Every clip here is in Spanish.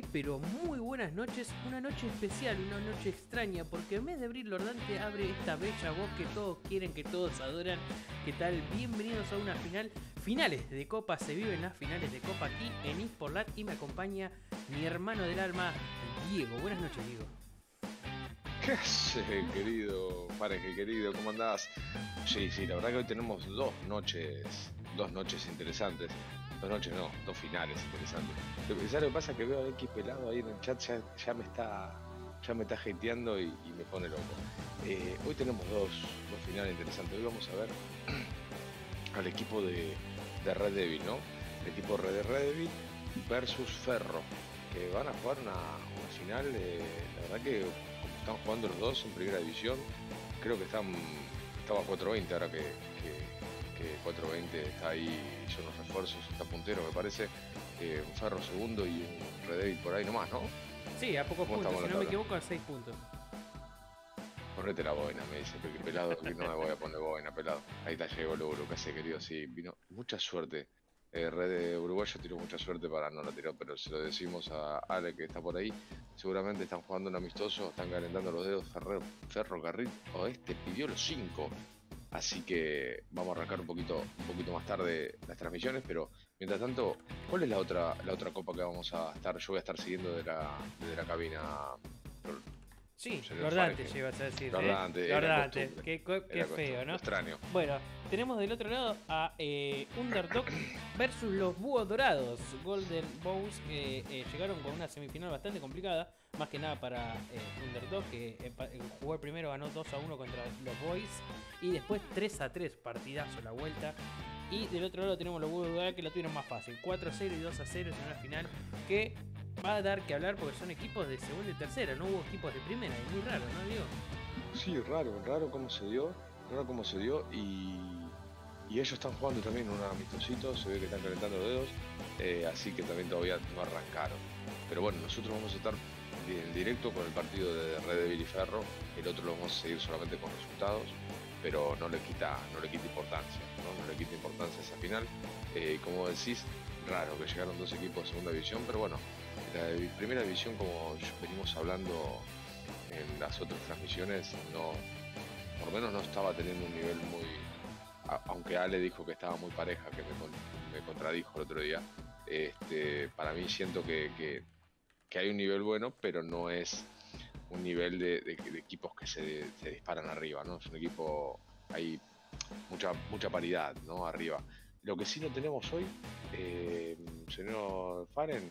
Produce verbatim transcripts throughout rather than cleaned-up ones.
pero muy buenas noches. Una noche especial, una noche extraña, porque en vez de abrir Lordante abre esta bella voz que todos quieren, que todos adoran. ¿Qué tal? Bienvenidos a una final. Finales de Copa, se viven las finales de Copa aquí en eSportLat y me acompaña mi hermano del alma, Diego. Buenas noches, Diego. ¿Qué haces, querido pareja, querido? ¿Cómo andás? Sí, sí, la verdad que hoy tenemos dos noches, dos noches interesantes. Dos noches no, dos finales interesantes. ¿Sabes lo que pasa? Que veo a X pelado ahí en el chat, ya, ya me está ya me está hateando y, y me pone loco. Eh, hoy tenemos dos, dos finales interesantes. Hoy vamos a ver al equipo de, de Red Devil, ¿no? El equipo de Red, Red Devil versus Ferro, que van a jugar una, una final, eh, la verdad que como están jugando los dos en primera división, creo que están estaba cuatro veinte ahora que, que, que cuatro veinte está ahí, hizo unos refuerzos, está puntero me parece, eh, un Ferro segundo y un Red Devil por ahí nomás, ¿no? Sí, a pocos puntos, si no me equivoco, a seis puntos. Ponete la boina, me dice, porque pelado, que no me voy a poner boina, pelado. Ahí está, llegó el Uru, casi querido, sí, vino mucha suerte. Eh, Red de Uruguayo tiró mucha suerte para no la tiró, pero se lo decimos a Ale que está por ahí. Seguramente están jugando un amistoso, están calentando los dedos. Ferro, Ferrocarril Oeste pidió los cinco. Así que vamos a arrancar un poquito, un poquito más tarde las transmisiones, pero mientras tanto, ¿cuál es la otra, la otra copa que vamos a estar? Yo voy a estar siguiendo de la, desde la cabina. Sí, Lordante llevas a decir. Lordante, ¿eh? Lordante. Qué, qué feo, ¿no? Extraño. Bueno, tenemos del otro lado a eh, Underdog versus los Búhos Dorados. Golden Bows que eh, llegaron con una semifinal bastante complicada. Más que nada para eh, Underdog, que eh, jugó el primero, ganó dos a uno contra los Boys. Y después tres a tres, partidazo la vuelta. Y del otro lado tenemos los Búhos Dorados que lo tuvieron más fácil. cuatro a cero y dos a cero en una final que va a dar que hablar porque son equipos de segunda y tercera, no hubo equipos de primera, es muy raro, ¿no, Diego? Sí, raro, raro cómo se dio, raro cómo se dio y, y ellos están jugando también un amistosito, se ve que están calentando los dedos, eh, así que también todavía no arrancaron. Pero bueno, nosotros vamos a estar en directo con el partido de Red Devil y Ferro, el otro lo vamos a seguir solamente con resultados, pero no le quita, no le quita importancia, no, no le quita importancia a esa final. Eh, como decís, raro que llegaron dos equipos de segunda división, pero bueno, la primera división, como venimos hablando en las otras transmisiones, no, por lo menos no estaba teniendo un nivel muy, a, aunque Ale dijo que estaba muy pareja, que me, me contradijo el otro día, este, para mí siento que, que, que hay un nivel bueno, pero no es un nivel de, de, de equipos que se, se disparan arriba, ¿no? Es un equipo, hay mucha, mucha paridad, ¿no? Arriba. Lo que sí no tenemos hoy, eh, señor Faren,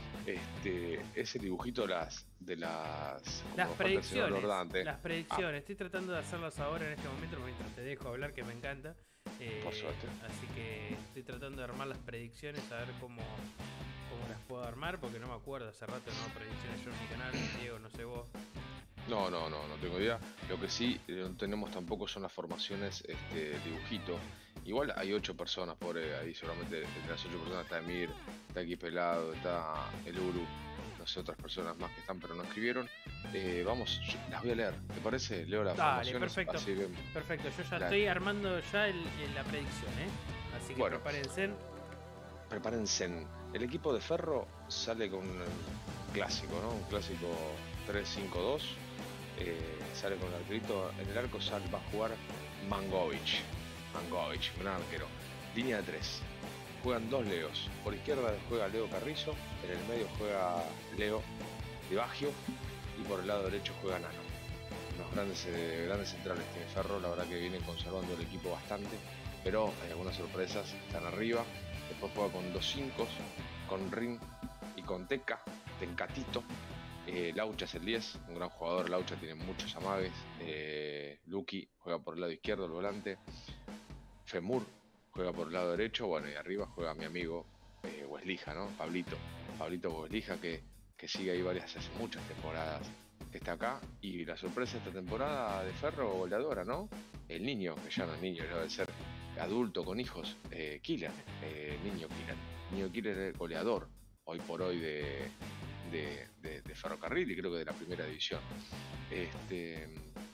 este, es el dibujito de las de las, las predicciones. Las predicciones. Ah. Estoy tratando de hacerlas ahora en este momento mientras te dejo hablar, que me encanta. Eh, Por suerte. Así que estoy tratando de armar las predicciones, a ver cómo, cómo las puedo armar, porque no me acuerdo, hace rato no hago predicciones yo en mi canal, Diego, no sé vos. No, no, no, no tengo idea. Lo que sí no tenemos tampoco son las formaciones, este, dibujito. Igual hay ocho personas por ahí, seguramente entre las ocho personas está Emir, está aquí Pelado, está el Uru, no sé, otras personas más que están pero no escribieron. Eh, vamos, las voy a leer, ¿te parece? Leo las Dale, formaciones. Perfecto, así que... perfecto, yo ya la... estoy armando ya el, el, la predicción, ¿eh? Así que bueno, prepárense. Prepárense. El equipo de Ferro sale con un clásico, ¿no? Un clásico tres cinco dos. Eh, sale con el arquerito, en el arco sal, va a jugar Mangovic, Mangovic, gran arquero, línea de tres, juegan dos Leos, por izquierda juega Leo Carrizo, en el medio juega Leo de Baggio y por el lado derecho juega Nano. Unos grandes, eh, grandes centrales tiene Ferro, la verdad que vienen conservando el equipo bastante, pero hay algunas sorpresas, están arriba, después juega con dos cinco, con Rin y con Teca, Tencatito. Eh, Laucha es el diez, un gran jugador. Laucha tiene muchos amagues. Eh, Lucky juega por el lado izquierdo, el volante. Femur juega por el lado derecho. Bueno, y arriba juega mi amigo eh, Weslija, ¿no? Pablito. Pablito Weslija, que, que sigue ahí varias, hace muchas temporadas que está acá. Y la sorpresa de esta temporada de Ferro, goleadora, ¿no? El niño, que ya no es niño, ya debe ser adulto con hijos. Eh, Killer, eh, niño Killer. Niño Killer es goleador, hoy por hoy, de. De, de, de Ferrocarril y creo que de la primera división. Este,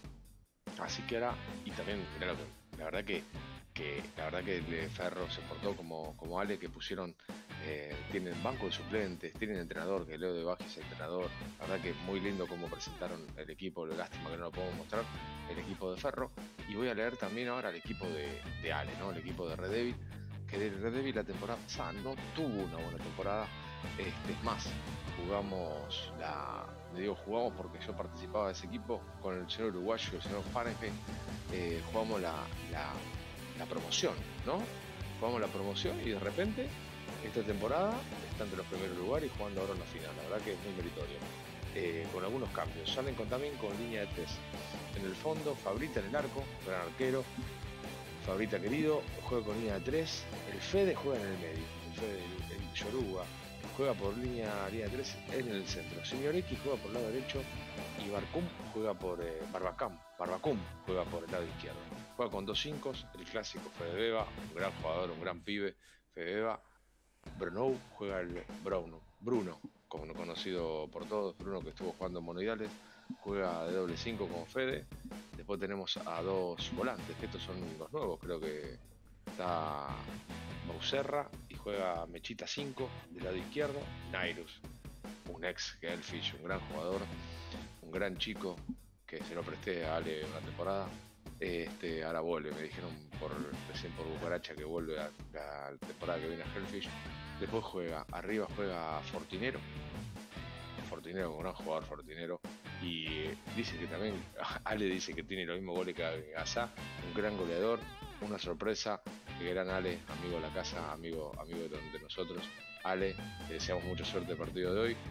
así que ahora, y también, mirá la verdad que, que la verdad que el Ferro se portó como, como Ale, que pusieron eh, tienen banco de suplentes, tienen entrenador, que Leo de Baji es entrenador. La verdad que muy lindo cómo presentaron el equipo, lástima que no lo podemos mostrar, el equipo de Ferro. Y voy a leer también ahora el equipo de, de Ale, ¿no? El equipo de Red Devil, que de Red Devil la temporada pasada no tuvo una buena temporada. Este, es más, jugamos la... Le digo jugamos porque yo participaba de ese equipo con el señor uruguayo, el señor Fahrenheit, eh, jugamos la, la, la promoción, ¿no? Jugamos la promoción y de repente esta temporada está entre los primeros lugares y jugando ahora en la final. La verdad que es muy meritorio. Eh, con algunos cambios. Salen con, también con línea de tres. En el fondo, Fabrita en el arco, gran arquero. Fabrita querido, juega con línea de tres. El Fede juega en el medio. El Fede, el, el Yoruba, juega por línea, línea de tres en el centro. Señor X juega por el lado derecho y Barcum juega por eh, Barbacam. Barbacum juega por el lado izquierdo. Juega con dos cinco, el clásico Fede Beba, un gran jugador, un gran pibe. Fede Beba. Bruno juega el Bruno, Bruno, como conocido por todos, Bruno que estuvo jugando en Monoidales, juega de doble cinco como Fede. Después tenemos a dos volantes, que estos son los nuevos, creo que está Bauserra y juega Mechita cinco del lado izquierdo, Nairus, un ex Hellfish, un gran jugador, un gran chico que se lo presté a Ale una temporada. Este, ahora vuelve, me dijeron por, recién por Bucaracha que vuelve a la temporada que viene a Hellfish. Después juega, arriba juega Fortinero. Fortinero, un gran jugador Fortinero. Y dice que también, Ale dice que tiene los mismos goles que Gazá, un gran goleador, una sorpresa. Que gran Ale, amigo de la casa, amigo, amigo de, de nosotros. Ale, le deseamos mucha suerte el partido de hoy.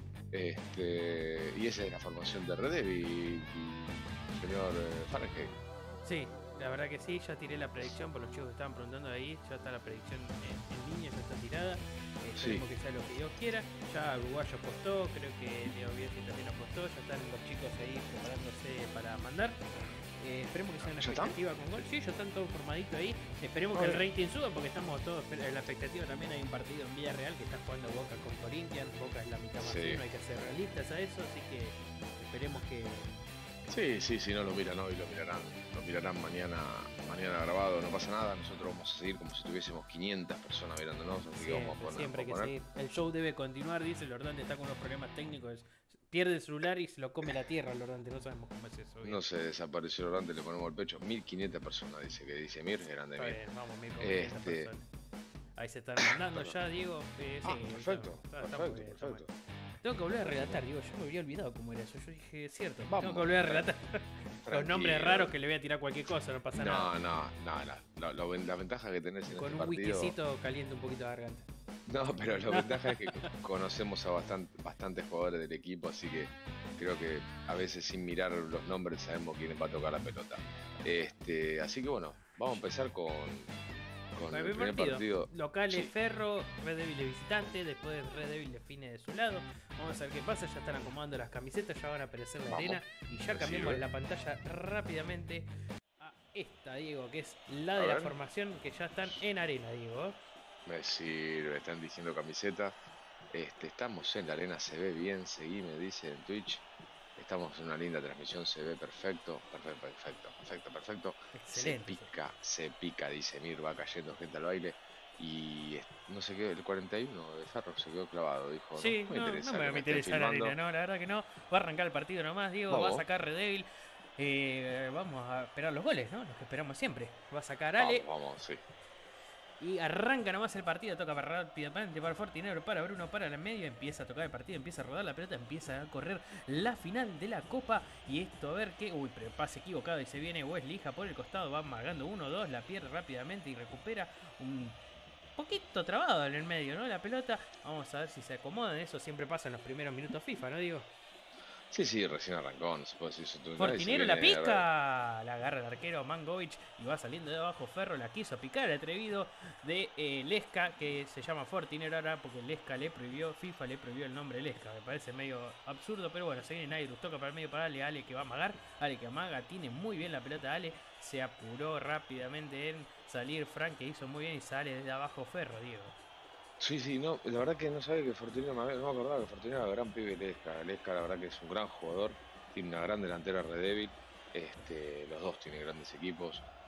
Este, y esa es la formación de Red Devil, señor Fahrenheit. Sí, la verdad que sí, ya tiré la predicción por los chicos que estaban preguntando ahí, ya está la predicción en, en línea, ya está tirada, eh, esperemos sí. que sea lo que Dios quiera. Ya Uruguayo apostó, creo que Leo Bielsi también apostó, ya están los chicos ahí preparándose para mandar. Eh, esperemos que sea una expectativa con gol. Sí, ya están todos formaditos ahí. Esperemos que el rating suba porque estamos todos en la expectativa. También hay un partido en Villarreal que está jugando Boca con Corinthians. Boca es la mitad más sí. uno, hay que ser realistas a eso, así que esperemos que... Sí, sí, sí, no lo miran hoy, lo mirarán, lo mirarán mañana, mañana grabado, no pasa nada, nosotros vamos a seguir como si tuviésemos quinientas personas mirándonos, así siempre, que vamos a poner. Siempre hay que poner. seguir. El show debe continuar, dice Lordante, está con unos problemas técnicos, pierde el celular y se lo come la tierra, Lordante, no sabemos cómo es eso. Bien. No se desapareció Lordante, le ponemos el pecho, mil quinientas personas, dice que dice Mir, grande Mir. Bien, vamos, mil quinientas este... personas. Ahí se están mandando ya, Diego. Eh, ah, sí, perfecto, está, perfecto, está bien, perfecto. Tengo que volver a relatar, digo, yo me había olvidado cómo era eso. Yo dije, cierto, Vamos, tengo que volver a relatar. Los nombres raros que le voy a tirar cualquier cosa, no pasa no, nada. No, no, no, no. Lo, lo, la ventaja que tenés en Con este un partido... whiskycito caliente un poquito la garganta. No, pero la ventaja es que conocemos a bastante, bastantes jugadores del equipo, así que creo que a veces sin mirar los nombres sabemos quién va a tocar la pelota. Este, así que bueno, vamos a empezar con... Con el primer partido, partido. Locales sí. Ferro, Red Devil de visitante, después Red Devil define de su lado. Vamos a ver qué pasa, ya están acomodando las camisetas, ya van a aparecer en la Vamos. arena. Y ya cambiamos sirve. la pantalla rápidamente a esta, Diego, que es la de a la ver. formación, que ya están en arena, Diego. Me sirve, están diciendo camisetas. Este, estamos en la arena, se ve bien, seguí, me dice en Twitch. Estamos en una linda transmisión, se ve perfecto, perfecto, perfecto, perfecto, perfecto. Excelente. Se pica, se pica, dice Mir, va cayendo gente al baile. Y no sé qué, el cuarenta y uno de Ferro se quedó clavado, dijo. Sí, no, no, no me va a interesar la arena, no, la verdad que no. Va a arrancar el partido nomás, Diego, vamos. va a sacar Red Devil. Eh, vamos a esperar los goles, ¿no? Los que esperamos siempre. Va a sacar Ale. Vamos, vamos, sí. Y arranca nomás el partido, toca para rápidamente para Fortinero, para Bruno, para la media, empieza a tocar el partido, empieza a rodar la pelota, empieza a correr la final de la Copa. Y esto a ver qué, uy, pero pase equivocado y se viene Weslija por el costado, va amagando uno dos, la pierde rápidamente y recupera un poquito trabado en el medio, ¿no? La pelota, vamos a ver si se acomoda, eso siempre pasa en los primeros minutos FIFA, ¿no, Diego? Sí, sí, recién arrancó, no se puede decir su Fortinero la pica, la agarra el arquero Mangovic y va saliendo de abajo Ferro, la quiso picar, atrevido de eh, Lesca, que se llama Fortinero ahora porque Lesca le prohibió, FIFA le prohibió el nombre Lesca, me parece medio absurdo, pero bueno, se viene Nairus, toca para el medio para Ale, Ale que va a amagar, Ale que amaga, tiene muy bien la pelota Ale, se apuró rápidamente en salir Frank, que hizo muy bien y sale desde abajo Ferro, Diego. Sí, sí, no, la verdad que no sabe que Fortinero, no me acordaba que Fortinero era gran pibe Lesca. Lesca la verdad que es un gran jugador, tiene una gran delantera Red Devil, este, los dos tienen grandes equipos,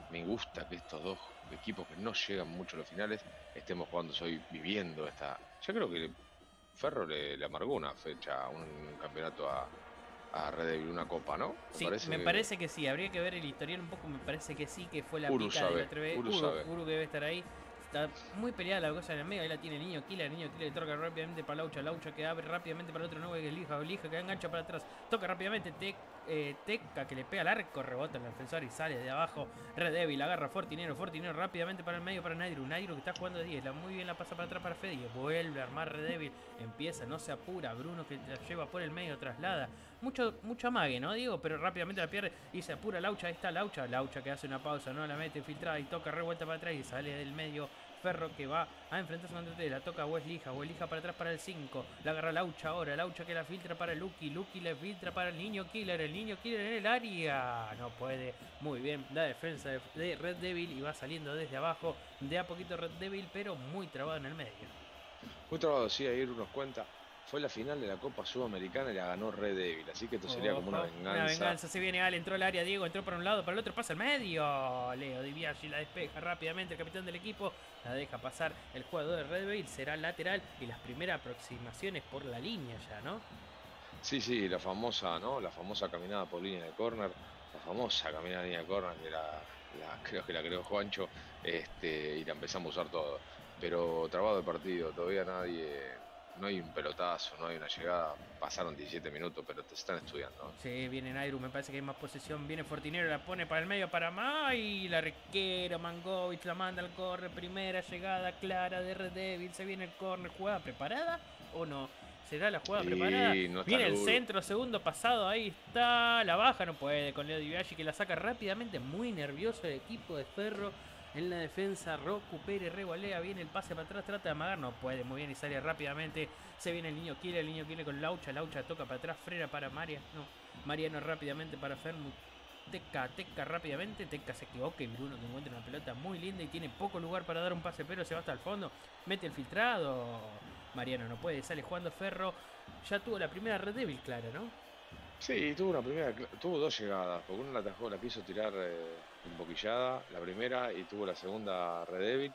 me gusta que estos dos equipos que no llegan mucho a los finales estemos jugando hoy, viviendo esta. Yo creo que Ferro le, le amargó una fecha, un campeonato a, a Red Devil, una copa, ¿no? Me Sí, parece me que parece que sí, habría que ver el historial un poco, me parece que sí, que fue la Uru pica de la sabe, otra vez. Uru Uru, sabe. Uru que debe estar ahí. Está muy peleada la cosa en el medio, ahí la tiene el niño Killer, el niño Killer toca rápidamente para Laucha, Laucha que abre rápidamente para el otro nuevo que elija, elija que engancha para atrás, toca rápidamente, te, eh, Teca que le pega al arco, rebota en el defensor y sale de abajo, Red Devil agarra Fortinero, Fortinero rápidamente para el medio para Nairu, Nairu que está jugando de diez, la muy bien la pasa para atrás para Fede y vuelve a armar Red Devil, empieza, no se apura, Bruno que la lleva por el medio, traslada, mucho, mucho amague, ¿no? Digo, pero rápidamente la pierde y se apura Laucha, ahí está Laucha, Laucha que hace una pausa, no la mete filtrada y toca revuelta para atrás y sale del medio. Ferro que va a enfrentarse contra T, la toca Weslija, Weslija para atrás para el cinco, la agarra Laucha ahora, Laucha que la filtra para Lucky, Lucky le filtra para el niño Killer, el niño Killer en el área, no puede, muy bien, la defensa de Red Devil y va saliendo desde abajo, de a poquito Red Devil, pero muy trabado en el medio. Muy trabado, sí, ahí nos cuenta. Fue la final de la Copa Sudamericana y la ganó Red Devil, así que esto sería Ojo, como una venganza. Una venganza, se viene Ale, entró al área, Diego entró para un lado, para el otro, pasa al medio. Leo Di Biaggi la despeja rápidamente, el capitán del equipo, la deja pasar el jugador de Red Devil, será lateral y las primeras aproximaciones por la línea ya, ¿no? Sí, sí, la famosa, ¿no? La famosa caminada por línea de córner, la famosa caminada de línea de córner que la, la, creo que la creó Juancho, este, y la empezamos a usar todo. Pero trabado el partido, todavía nadie, no hay un pelotazo, no hay una llegada, pasaron diecisiete minutos, pero te están estudiando, ¿no? Sí, viene Nairu, me parece que hay más posesión, viene Fortinero, la pone para el medio para más y la requera Mangovic, la manda al corre, primera llegada clara de Red Devil, se viene el corner, jugada preparada o no. ¿Será la jugada Sí, preparada? no está Viene el duro. centro, segundo pasado, ahí está. La baja, no puede con Leo Di Biaggi que la saca rápidamente. Muy nervioso el equipo de Ferro. En la defensa, Roku Pérez revolea, viene el pase para atrás, trata de amagar, no puede, muy bien y sale rápidamente. Se viene el niño Killer, el niño Killer con Laucha, Laucha toca para atrás, frena para Mariano, no, Mariano rápidamente para Fermu. Teca, Teca rápidamente, Teca se equivoca y Bruno que encuentra una pelota muy linda y tiene poco lugar para dar un pase, pero se va hasta el fondo, mete el filtrado. Mariano no puede, sale jugando Ferro, ya tuvo la primera Red Devil clara, ¿no? Sí, tuvo una primera, tuvo dos llegadas, porque una la atajó, la quiso tirar eh, emboquillada, la primera, y tuvo la segunda Red Devil,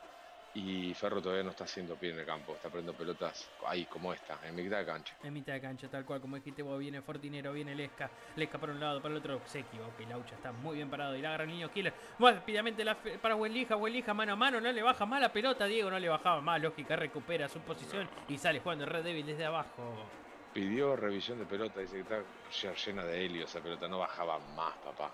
y Ferro todavía no está haciendo pie en el campo, está poniendo pelotas ahí como esta, en mitad de cancha. En mitad de cancha, tal cual como dijiste vos, viene Fortinero, viene Lesca, Lesca para un lado, para el otro, se equivoca y Laucha está muy bien parado y la agarra el niño Killer, más rápidamente la para Huelija, Huelija mano a mano, no le baja más la pelota, Diego no le bajaba más, lógica, recupera su posición y sale jugando Red Devil desde abajo. Pidió revisión de pelota, dice que está ya llena de helio esa pelota, no bajaba más, papá.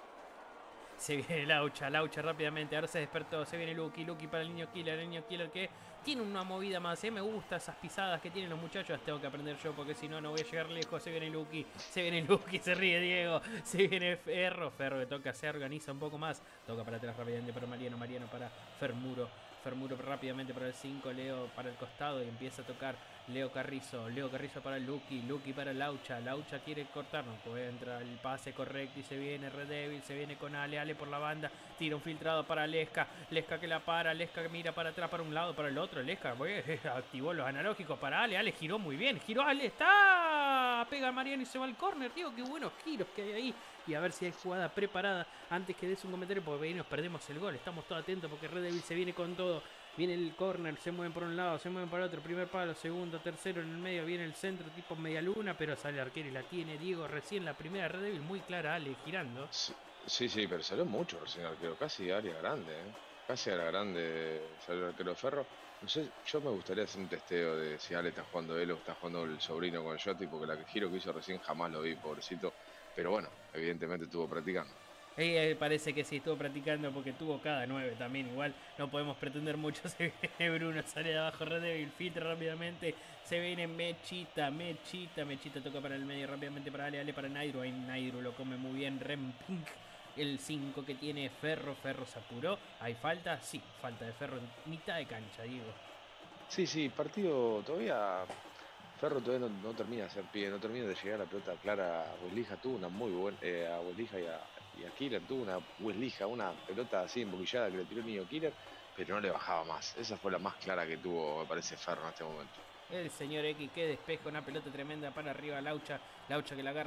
Se viene Laucha, Laucha rápidamente, ahora se despertó, se viene Lucky, Lucky para el niño Killer, el niño Killer que tiene una movida más, ¿eh? Me gusta esas pisadas que tienen los muchachos, las tengo que aprender yo porque si no, no voy a llegar lejos, se viene Lucky, se viene Lucky, se ríe Diego, se viene Ferro, Ferro que toca, se organiza un poco más, toca para atrás rápidamente para Mariano, Mariano para Fermuro, Fermuro rápidamente para el cinco, Leo para el costado y empieza a tocar Leo Carrizo, Leo Carrizo para Lucky, Lucky para Laucha, Laucha quiere cortar, no puede entrar el pase correcto y se viene Red Devil, se viene con Ale, Ale por la banda, tira un filtrado para Lesca, Lesca que la para, Lesca que mira para atrás, para un lado, para el otro, Lesca activó los analógicos para Ale, Ale giró muy bien, giró Ale, está, pega a Mariano y se va al córner, digo, qué buenos giros que hay ahí. Y a ver si hay jugada preparada antes que des un comentario, porque ahí nos perdemos el gol. Estamos todos atentos porque Red Devil se viene con todo. Viene el córner, se mueven por un lado, se mueven para el otro. Primer palo, segundo, tercero en el medio. Viene el centro tipo media luna, pero sale el arquero y la tiene Diego. Recién la primera Red Devil muy clara, Ale, girando. Sí, sí, sí, pero salió mucho recién el arquero, casi área grande, ¿eh? Casi área grande salió el arquero de Ferro. No sé, yo me gustaría hacer un testeo de si Ale está jugando él o está jugando el sobrino con el Yoti, porque la que giro que hizo recién jamás lo vi, pobrecito. Pero bueno, evidentemente estuvo practicando. Eh, parece que sí estuvo practicando porque tuvo cada nueve también. Igual no podemos pretender mucho. Se viene Bruno, sale de abajo, Red Devil, filtra rápidamente. Se viene Mechita, Mechita, Mechita toca para el medio rápidamente para Ale, Ale para Nairu. Ahí Nairu lo come muy bien. Rempink, el cinco que tiene Ferro. Ferro se apuró. ¿Hay falta? Sí, falta de Ferro en mitad de cancha, Diego. Sí, sí, partido todavía. Ferro todavía no, no termina de hacer pie, no termina de llegar a la pelota clara. A Weslija tuvo una muy buena, eh, a Weslija y a, y a Killer tuvo una Weslija, una pelota así emboquillada que le tiró el niño Killer, pero no le bajaba más. Esa fue la más clara que tuvo, me parece, Ferro en este momento. El señor X que despeja una pelota tremenda para arriba. Laucha, Laucha que la agarra la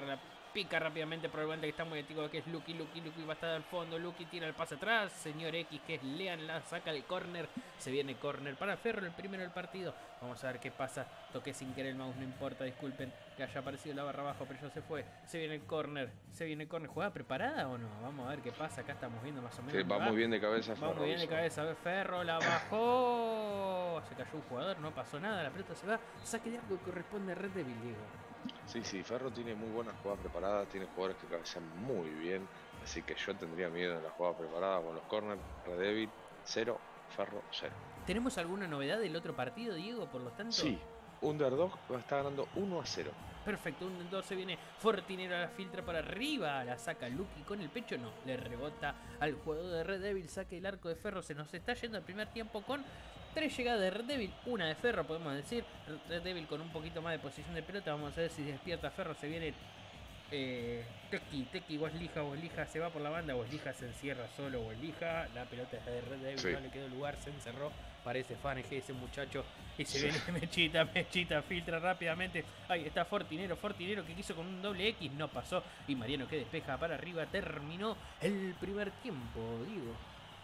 pica rápidamente por el guante que está muy activo, que es Lucky, Lucky, Lucky va a estar al fondo, Lucky tira el pase atrás, señor X, que es Lean, la saca el córner, se viene córner para Ferro, el primero del partido, vamos a ver qué pasa, toqué sin querer el mouse, no importa, disculpen que haya aparecido la barra abajo, pero ya se fue, se viene el córner, se viene el córner, ¿jugada preparada o no? Vamos a ver qué pasa, acá estamos viendo más o menos. Sí, va muy bien de cabeza Ferro. Va muy bien de cabeza, Ferro la bajó, se cayó un jugador, no pasó nada, la pelota se va, saque de arco que corresponde a Red Devil, Diego. Sí, sí, Ferro tiene muy buenas jugadas preparadas, tiene jugadores que cabecean muy bien, así que yo tendría miedo en las jugadas preparadas con los corners. Red Devil cero, Ferro cero. ¿Tenemos alguna novedad del otro partido, Diego, por lo tanto? Sí, Underdog está ganando uno a cero. Perfecto, un dos se viene Fortinero a la filtra para arriba, la saca Lucky con el pecho, no, le rebota al jugador de Red Devil, saque el arco de Ferro, se nos está yendo el primer tiempo con tres llegadas de Red Devil, una de Ferro podemos decir, Red Devil con un poquito más de posición de pelota, vamos a ver si despierta Ferro, se viene eh, Teki, Teki, Weslija, Weslija se va por la banda, Weslija se encierra solo, Weslija, la pelota es de Red Devil, sí. No le quedó lugar, se encerró, parece Faneje ese muchacho, y se sí. viene Mechita, Mechita, filtra rápidamente, ahí está Fortinero, Fortinero que quiso con un doble X, no pasó, y Mariano que despeja para arriba, terminó el primer tiempo, digo.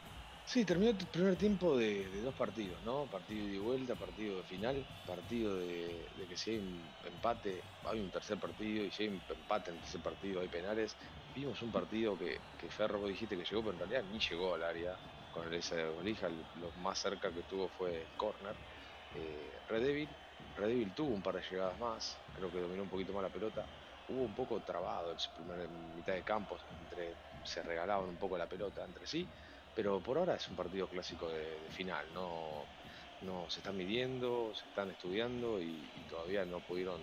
Sí, terminó el primer tiempo de, de dos partidos, ¿no? Partido de vuelta, partido de final, partido de, de que si hay un empate, hay un tercer partido, y si hay un empate en el tercer partido hay penales. Vimos un partido que, que Ferro, vos dijiste que llegó, pero en realidad ni llegó al área con el esa de Bolija, lo más cerca que tuvo fue el córner. Eh, Red Devil, Red Devil tuvo un par de llegadas más, creo que dominó un poquito más la pelota. Hubo un poco trabado en su primer mitad de campo, entre, se regalaban un poco la pelota entre sí. Pero por ahora es un partido clásico de, de final, no, no se están midiendo, se están estudiando y, y todavía no pudieron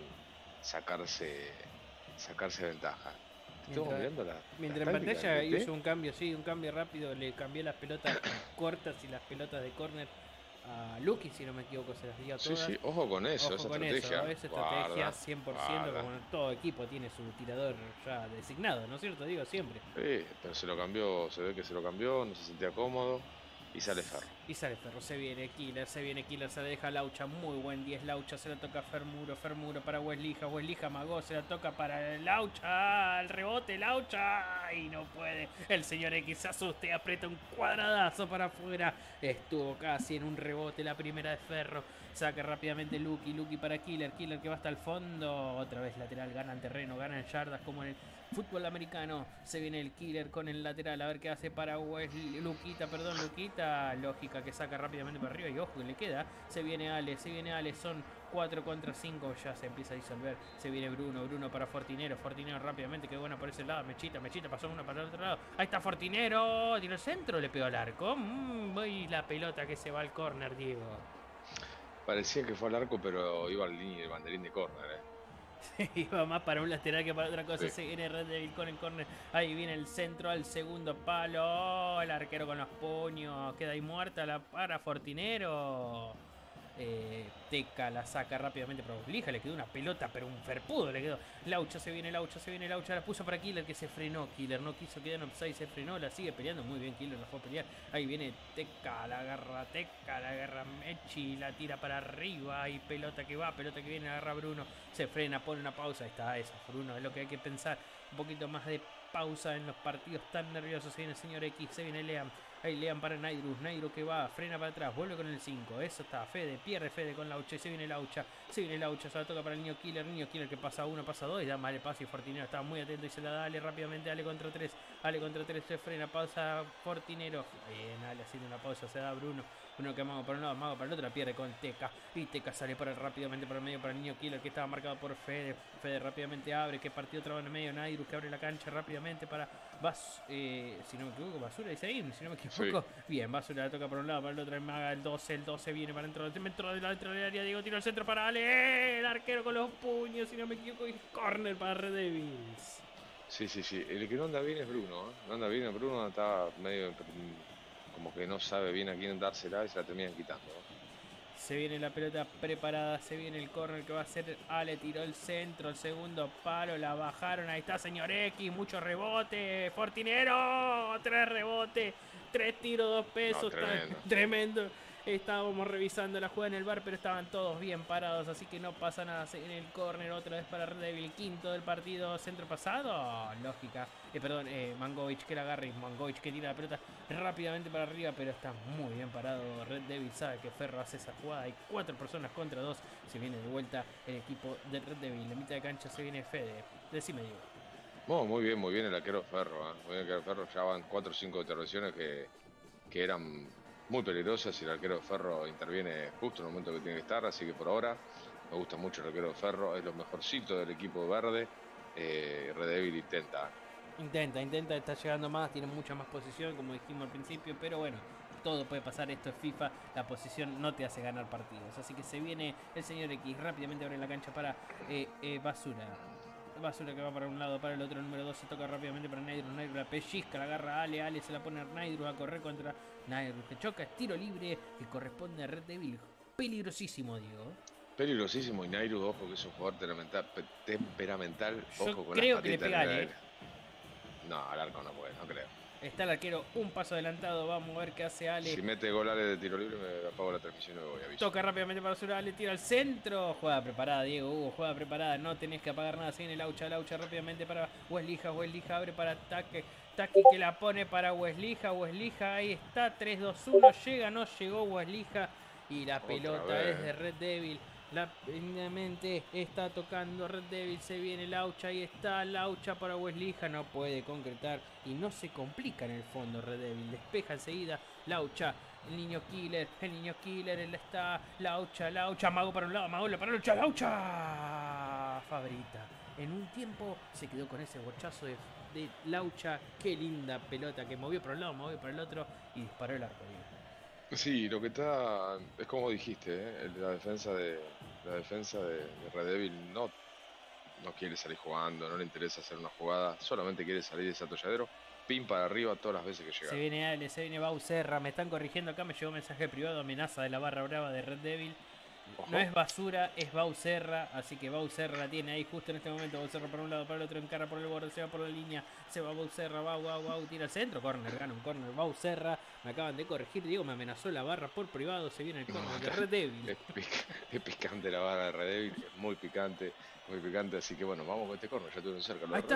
sacarse sacarse ventaja. Mientras, mirando la, mientras la en pantalla hizo un cambio, sí, un cambio rápido, le cambié las pelotas cortas y las pelotas de córner a Lucky, si no me equivoco, se las dio a todas. Sí, sí, ojo con eso, ojo esa con estrategia. Eso, esa estrategia cien por ciento, como todo equipo tiene su tirador ya designado, ¿no es cierto? Digo, siempre. Sí, pero se lo cambió, se ve que se lo cambió, no se sentía cómodo y sale Ferro. Y sale Ferro, se viene Killer, se viene Killer, se la deja Laucha, muy buen diez Laucha, se la toca Fermuro, Fermuro para Weslija, Weslija magó, se la toca para Laucha, el rebote Laucha, y no puede, el señor X se asusta y aprieta un cuadradazo para afuera, estuvo casi en un rebote la primera de Ferro, saca rápidamente Lucky, Lucky para Killer, Killer que va hasta el fondo, otra vez lateral, ganan terreno, ganan yardas como en el fútbol americano, se viene el Killer con el lateral, a ver qué hace para Wesley, Luquita, perdón, Luquita, lógica que saca rápidamente para arriba y ojo que le queda, se viene Ale, se viene Ale, son cuatro contra cinco, ya se empieza a disolver, se viene Bruno, Bruno para Fortinero, Fortinero rápidamente, que bueno por ese lado, Mechita, Mechita pasó uno para el otro lado, ahí está Fortinero, tiro el centro, le pegó al arco, mmm, y la pelota que se va al córner, Diego. Parecía que fue al arco, pero iba al línea, el banderín de córner, eh. Iba más para un lateral que para otra cosa. Sí. Se viene Red Devil con el córner. Ahí viene el centro al segundo palo. El arquero con los puños. Queda ahí muerta la para Fortinero. Eh, Teca la saca rápidamente para Oblija. Le quedó una pelota, pero un ferpudo le quedó. Laucha se viene, Laucha se viene, Laucha la puso para Killer que se frenó. Killer no quiso quedar en offside, se frenó. La sigue peleando muy bien. Killer la fue a pelear. Ahí viene Teca, la agarra Teca, la agarra Mechi, la tira para arriba. Y pelota que va, pelota que viene, agarra Bruno. Se frena, pone una pausa. Ahí está, eso, Bruno. Es lo que hay que pensar. Un poquito más de pausa en los partidos tan nerviosos. Se viene el señor X, se viene Leam. Ahí Leam para Nairus, Nairus que va, frena para atrás, vuelve con el cinco, eso está, Fede, pierde Fede con Laucha, se viene Laucha, se viene Laucha, se la toca para el niño Killer, niño Killer que pasa uno, pasa dos y da mal pase y Fortinero estaba muy atento y se la da Ale rápidamente, Ale contra tres, Ale contra tres, se frena, pasa Fortinero, bien, Ale haciendo una pausa, se da Bruno, Bruno que amago para un lado, amago para el otro, la pierde con Teca, y Teca sale para el, rápidamente para el medio para el niño Killer que estaba marcado por Fede, Fede rápidamente abre, que partió otra vez en el medio, Nairus que abre la cancha rápidamente para Bas, eh, si no me equivoco, Basura y Zain, si no me equivoco, sí. Bien, Basura la toca por un lado, para el otro, Maga el doce, el doce viene para dentro, dentro de la dentro del área, Diego tiro el centro para Ale, el arquero con los puños, si no me equivoco, y córner para Red Devils. Sí, sí, sí, el que no anda bien es Bruno, ¿eh? No anda bien, Bruno está medio como que no sabe bien a quién dársela y se la terminan quitando, ¿no? Se viene la pelota preparada, se viene el córner que va a ser Ale, tiró el centro, el segundo palo, la bajaron, ahí está señor X, mucho rebote, Fortinero, tres rebotes, tres tiros, dos pesos, no, tremendo. tremendo. Estábamos revisando la jugada en el bar, pero estaban todos bien parados, así que no pasa nada. En el córner otra vez para Red Devil, quinto del partido, centro pasado, lógica. Eh, perdón, eh, Mangovic que la agarra y Mangovic que tira la pelota rápidamente para arriba, pero está muy bien parado. Red Devil sabe que Ferro hace esa jugada. Hay cuatro personas contra dos. Se viene de vuelta el equipo de Red Devil. En mitad de cancha se viene Fede. Decime, Diego. Oh, muy bien, muy bien el arquero Ferro. ¿eh? Muy bien el arquero Ferro. Ya van cuatro o cinco intervenciones que, que eran muy peligrosas y el arquero Ferro interviene justo en el momento que tiene que estar. Así que por ahora me gusta mucho el arquero Ferro. Es lo mejorcito del equipo verde. Eh, Red Devil intenta. Intenta, intenta, está llegando más, tiene mucha más posición, como dijimos al principio, pero bueno, todo puede pasar, esto es FIFA, la posición no te hace ganar partidos. Así que se viene el señor X, rápidamente abre la cancha para eh, eh, Basura. Basura que va para un lado, para el otro, el número dos se toca rápidamente para Naidru, Naidru la pellizca, la agarra a Ale, Ale se la pone a Naidru a correr contra Naidru, que choca, es tiro libre, que corresponde a Red Devil. Peligrosísimo, Diego. Peligrosísimo y Naidru, ojo que es un jugador temperamental, temperamental ojo Yo con creo las que le patitas pega, en el ¿eh? aire. No, al arco no puede, no creo. Está el arquero un paso adelantado, vamos a ver qué hace Ale. Si mete gol Ale de tiro libre me apago la transmisión y me voy a avisar. Toca rápidamente para Basura, Ale tira al centro. Jugada preparada, Diego Hugo, jugada preparada. No tenés que apagar nada. Se viene Laucha, Laucha rápidamente para Weslija. Weslija abre para Taque. Taque que la pone para Weslija. Weslija, ahí está. tres dos uno. Llega, no llegó Weslija. Y la Otra pelota vez. es de Red Devil. Rápidamente está tocando Red Devil. Se viene Laucha. Ahí está Laucha para Weslija. No puede concretar. Y no se complica en el fondo Red Devil. Despeja enseguida Laucha. El niño killer, el niño killer, él está, Laucha, Laucha, Mago para un lado, Mago para el otro, Laucha, Fabrita. En un tiempo se quedó con ese bochazo de, de Laucha, qué linda pelota que movió por un lado, movió por el otro y disparó el arco. Sí, lo que está es como dijiste, ¿eh? la defensa de la defensa de, de Red Devil no, no quiere salir jugando, no le interesa hacer una jugada, solamente quiere salir de ese atolladero. Pin para arriba todas las veces que llega. Se viene Ale, se viene Bauserra, me están corrigiendo acá, me llegó un mensaje privado, amenaza de la barra brava de Red Devil. Ojo. No es Basura, es Bauserra, así que Bauserra la tiene ahí justo en este momento. Bauserra para un lado, para el otro, encara por el borde, se va por la línea, se va Bauserra, va, va, va, tira al centro, corner, gana un corner, Bauserra. Me acaban de corregir, Diego, me amenazó la barra por privado, se viene el corner No, de Red Devil. Es, pic- es picante la barra de Red Devil, es muy picante, muy picante, así que bueno, vamos con este corner, ya tuvieron cerca. Ahí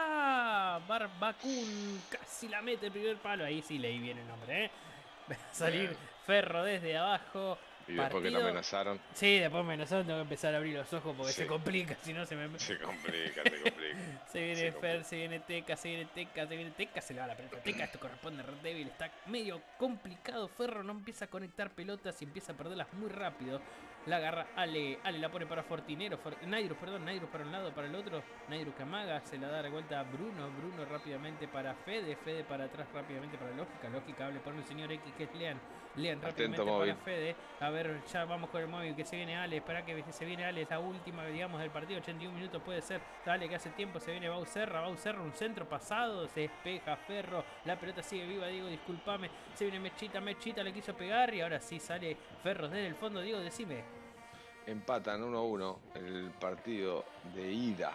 está, Barbacún, casi la mete el primer palo, ahí sí leí bien el nombre, ¿eh? Va a salir Bien. Ferro desde abajo. Y después que te Partido- amenazaron, Sí, después me amenazaron, tengo que empezar a abrir los ojos porque Sí. se complica, si no se me... se complica, se complica. Se viene Se Fer, complica. se viene Teca, se viene Teca, se viene Teca, se le va la pelota a Teca, esto corresponde a Red Devil, está medio complicado, Ferro no empieza a conectar pelotas y empieza a perderlas muy rápido. La agarra Ale, Ale la pone para Fortinero, For, Nairus, perdón, Nairus para un lado, para el otro, Nairus que amaga, se la da de vuelta a Bruno, Bruno rápidamente para Fede, Fede para atrás rápidamente para Lógica, Lógica hable por el señor X que es Lean, Lean rápidamente Atento, móvil. para Fede, a ver, ya vamos con el móvil que se viene Ale, espera que se viene Ale, es la última digamos del partido, ochenta y un minutos puede ser, dale que hace tiempo, se viene Bauserra, Bauserra, un centro pasado, se despeja Ferro, la pelota sigue viva, Diego, discúlpame, se viene Mechita, Mechita le quiso pegar y ahora sí sale Ferro desde el fondo, Diego, decime. Empatan uno a uno el partido de ida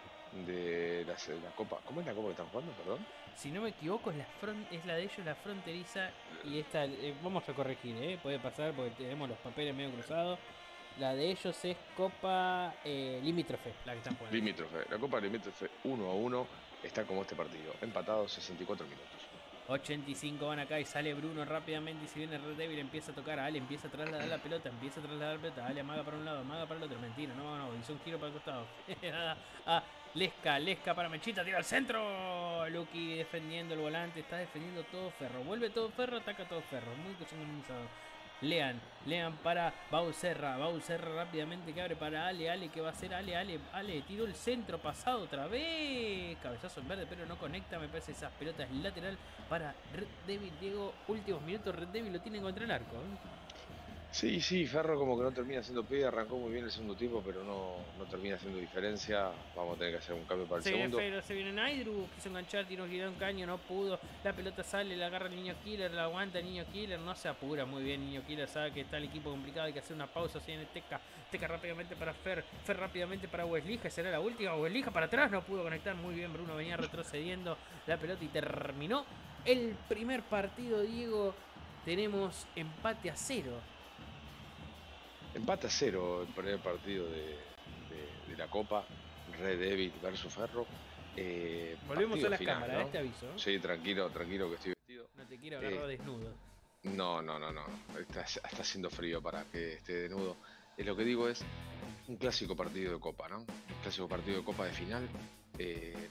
de la, la Copa. ¿Cómo es la Copa que están jugando, perdón? Si no me equivoco, es la, front, es la de ellos, la fronteriza. Y esta, eh, vamos a corregir, ¿eh? Puede pasar porque tenemos los papeles medio cruzados. La de ellos es Copa eh, Limítrofe, la que están jugando. Limítrofe. La Copa Limítrofe uno a uno está como este partido. Empatado sesenta y cuatro minutos. ochenta y cinco van acá y sale Bruno rápidamente y si viene Red Devil empieza a tocar a Ale, empieza a trasladar la pelota, empieza a trasladar la pelota, Ale amaga para un lado, amaga para el otro, mentira, no, no, hizo un giro para el costado. a Lesca, Lesca para Mechita, tira al centro, Lucky defendiendo el volante, está defendiendo todo Ferro, vuelve todo Ferro, ataca todo Ferro, muy sincronizado. Lean, Lean para Bauserra, Bauserra rápidamente que abre para Ale, Ale que va a hacer Ale, Ale, Ale, tiró el centro pasado otra vez, cabezazo en verde pero no conecta, me parece esas pelotas lateral para Red Devil, Diego, últimos minutos Red Devil lo tiene contra el arco. ¿eh? Sí, sí, Ferro como que no termina haciendo pie, arrancó muy bien el segundo tiempo, pero no, no termina haciendo diferencia. Vamos a tener que hacer un cambio para el Se viene segundo. Fero, se viene Naidru, quiso enganchar, tiró un caño, no pudo. La pelota sale, la agarra el niño Killer, la aguanta el niño Killer, no se apura muy bien. Niño Killer sabe que está el equipo complicado, hay que hacer una pausa. Se viene Teca, Teca rápidamente para Fer, Fer rápidamente para Weslija, será la última. Weslija para atrás, no pudo conectar muy bien. Bruno venía retrocediendo la pelota y terminó el primer partido, Diego. tenemos empate a cero. Empate a cero el primer partido de, de, de la Copa, Red Devil versus Ferro. Eh, Volvemos a las final, cámaras, ¿no? este aviso. Sí, tranquilo, tranquilo que estoy vestido. No te quiero agarrar Eh, desnudo. No, no, no, no. Está, está haciendo frío para que esté desnudo. Eh, lo que digo es un clásico partido de Copa, ¿no? Un clásico partido de Copa de final. Eh,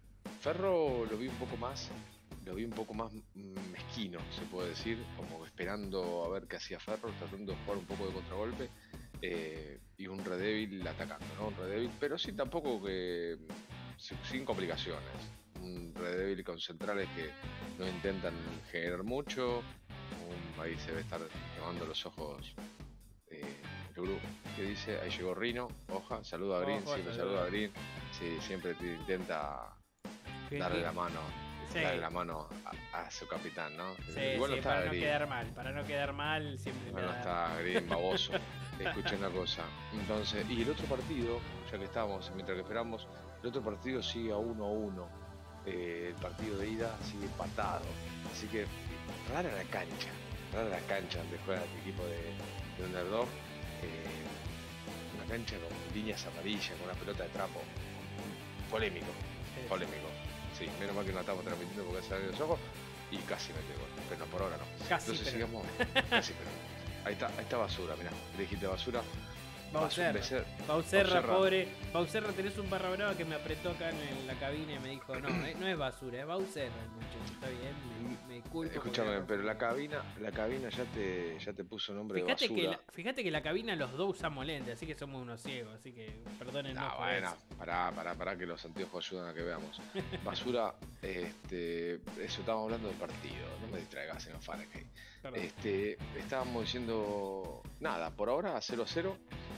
Ferro lo vi un poco más, lo vi un poco más mezquino, se puede decir, como esperando a ver qué hacía Ferro, tratando de jugar un poco de contragolpe. Eh, y un Red Devil atacando, ¿no? Un Red Devil, pero sí tampoco que sin complicaciones. Un Red Devil con centrales que no intentan generar mucho. Un, ahí se debe estar quemando los ojos eh, el grupo que dice, ahí llegó Rino, Oja, saluda a Green, Ojo, siempre saluda. saluda a Green, sí, siempre te intenta Sí, darle sí. la mano, Sí. darle la mano a, a su capitán, ¿no? Sí, Igual sí, no para está no Green, quedar mal, para no quedar mal siempre igual le no da- está Green, baboso. Escuché una cosa, entonces, y el otro partido, ya que estamos, mientras que esperamos, el otro partido sigue a uno a uno. Eh, el partido de ida sigue empatado, así que rara la cancha, rara la cancha donde juega el equipo de, de Underdog. Eh, una cancha con líneas amarillas, con una pelota de trapo, polémico, Sí. polémico. Sí, menos mal que no estamos transmitiendo porque salen los ojos y casi mete gol, pero no, por ahora no. Casi, Entonces pero- sigamos, casi pero. Ahí está, ahí está Basura, mirá, le dijiste Basura. Bauserra. Becer- Bauserra, Bauserra. pobre. Bauserra, tenés un barra brava que me apretó acá en, el- la cabina y me dijo, no, eh, no es basura, es Bauserra el muchacho, está bien, me, me disculpo. Escúchame, porque- pero la cabina, la cabina ya te, ya te puso nombre Fíjate de que, basura. la, fíjate que la cabina los dos usamos lentes, así que somos unos ciegos, así que perdónennos No, por bueno, eso. pará, pará, pará que los anteojos ayudan a que veamos. Basura, este, eso estábamos hablando del partido, no me distraigas, señor Fahrenheit. Perdón. Este, estábamos diciendo, nada, por ahora cero a cero.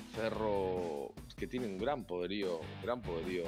Ferro, que tiene un gran poderío, un gran poderío,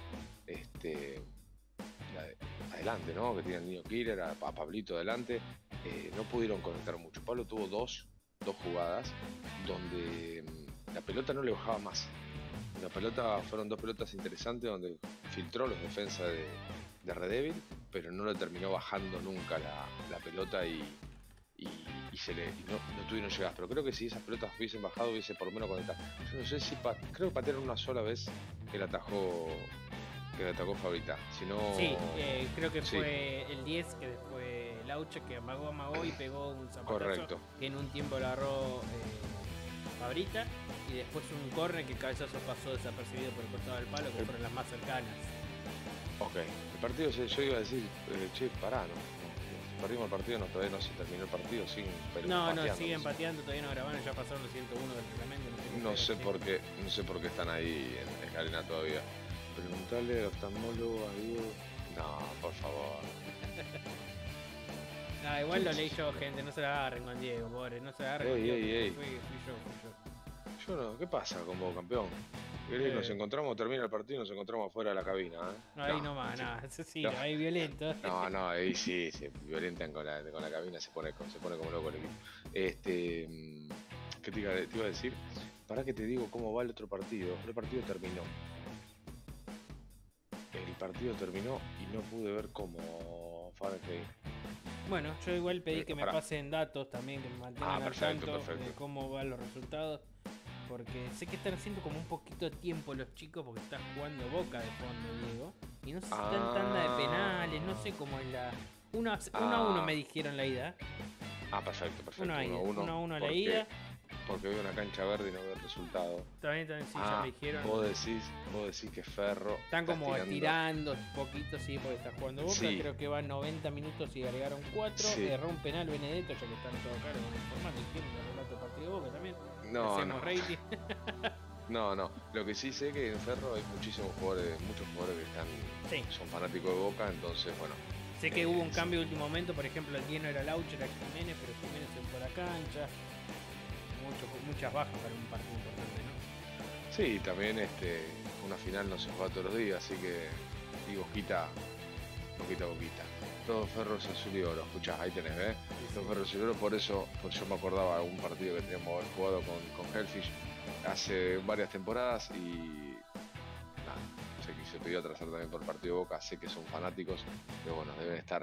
este, ade- adelante, ¿no? Que tiene al niño Killer, a, a Pablito adelante. Eh, no pudieron conectar mucho. Pablo tuvo dos, dos jugadas donde mm, la pelota no le bajaba más. La pelota, fueron dos pelotas interesantes donde filtró los defensas de, de Red Devil, pero no le terminó bajando nunca la, la pelota y, y, y se le, y no, no tuvieron llegadas. Pero creo que si esas pelotas hubiesen bajado, hubiese por lo menos conectado. Yo no sé si, pa- creo que patearon una sola vez que la atajó, que la atacó Fabrita. Si no, Sí, eh, creo que sí. fue el diez, que fue Laucha, que amagó, amagó y pegó un zapatazo. Correcto. Que en un tiempo lo agarró eh, Fabrita. Y después un corner que el cabezazo pasó desapercibido por el costado del palo, que fueron las más cercanas. Ok, el partido, se- yo iba a decir, eh, che, pará, no, no, perdimos el partido, no, todavía no se terminó el partido, sin pero No, no, pateando, siguen no sé. pateando, todavía no grabaron, ya pasaron los ciento uno del reglamento. No sé qué. por qué, no sé por qué están ahí en escalera todavía. Preguntarle al oftalmólogo a Diego. No, por favor. Ah, igual lo leí yo, gente, no se la agarren con Diego, pobre, no se la agarren Ey, con Diego. ey, que ey. Fui, fui yo, fui yo. Yo no, ¿qué pasa con vos, campeón? ¿Querés que Eh. nos encontramos, termina el partido y nos encontramos afuera de la cabina? ¿eh? No, ahí nomás, nada, eso sí, No. ahí violento. No, no, ahí sí, se violentan con la, con la cabina, se pone, se pone como loco el equipo. Este, mm, ¿qué te iba, te iba a decir? Para que te digo cómo va el otro partido. El partido terminó. El partido terminó y no pude ver cómo Fahrenheit. Bueno, yo igual pedí que me Pará. pasen datos también, que me mantengan Ah, al perfecto, tanto perfecto. de cómo van los resultados. Porque sé que están haciendo como un poquito de tiempo los chicos porque está jugando Boca de fondo, Diego. Y no sé si está en tanda de penales, no sé cómo es la... Uno a uno, a uno Ah. me dijeron la ida. Ah, perfecto, perfecto. Uno a ida, uno, uno a uno a la porque- ida. Porque veo una cancha verde y no veo el resultado. También, también sí, ya Ah, me dijeron. vos decís, vos decís que Ferro. Están está como estirando- estirando un poquito, sí, porque está jugando Boca. Sí. Creo que van noventa minutos y agregaron cuatro. Sí. Erró un penal Benedetto, ya que están todo caro con el formato. Y tienen el relato del partido de Boca también. No, Hacemos no. rating. No, no. Lo que sí sé que en Ferro hay muchísimos jugadores, muchos jugadores que están, Sí. son fanáticos de Boca, entonces bueno. Sé que Eh, hubo un sí. cambio de último momento, por ejemplo, el día no era Lauch, era Jiménez, pero Jiménez se fue a la cancha. Mucho, muchas bajas para un partido importante, ¿no? Sí, también este, una final no se juega todos los días, así que y boquita, boquita, boquita. Todo Ferro es azul y oro, escuchás, ahí tenés, ¿ves? Todo Ferro es azul y oro, por eso, por yo me acordaba de un partido que teníamos haber jugado con, con Hellfish hace varias temporadas y nada, sé que se pidió atrasar también por el partido de Boca, sé que son fanáticos, pero bueno, deben estar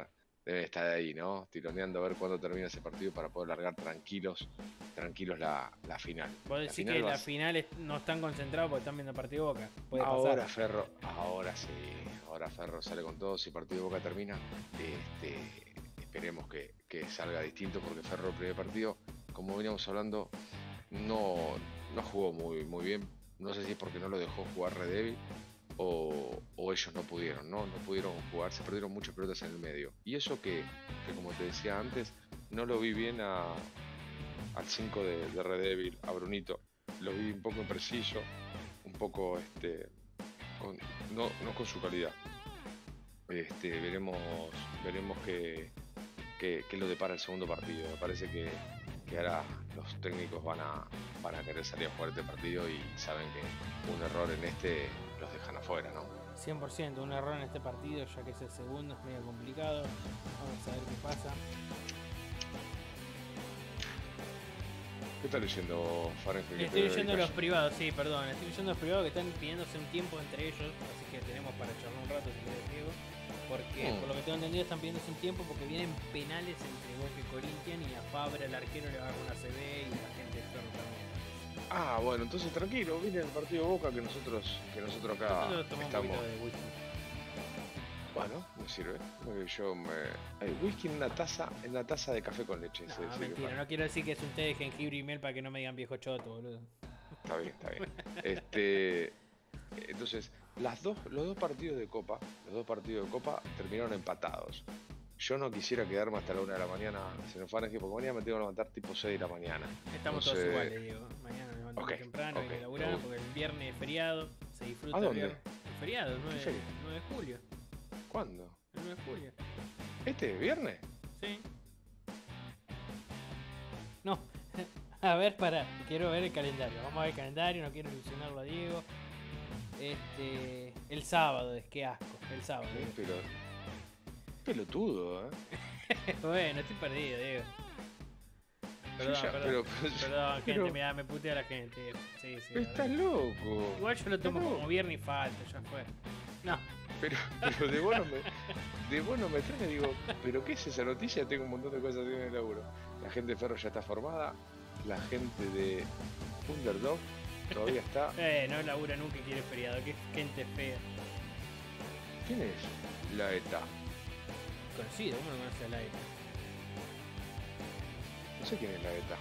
deben estar ahí, ¿no? Tironeando a ver cuándo termina ese partido para poder largar tranquilos, tranquilos la, la final. Vos La decís final que va a las ser- finales no están concentrados porque están viendo partido Boca. Puede Ahora pasar. Ferro, ahora sí, ahora Ferro sale con todo. Si el partido de Boca termina, este, esperemos que, que salga distinto porque Ferro el primer partido, como veníamos hablando, no, no jugó muy, muy bien. No sé si es porque no lo dejó jugar Red Devil o, o ellos no pudieron, ¿no? No pudieron jugar, se perdieron muchas pelotas en el medio. Y eso que, que como te decía antes, no lo vi bien a, al cinco de, de Red Devil, a Brunito. Lo vi un poco impreciso, un poco este, con- no, no con su calidad. Este, veremos veremos qué, qué, qué lo depara el segundo partido. Me parece que, que ahora los técnicos van a, van a querer salir a jugar este partido y saben que un error en este los dejan afuera, ¿no? cien por ciento, un error en este partido, ya que es el segundo, es medio complicado. Vamos a ver qué pasa. ¿Qué está leyendo Fahrenheit? Estoy leyendo los privados, sí, perdón. Estoy leyendo los privados que están pidiéndose un tiempo entre ellos, así que tenemos para charlar un rato si querés, Diego. Porque, Mm. por lo que tengo entendido, están pidiéndose un tiempo porque vienen penales entre Boca y Corinthians y a Fabra, el arquero, le va a dar una C B y la gente de Ferro también. Ah, bueno, entonces tranquilo, viene el partido Boca que nosotros, que nosotros acá Nosotros tomamos un estamos. poquito de whisky. Bueno, me sirve. Porque yo me. Hay whisky en una taza, en una taza de café con leche. No, se- sirve mentira, para- no quiero decir que es un té de jengibre y miel para que no me digan viejo choto, boludo. Está bien, está bien. Este, entonces, las dos, los dos partidos de Copa, los dos partidos de Copa terminaron empatados. Yo no quisiera quedarme hasta la una de la mañana, se nos porque mañana me tengo que levantar tipo seis de la mañana. Estamos todos Entonces, iguales, Diego. Mañana nos levantamos Ok, temprano, hay ok, que laburar ok. porque el viernes es feriado, se disfruta ¿A el dónde? viernes. El feriado, el nueve, feria? nueve de julio. ¿Cuándo? El nueve de julio. ¿Este viernes? Sí. No. A ver, para, quiero ver el calendario. Vamos a ver el calendario, no quiero ilusionarlo a Diego. Este. El sábado, es que asco. El sábado. Eh, Diego. Pero. Pelotudo, ¿eh? Bueno, estoy perdido, Diego. Yo Perdón, ya- perdón. pero, Perdón, gente, pero- mirá, me putea la gente. Diego. Sí, sí. pero la estás verdad. loco. Igual yo lo tomo No. como viernes y falta, ya fue. No. Pero, pero de vos no me, de vos no me traes, digo, ¿pero qué es esa noticia? Tengo un montón de cosas en el laburo. La gente de Ferro ya está formada, la gente de Underdog todavía está. Eh, no labura nunca y quiere feriado, qué gente fea. ¿Quién es la ETA? Conocido, ¿cómo no conoce a la E T A? No sé quién es la ETA.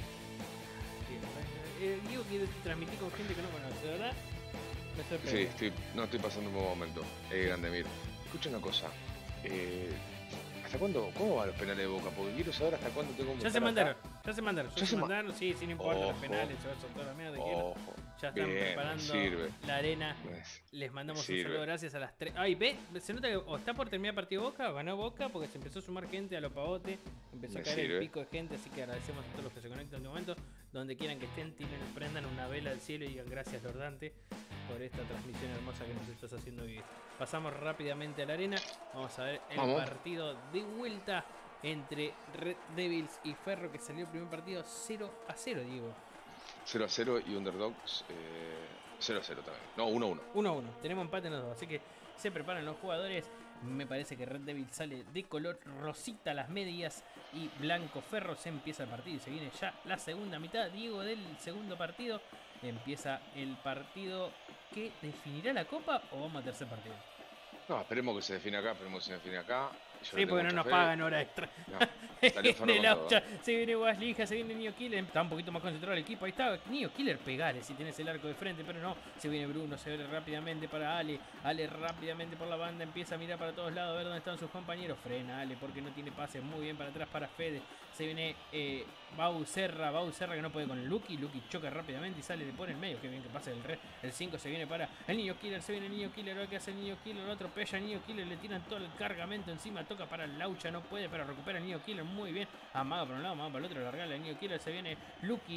Eh, Diego quiere transmitir con gente que no conoce, ¿verdad? Me Sí, sorprende. estoy, no estoy pasando un buen momento. Eh, Grandemir, escucha una cosa. Eh, ¿Hasta cuándo? ¿Cómo van los penales de Boca? Porque quiero saber hasta cuándo tengo que Ya se estar mandaron, acá. ya se mandaron, ya, Ya se se ma- mandaron, sí, sí, no importa, los Ojo. penales, se va a soltar la mierda de quién. Ojo. Ya están Bien, me preparando sirve. la arena. Pues, Les mandamos un sirve. saludo, gracias a las tres. Ay, ve, se nota que o está por terminar el partido Boca, o ganó Boca, porque se empezó a sumar gente a lo pavote, empezó Me a caer el sirve. pico de gente, así que agradecemos a todos los que se conectan en este momento. Donde quieran que estén, tienen, prendan una vela al cielo y digan gracias, Lord Dante, por esta transmisión hermosa que nos estás haciendo vivir. Pasamos rápidamente a la arena, vamos a ver el Vamos. partido de vuelta entre Red Devils y Ferro, que salió el primer partido cero a cero, Diego. cero a cero y Underdogs eh, cero a cero también. No, uno a uno. uno a uno, tenemos empate en los dos, así que se preparan los jugadores. Me parece que Red Devil sale de color rosita las medias y blanco Ferro. Se empieza el partido y se viene ya la segunda mitad. Diego, del segundo partido, empieza el partido que definirá la copa, o vamos a tercer partido. No, esperemos que se define acá, esperemos que se define acá. Yo Sí, le tengo porque no mucha nos fe. pagan hora extra. No, salió Ferro En el con todo. aucha, se viene Waslija, se viene Neo Killer, está un poquito más concentrado el equipo, ahí está Neo Killer, pegale si tienes el arco de frente, pero no, se viene Bruno, se ve rápidamente para Ale, Ale rápidamente por la banda, empieza a mirar para todos lados, a ver dónde están sus compañeros, frena Ale porque no tiene pases, muy bien para atrás para Fede, se viene eh, Bau Serra, Bau Serra que no puede con el Lucky, Lucky choca rápidamente y sale, le pone el medio, que bien que pase el red, el cinco se viene para el Niño Killer, se viene el Niño Killer, ahora que hace el Niño Killer, lo atropella el Niño Killer, le tiran todo el cargamento encima, toca para el Laucha, no puede, pero recupera el Niño Killer muy bien, amaga por un lado, amaga para el otro, la regala el Niño Killer, se viene Lucky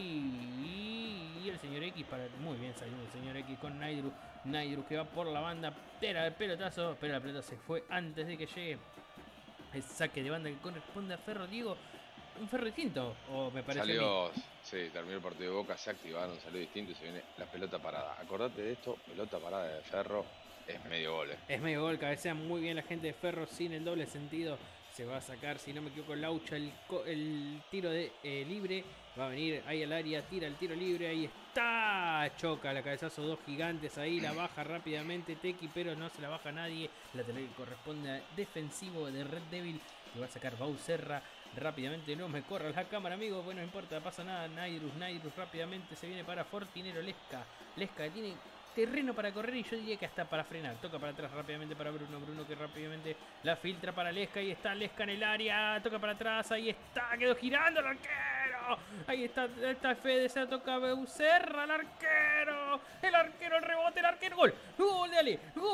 y el señor X para, muy bien saliendo el señor X con Naidru, Naidru que va por la banda, tira el pelotazo, pero la pelota se fue antes de que llegue el saque de banda que corresponde a Ferro. Diego, un Ferro distinto, o me parece a mí? Salió, sí, terminó el partido de Boca, se activaron, salió distinto y se viene la pelota parada. Acordate de esto, pelota parada de Ferro, es medio gol. Eh. Es medio gol, cabecea muy bien la gente de Ferro sin el doble sentido. Se va a sacar, si no me equivoco, Laucha el, el tiro de eh, libre. Va a venir ahí al área, tira el tiro libre, ahí está. Choca la cabezazo, dos gigantes ahí, la baja rápidamente Tequi, pero no se la baja nadie. La que corresponde a defensivo de Red Devil. Lo va a sacar Bauserra rápidamente. No me corra la cámara, amigo. Bueno, no importa, no pasa nada. Nairus, Nairus rápidamente se viene para Fortinero. Lesca, Lesca que tiene terreno para correr y yo diría que hasta para frenar. Toca para atrás rápidamente para Bruno. Bruno que rápidamente la filtra para Lesca. Ahí está Lesca en el área. Toca para atrás. Ahí está. Quedó girando el arquero. Ahí está, está Fede. Se la toca Beucerra al arquero. El arquero, el rebote, el arquero. Gol. Gol de Ale.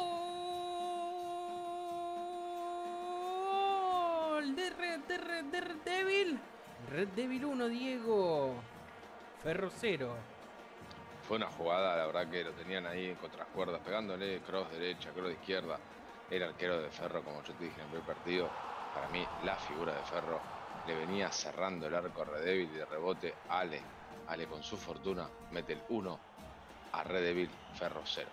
Gol de Red, de Red, de Red Devil. Red Devil uno, Diego. Ferro cero. Fue una jugada, la verdad que lo tenían ahí contra las cuerdas, pegándole cross derecha, cross izquierda. El arquero de Ferro, como yo te dije en el primer partido, para mí la figura de Ferro, le venía cerrando el arco a Red Devil y de rebote Ale, Ale con su fortuna, mete el uno a Red Devil, Ferro cero.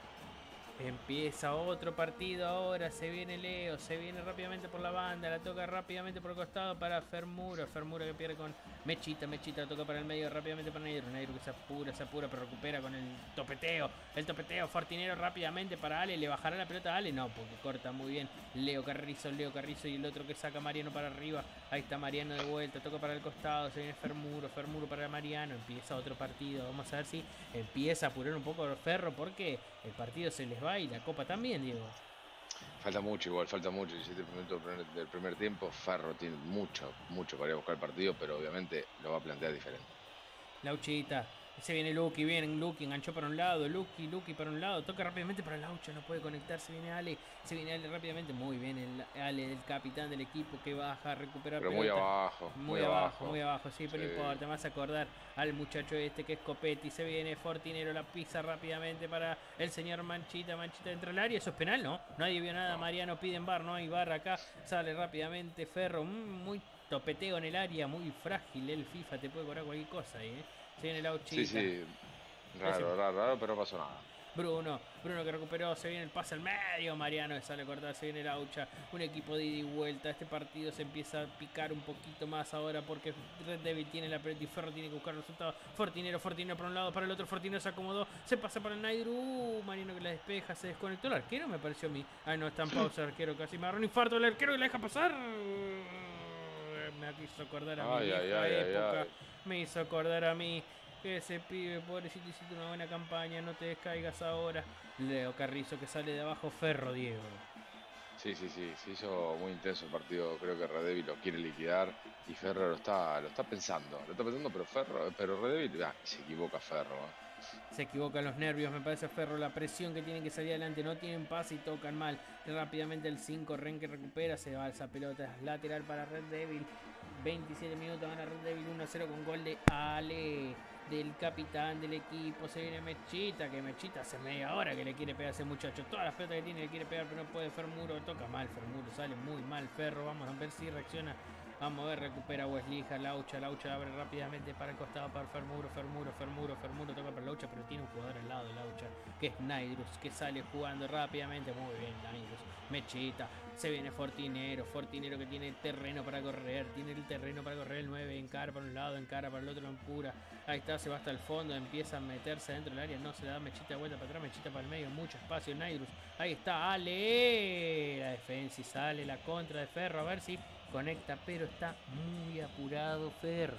Empieza otro partido ahora, se viene Leo, se viene rápidamente por la banda, la toca rápidamente por el costado para Fermuro, Fermuro que pierde con Mechita, Mechita la toca para el medio rápidamente para Nairo, Nairo que se apura, se apura pero recupera con el topeteo, el topeteo, Fortinero rápidamente para Ale, ¿le bajará la pelota a Ale? No, porque corta muy bien Leo Carrizo, Leo Carrizo y el otro que saca Mariano para arriba, ahí está Mariano de vuelta, toca para el costado, se viene Fermuro, Fermuro para Mariano, empieza otro partido, vamos a ver si empieza a apurar un poco el Ferro porque el partido se les va y la copa también, Diego. Falta mucho igual, falta mucho. diecisiete minutos del primer tiempo. Ferro tiene mucho, mucho para ir a buscar el partido, pero obviamente lo va a plantear diferente. Lauchita, se viene Lucky, viene Lucky, enganchó para un lado, Lucky, Lucky para un lado, toca rápidamente para Laucha, no puede conectar, se viene Ale, se viene Ale rápidamente, muy bien el Ale, el capitán del equipo que baja a recuperar pero pelota. muy abajo, muy, muy abajo, abajo, muy abajo, sí, pero sí. no importa, me vas a acordar al muchacho este que es Copetti, se viene Fortinero, la pisa rápidamente para el señor Manchita, Manchita dentro del área, eso es penal, ¿no? Nadie vio nada, no. Mariano pide en bar, no hay bar acá, sale rápidamente Ferro, muy topeteo en el área, muy frágil el FIFA, te puede cobrar cualquier cosa ahí, ¿eh? Se viene Lauchita. Sí, sí. Raro, raro, raro, pero no pasó nada. Bruno, Bruno que recuperó, se viene el pase al medio, Mariano sale a cortar, se viene Laucha, un equipo de ida y vuelta, este partido se empieza a picar un poquito más ahora porque Red Devil tiene la pelota y Ferro tiene que buscar el resultado, Fortinero, Fortinero para un lado, para el otro, Fortinero se acomodó, se pasa para el Naidru, uh, Mariano que la despeja, se desconectó el arquero, me pareció a mí, ay no, está en pausa el arquero, casi me agarró un infarto el arquero y la deja pasar, me hizo acordar a mi ay, ay, ay, época, ay, ay. me hizo acordar a mí. Que ese pibe, pobrecito, hiciste una buena campaña, no te descaigas ahora. Leo Carrizo que sale de abajo, Ferro, Diego. Sí, sí, sí, se hizo muy intenso el partido, creo que Red Devil lo quiere liquidar y Ferro lo está, lo está pensando, lo está pensando, pero Ferro, pero Red Devil, ah, se equivoca Ferro. ¿eh? Se equivocan los nervios, me parece Ferro, la presión que tienen que salir adelante, no tienen paz y tocan mal. Rápidamente el cinco, Ren que recupera, se va esa pelota, lateral para Red Devil. veintisiete minutos, gana Red Devil uno a cero con gol de Ale, del capitán del equipo. Se viene Mechita, que Mechita hace media hora que le quiere pegar a ese muchacho. Todas las pelotas que tiene le quiere pegar, pero no puede. Fermuro toca mal, Fermuro sale muy mal. Ferro, vamos a ver si reacciona. Vamos a ver, recupera Weslija, Laucha, Laucha abre rápidamente para el costado para Fermuro, Fermuro, Fermuro, Fermuro toca para Laucha, pero tiene un jugador al lado de Laucha, que es Naidrus, que sale jugando rápidamente, muy bien Naidrus, Mechita, se viene Fortinero, Fortinero que tiene terreno para correr, tiene el terreno para correr, el nueve, encara para un lado, encara para el otro, empura, ahí está, se va hasta el fondo, empieza a meterse dentro del área, no se le da Mechita de vuelta para atrás, Mechita para el medio, mucho espacio, Naidrus, ahí está, Ale, la defensa y sale la contra de Ferro, a ver si conecta, pero está muy apurado Ferro.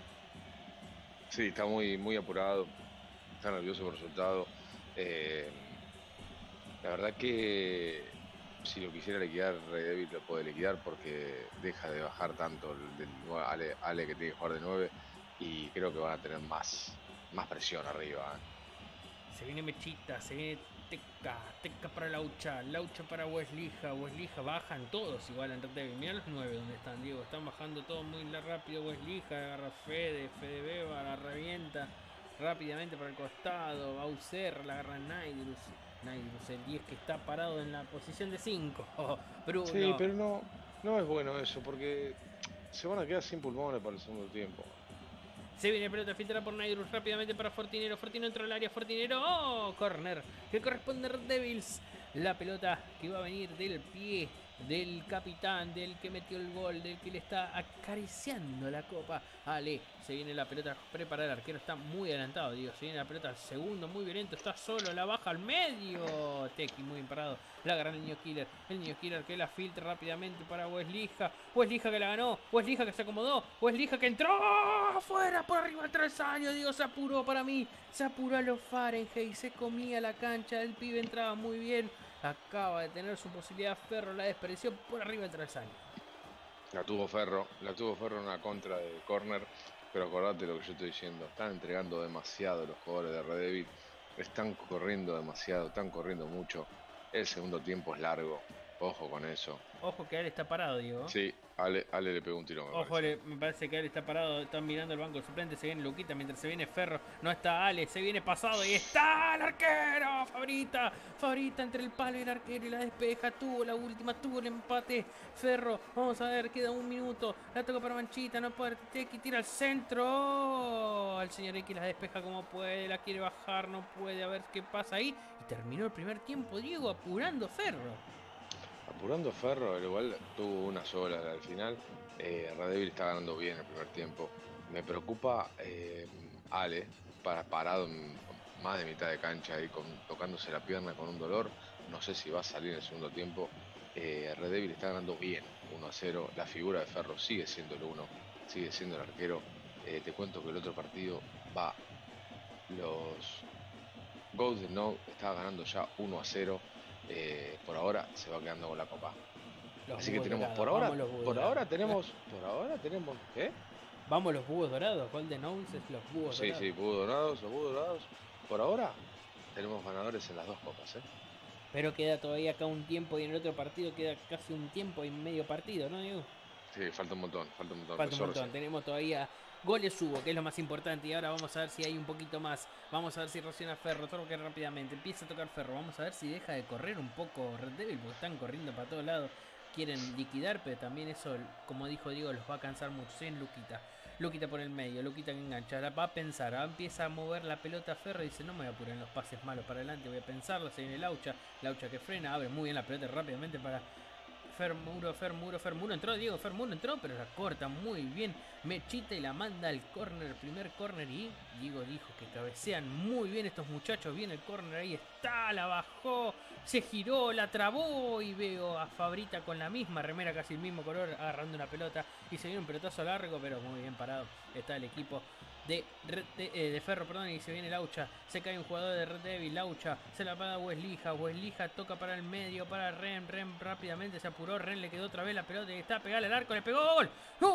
Sí, está muy, muy apurado, está nervioso por el resultado. Eh, la verdad que si lo quisiera liquidar, Red Devil lo puede liquidar porque deja de bajar tanto el del Ale, Ale que tiene que jugar de nueve y creo que van a tener más, más presión arriba. ¿eh? Se viene Mechita, se viene Teca, Teca para Laucha, Laucha para Weslija, Weslija, bajan todos igual en Red Devil. Mirá los nueve donde están, Diego, están bajando todos muy rápido. Weslija, agarra Fede, Fede Beba, la revienta rápidamente para el costado, Bauser, la agarra Naidrus, Naidrus el diez que está parado en la posición de cinco. Oh, Bruno. Sí, pero no, no es bueno eso porque se van a quedar sin pulmones para el segundo tiempo. Se viene pelota filtrada por Naidrus rápidamente para Fortinero. Fortinero entra al área. Fortinero. ¡Oh! Corner. Que corresponde a Red Devils. la pelota que va a venir del pie del capitán, del que metió el gol, del que le está acariciando la copa. Ale, se viene la pelota, prepara el arquero, está muy adelantado, digo, se viene la pelota al segundo, muy violento, está solo, la baja al medio. Tequi muy bien parado, la agarra el niño killer, el niño killer que la filtra rápidamente para Weslija, Weslija que la ganó, Weslija que se acomodó, Weslija que entró afuera, por arriba del travesaño, digo, se apuró para mí, se apuró a los Fahrenheit, se comía la cancha, el pibe entraba muy bien. Acaba de tener su posibilidad, Ferro la desperdició por arriba del travesaño. La tuvo Ferro, la tuvo Ferro en una contra de córner, pero acordate lo que yo estoy diciendo, están entregando demasiado los jugadores de Red Devil, están corriendo demasiado, están corriendo mucho, el segundo tiempo es largo, ojo con eso. Ojo que Ale está parado, Diego. Sí, Ale, Ale le pegó un tiro. Me Ojo, parece. Ale, me parece que Ale está parado, están mirando el banco suplente, se viene Luquita mientras se viene Ferro, no está Ale, se viene pasado y está el arquero, Fabrita, Fabrita entre el palo y el arquero y la despeja, tuvo la última, tuvo el empate, Ferro, vamos a ver, queda un minuto, la toca para Manchita, no puede, Tequi tira al centro, el señor X la despeja como puede, la quiere bajar, no puede, a ver qué pasa ahí, y terminó el primer tiempo, Diego, apurando Ferro. Apurando Ferro, igual tuvo una sola al final. Eh, Red Devil está ganando bien el primer tiempo. Me preocupa eh, Ale, para, parado en más de mitad de cancha ahí con, tocándose la pierna con un dolor. No sé si va a salir en el segundo tiempo. Eh, Red Devil está ganando bien, uno a cero. La figura de Ferro sigue siendo el uno, sigue siendo el arquero. Eh, te cuento que el otro partido va. Los Golden No está ganando ya uno a cero. Eh, por ahora se va quedando con la copa. Los Así que búhos tenemos dorados, por ahora, vamos los búhos por dorados. ahora tenemos, por ahora tenemos, ¿qué? Vamos los búhos dorados, Golden Owls, los búhos Sí, dorados. sí, búhos dorados, los búhos dorados. Por ahora tenemos ganadores en las dos copas, ¿eh? Pero queda todavía acá un tiempo y en el otro partido queda casi un tiempo y medio partido, ¿no, Diego? Sí, falta un montón, falta un montón. Falta un Empezó montón, recién. tenemos todavía goles hubo, que es lo más importante. Y ahora vamos a ver si hay un poquito más. Vamos a ver si reacciona Ferro, toque rápidamente. Empieza a tocar Ferro, vamos a ver si deja de correr un poco Red Devil, porque están corriendo para todos lados. Quieren liquidar, pero también eso, como dijo Diego, los va a cansar mucho. Sí, en Luquita. Luquita por el medio, Luquita que engancha, la va a pensar, ¿ah? Empieza a mover la pelota Ferro y dice, no me voy a apurar en los pases malos para adelante, voy a pensarlo, se viene Laucha, Laucha que frena, abre muy bien la pelota rápidamente para Fermuro, Fermuro, Fermuro entró, Diego, Fermuro entró, pero la corta muy bien, Mechita y la manda al córner, primer córner y Diego dijo que cabecean muy bien estos muchachos, viene el córner, ahí está, la bajó, se giró, la trabó y veo a Fabrita con la misma remera, casi el mismo color, agarrando una pelota y se viene un pelotazo largo, pero muy bien parado está el equipo de, Red de, eh, de Ferro, perdón, y se viene Laucha, se cae un jugador de Red Devil, Laucha, se la va a Weslija, Weslija toca para el medio, para Ren, Ren rápidamente se apuró, Ren le quedó otra vez la pelota y está pegada al arco, le pegó, ¡gol!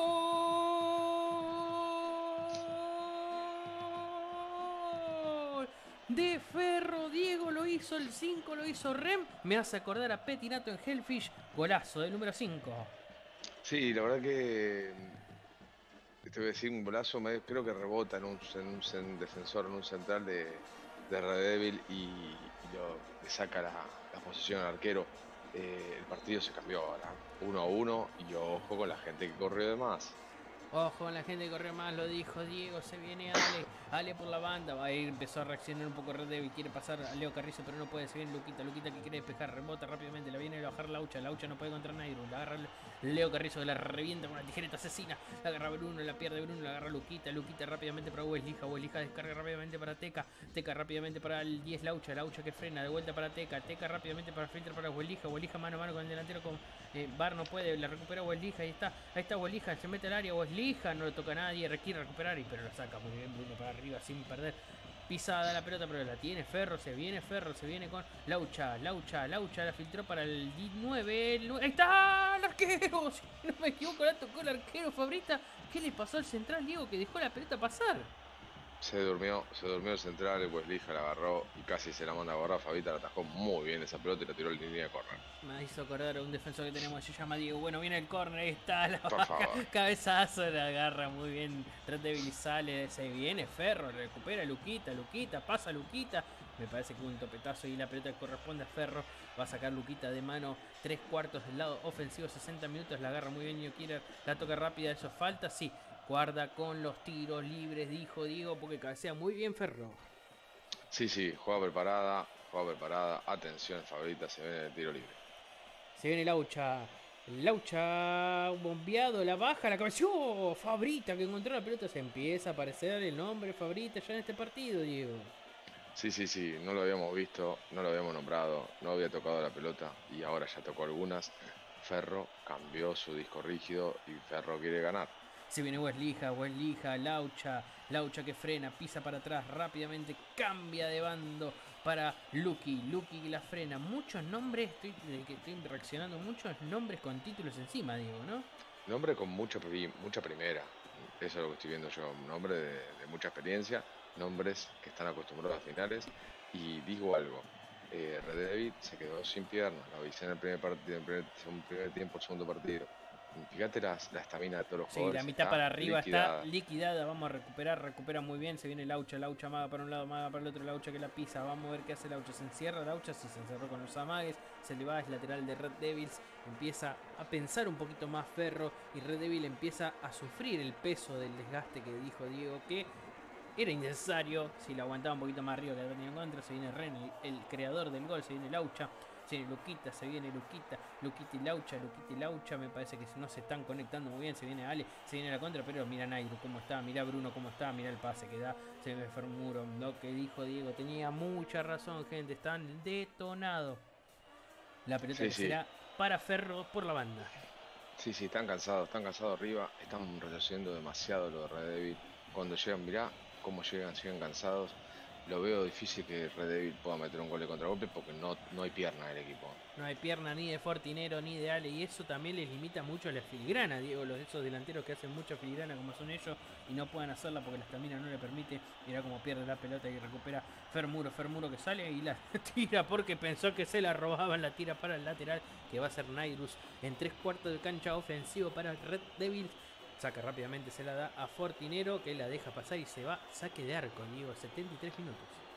¡Gol! De Ferro, Diego lo hizo, el cinco lo hizo Rem, me hace acordar a Petinato en Hellfish, golazo del número cinco. Sí, la verdad que te voy a decir un golazo, me, creo que rebota en un, en un, en un defensor, en un central de, de Red Devil y, y lo, le saca la, la posición al arquero. Eh, el partido se cambió ahora, uno a uno y ojo con la gente que corrió de más. Ojo, la gente que corrió más, lo dijo Diego, se viene Ale, Ale por la banda, va a ir, empezó a reaccionar un poco Red Devil, quiere pasar a Leo Carrizo, pero no puede, se viene Luquita, Luquita que quiere despejar, rebota rápidamente, la viene a bajar Laucha, Laucha no puede contra Nairo, la agarra Leo Carrizo, que la revienta con una tijereta asesina, la agarra Bruno, la pierde Bruno, la agarra Luquita, Luquita rápidamente para Weslija, Weslija descarga rápidamente para Teca, Teca rápidamente para el diez Laucha, Laucha que frena, de vuelta para Teca, Teca rápidamente para filtrar para Weslija, Weslija mano a mano con el delantero con eh, Bar no puede, la recupera Weslija, ahí está, ahí está Weslija, se mete al área, Weslija, no le toca nada. Nadie requiere recuperar y pero la saca muy bien Bruno para arriba sin perder pisada la pelota, pero la tiene Ferro, se viene Ferro, se viene con Laucha, Laucha, Laucha la filtró para el nueve, el nueve, ahí está el arquero, si no me equivoco la tocó el arquero Fabrita, ¿qué le pasó al central Diego que dejó la pelota pasar? Se durmió, se durmió el central, el Weslija la agarró y casi se la manda a borrar. Fabita la atajó muy bien esa pelota y la tiró en línea de córner. Me hizo acordar a un defensor que tenemos, se llama Diego. Bueno, viene el córner, ahí está la Por baja, favor. cabezazo, la agarra muy bien. Red Devil sale, se viene Ferro, recupera Luquita, Luquita, pasa Luquita. Me parece que hubo un topetazo y la pelota que corresponde a Ferro. Va a sacar Luquita de mano, tres cuartos del lado ofensivo, sesenta minutos. La agarra muy bien New Killer, la toca rápida, eso falta, sí. Guarda con los tiros libres, dijo Diego, porque cabecea muy bien Ferro. Sí, sí, juega preparada. jugada preparada. Atención, Fabrita, se ve en el tiro libre. Se viene Laucha. Laucha bombeado, la baja, la cabeceó. Fabrita que encontró la pelota. Se empieza a aparecer el nombre Fabrita ya en este partido, Diego. Sí, sí, sí, no lo habíamos visto, no lo habíamos nombrado, no había tocado la pelota y ahora ya tocó algunas. Ferro cambió su disco rígido y Ferro quiere ganar. Se viene Weslija, Weslija, Laucha, Laucha que frena, pisa para atrás, rápidamente cambia de bando para Lucky, Lucky que la frena. Muchos nombres, estoy, que estoy reaccionando, muchos nombres con títulos encima, Diego, ¿no? Nombre con mucha, mucha primera, eso es lo que estoy viendo yo, un nombre de, de mucha experiencia, nombres que están acostumbrados a finales. Y digo algo, eh, Red Devil se quedó sin piernas, lo avisé en el primer partido, en el primer, primer tiempo, el segundo partido. Fíjate la estamina de todos los sí, jugadores. Sí, la mitad para arriba liquidada. está liquidada. Vamos a recuperar, recupera muy bien. Se viene Laucha, Laucha amaga para un lado, amaga para el otro. Laucha que la pisa. Vamos a ver qué hace Laucha. Se encierra Laucha, sí, se encerró con los amagues. Se le va, es lateral de Red Devils. Empieza a pensar un poquito más Ferro. Y Red Devil empieza a sufrir el peso del desgaste que dijo Diego, que era innecesario. Si lo aguantaba un poquito más arriba que había tenido en contra. Se viene Ren, el, el creador del gol. Se viene Laucha. Se viene Luquita, se viene Luquita, Luquita y Laucha, Luquita y Laucha, me parece que no se están conectando muy bien, se viene Ale, se viene la contra, pero mira Nairo cómo está, mira Bruno cómo está, mira el pase que da, se ve Fermuro, lo que dijo Diego, tenía mucha razón, gente, están detonados. La pelota Sí, que sí. será para Ferro por la banda. Sí, sí, están cansados, están cansados arriba, están retrocediendo demasiado lo de Red Devil. Cuando llegan, mirá cómo llegan, siguen cansados. Lo veo difícil que Red Devil pueda meter un gol de contragolpe porque no, no hay pierna en el equipo. No hay pierna ni de Fortinero ni de Ale, y eso también les limita mucho a la filigrana, Diego, los esos delanteros que hacen mucha filigrana como son ellos y no pueden hacerla porque la estamina no le permite. Mirá cómo pierde la pelota y recupera Fermuro, Fermuro que sale y la tira porque pensó que se la robaban, la tira para el lateral que va a ser Nairus en tres cuartos de cancha ofensivo para el Red Devil. Saca rápidamente, se la da a Fortinero que la deja pasar y se va, saque de arco, Diego, setenta y tres minutos.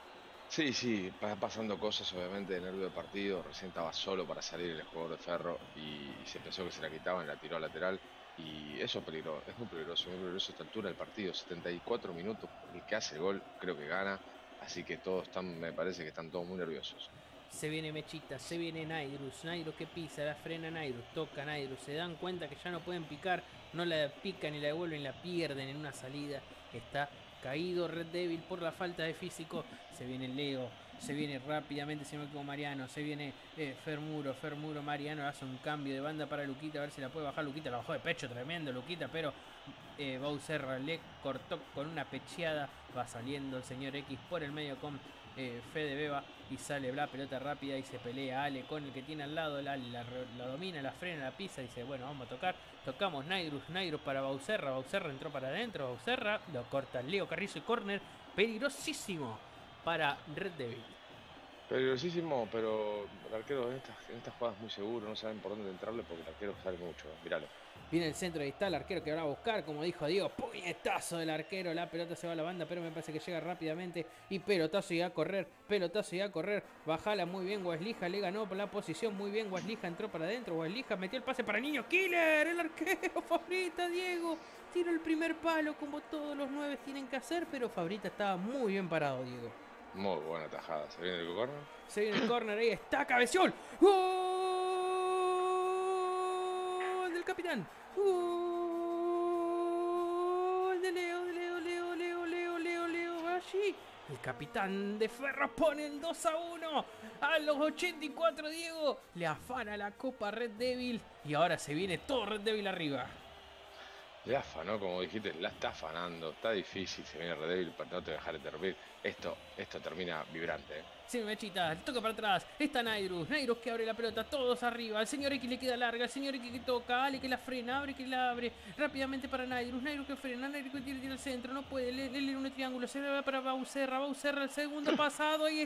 Sí, sí, va pasando cosas obviamente de nervio de partido. Recién estaba solo para salir el jugador de Ferro y, y se pensó que se la quitaban, la tiró a lateral. Y eso es peligroso, es muy peligroso, muy peligroso a esta altura del partido. setenta y cuatro minutos, el que hace el gol creo que gana. Así que todos están, me parece que están todos muy nerviosos. Se viene Mechita, se viene Nairus, Nairus que pisa, la frena Nairus, toca Nairus, se dan cuenta que ya no pueden picar, no la pican y la devuelven, la pierden en una salida, está caído Red Devil por la falta de físico, se viene Leo, se viene rápidamente, se me equivoco Mariano, se viene eh, Fermuro, Fermuro, Mariano hace un cambio de banda para Luquita, a ver si la puede bajar Luquita, la bajó de pecho, tremendo Luquita, pero eh, Bowser le cortó con una pecheada, va saliendo el señor X por el medio con Eh, Fede Beba y sale la pelota rápida y se pelea Ale con el que tiene al lado, la, la, la domina, la frena, la pisa y dice bueno vamos a tocar, tocamos Nairus, Nairus para Bauserra, Bauserra entró para adentro, Bauserra lo corta Leo Carrizo y córner peligrosísimo para Red Devil. Peligrosísimo, pero el arquero en estas, en estas jugadas muy seguro, no saben por dónde entrarle porque el arquero sale mucho, míralo. Viene el centro, ahí está el arquero que va a buscar, como dijo Diego, puñetazo del arquero, la pelota se va a la banda, pero me parece que llega rápidamente y pelotazo y a correr, pelotazo y a correr, bajala muy bien Weslija, le ganó por la posición, muy bien Weslija, entró para adentro, Weslija metió el pase para Niño Killer, el arquero Fabrita, Diego, tiró el primer palo como todos los nueve tienen que hacer, pero Fabrita estaba muy bien parado, Diego. Muy buena tajada, ¿se viene el corner? Se viene el corner, ahí está, cabeción, ¡gol del capitán! ¡Gol de Leo, de Leo, Leo, Leo, Leo, Leo, Leo, allí! El capitán de Ferro pone el dos a uno a los ochenta y cuatro, Diego. Le afana la copa Red Devil y ahora se viene todo Red Devil arriba. Le afanó, como dijiste, la está afanando, está difícil, se viene Red Devil, no te dejar de interrumpir. Esto, esto termina vibrante, ¿eh? Sí, Mechita, toca para atrás, está Nairus, Nairus que abre la pelota, todos arriba, el señor X le queda larga, el señor X que toca, Ale que la frena, abre que la abre, rápidamente para Nairus, Nairus que frena, Nairus que tira, tira al centro, no puede, le, le, le un triángulo, se va para Bauserra, Bauserra el segundo pasado, ahí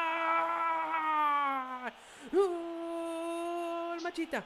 está, ¡gol, Machita!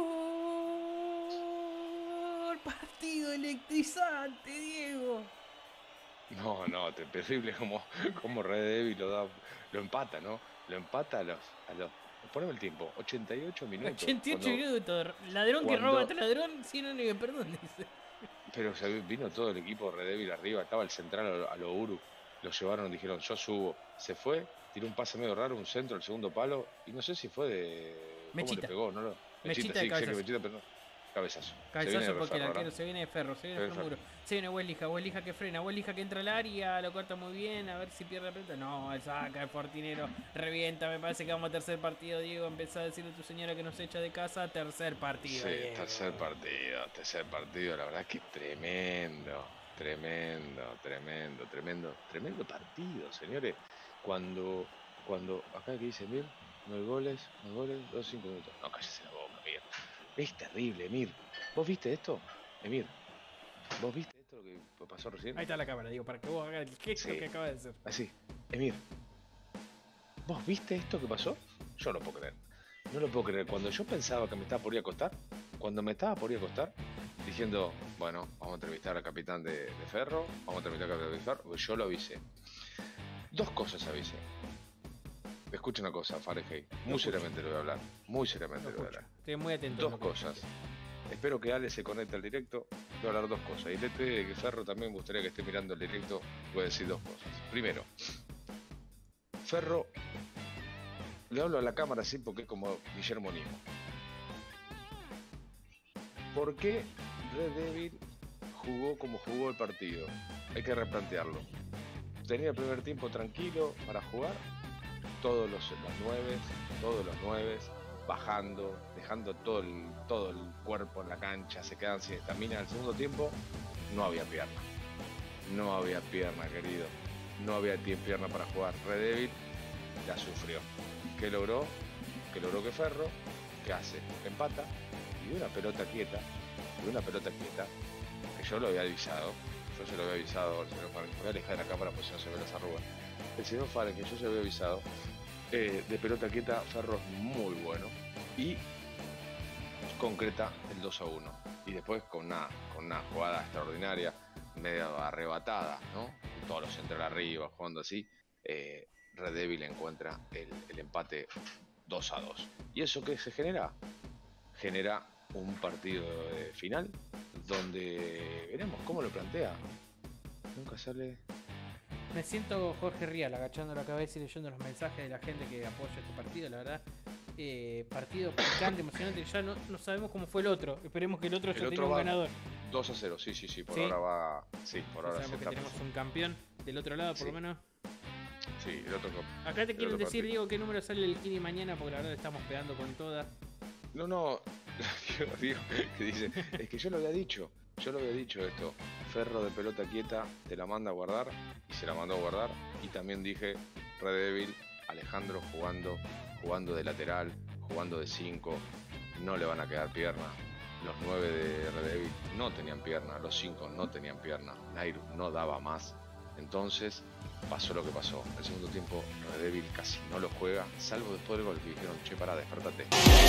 ¡Gol! Partido electrizante, Diego. No, no, terrible como, como Red Devil lo da, lo empata, ¿no? Lo empata a los, a los, poneme el tiempo, ochenta y ocho minutos. ochenta y ocho cuando, minutos, ladrón que cuando, roba a otro ladrón, cien años de perdón, dice. Pero se vino todo el equipo de Red Devil arriba, estaba el central a lo, a lo Uru, lo llevaron, dijeron, yo subo. Se fue, tiró un pase medio raro, un centro, el segundo palo, y no sé si fue de... ¿Cómo Mechita. le pegó? No, no. Mechita Mechita, de sí, sé que cabezazo. Mechita, pero no. Cabezazo. Cabezazo porque el Ferro, arquero ¿verdad? se viene de Ferro, se viene Se de viene Ferro Ferro. muro. Se viene Huelija, Huelija que frena, Huelija que entra al área, lo corta muy bien, a ver si pierde la pelota. No, el saca, el Fortinero revienta, me parece que vamos a tercer partido, Diego. Empezá a decirle a tu señora que nos echa de casa, tercer partido, Sí, Diego. tercer partido, tercer partido, la verdad que tremendo, tremendo, tremendo, tremendo, tremendo partido, señores. Cuando, cuando, acá que dice Mir, nueve goles, nueve goles, dos, cinco minutos. No, cállese la boca, Mir. Es terrible, Emir. ¿Vos viste esto? Emir, ¿vos viste esto lo que pasó recién? Ahí está la cámara, Diego, para que vos hagas el gesto Sí, que acaba de hacer. así. Emir, ¿vos viste esto que pasó? Yo no lo puedo creer. No lo puedo creer. Cuando yo pensaba que me estaba por ir a acostar, cuando me estaba por ir a acostar, diciendo, bueno, vamos a entrevistar al capitán de, de Ferro, vamos a entrevistar al capitán de Ferro, pues yo lo avisé. Dos cosas avisé. Escucha una cosa, Fahrenheit. Muy seriamente lo voy a hablar. Muy seriamente lo voy a hablar. Estoy muy atento. Dos cosas. Espero que Ale se conecte al directo. Voy a hablar dos cosas. Y el E T de Ferro también me gustaría que esté mirando el directo. Voy a decir dos cosas. Primero, Ferro, le hablo a la cámara así porque es como Guillermo Nimo. ¿Por qué Red Devil jugó como jugó el partido? Hay que replantearlo. Tenía el primer tiempo tranquilo para jugar. Todos los, los nueve, todos los nueve, bajando, dejando todo el, todo el cuerpo en la cancha, se quedan sin estamina. Al segundo tiempo no había pierna. No había pierna, querido. No había pierna para jugar. Red Devil la sufrió. ¿Qué logró? ¿Qué logró que Ferro? ¿Qué hace? Empata y de una pelota quieta, de una pelota quieta, que yo lo había avisado, yo se lo había avisado al señor Faren, voy a alejar de la cámara porque si no se ve las arrugas. El señor Faren, que yo se lo había avisado, eh, de pelota quieta, Ferro es muy bueno y concreta el dos a uno. Y después con una, con una jugada extraordinaria, medio arrebatada, ¿no? Todos los centros arriba, jugando así, eh, Red Devil encuentra el, el empate dos a dos. ¿Y eso qué se genera? Genera un partido de final donde veremos cómo lo plantea. Nunca sale. Me siento Jorge Rial agachando la cabeza y leyendo los mensajes de la gente que apoya este partido, la verdad. Eh, partido picante, emocionante. Ya no, no sabemos cómo fue el otro. Esperemos que el otro ya tenga un ganador. dos a cero, sí, sí, sí. Por ¿Sí? ahora va. Sí, por Ya ahora sabemos se que está. tenemos un campeón del otro lado, por Sí. lo menos. Sí, el otro. Acá te el quieren otro decir, partido. Diego, qué número sale el Kini mañana, porque la verdad le estamos pegando con toda. No, no. Digo, digo, que dice, es que yo lo había dicho. Yo lo había dicho esto. Ferro de pelota quieta te la manda a guardar y se la mandó a guardar. Y también dije, Red Devil, Alejandro jugando, jugando de lateral, jugando de cinco, no le van a quedar pierna. Los nueve de Red Devil no tenían pierna, los cinco no tenían pierna, Nairo no daba más. Entonces pasó lo que pasó. El segundo tiempo Red Devil casi no lo juega, salvo después del gol que dijeron, che, pará, despertate.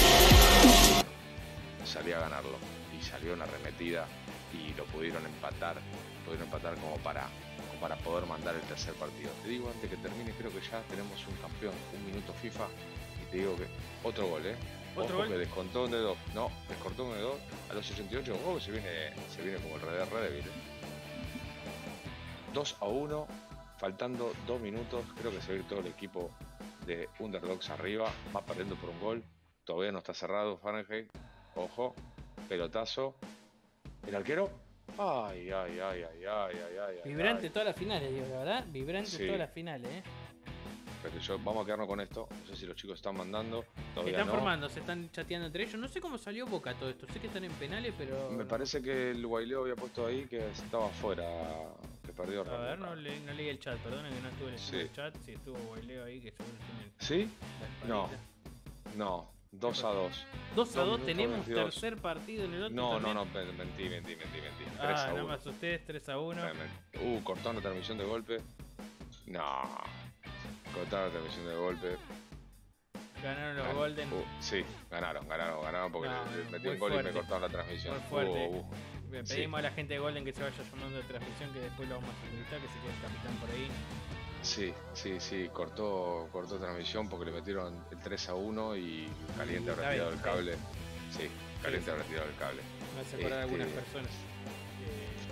Salía a ganarlo y salió una arremetida y lo pudieron empatar, pudieron empatar como para, como para poder mandar el tercer partido. Te digo antes que termine, creo que ya tenemos un campeón, un minuto FIFA, y te digo que otro gol, ¿eh? ¿Otro Ojo gol? que descontó un de dos, no, descortó un de dos a los sesenta y ocho, ojo que se viene, se viene como el Red Red Devil, ¿eh? dos a uno, faltando dos minutos, creo que se va a ir todo el equipo de Underdogs arriba, va perdiendo por un gol, todavía no está cerrado Fahrenheit, ojo, pelotazo, el arquero, ay, ay, ay, ay, ay, ay, ay, Vibrante ay. todas las finales, Diego, la verdad. Vibrante Sí. todas las finales, eh. Pero yo, vamos a quedarnos con esto, no sé si los chicos están mandando, Se todavía están no. formando, se están chateando entre ellos. No sé cómo salió Boca todo esto. Sé que están en penales, pero. Me parece que el Guaileo había puesto ahí que estaba afuera, que perdió A ver, Ramón. no, le, no leí el chat, perdón, que no estuve leyendo Sí. el chat. Si estuvo Guaileo ahí, que seguro tiene ¿Sí? la No, espadita. no, dos a dos. dos a dos dos, minutos tenemos veintidós. tercer partido en el otro. No, no, también. no, pe- mentí, mentí, mentí, mentí. tres Ah, a no uno. me asusté, tres a uno. Uh, cortaron la transmisión de golpe. No, cortaron la transmisión de golpe. Ganaron los Gan- Golden. uh, sí, ganaron, ganaron, ganaron porque No, le- le metí muy un gol y me fuerte. cortaron la transmisión. Muy fuerte. Uh, uh, Le sí. pedimos a la gente de Golden que se vaya llamando de transmisión, que después lo vamos a entrevistar, que se quede el capitán por ahí. Sí, sí, sí, cortó, cortó transmisión porque le metieron el tres a uno y Caliente habrá Está tirado bien, el está cable. Sí, Caliente sí. habrá tirado el cable. Me hace acordar a Este- algunas personas. Eh,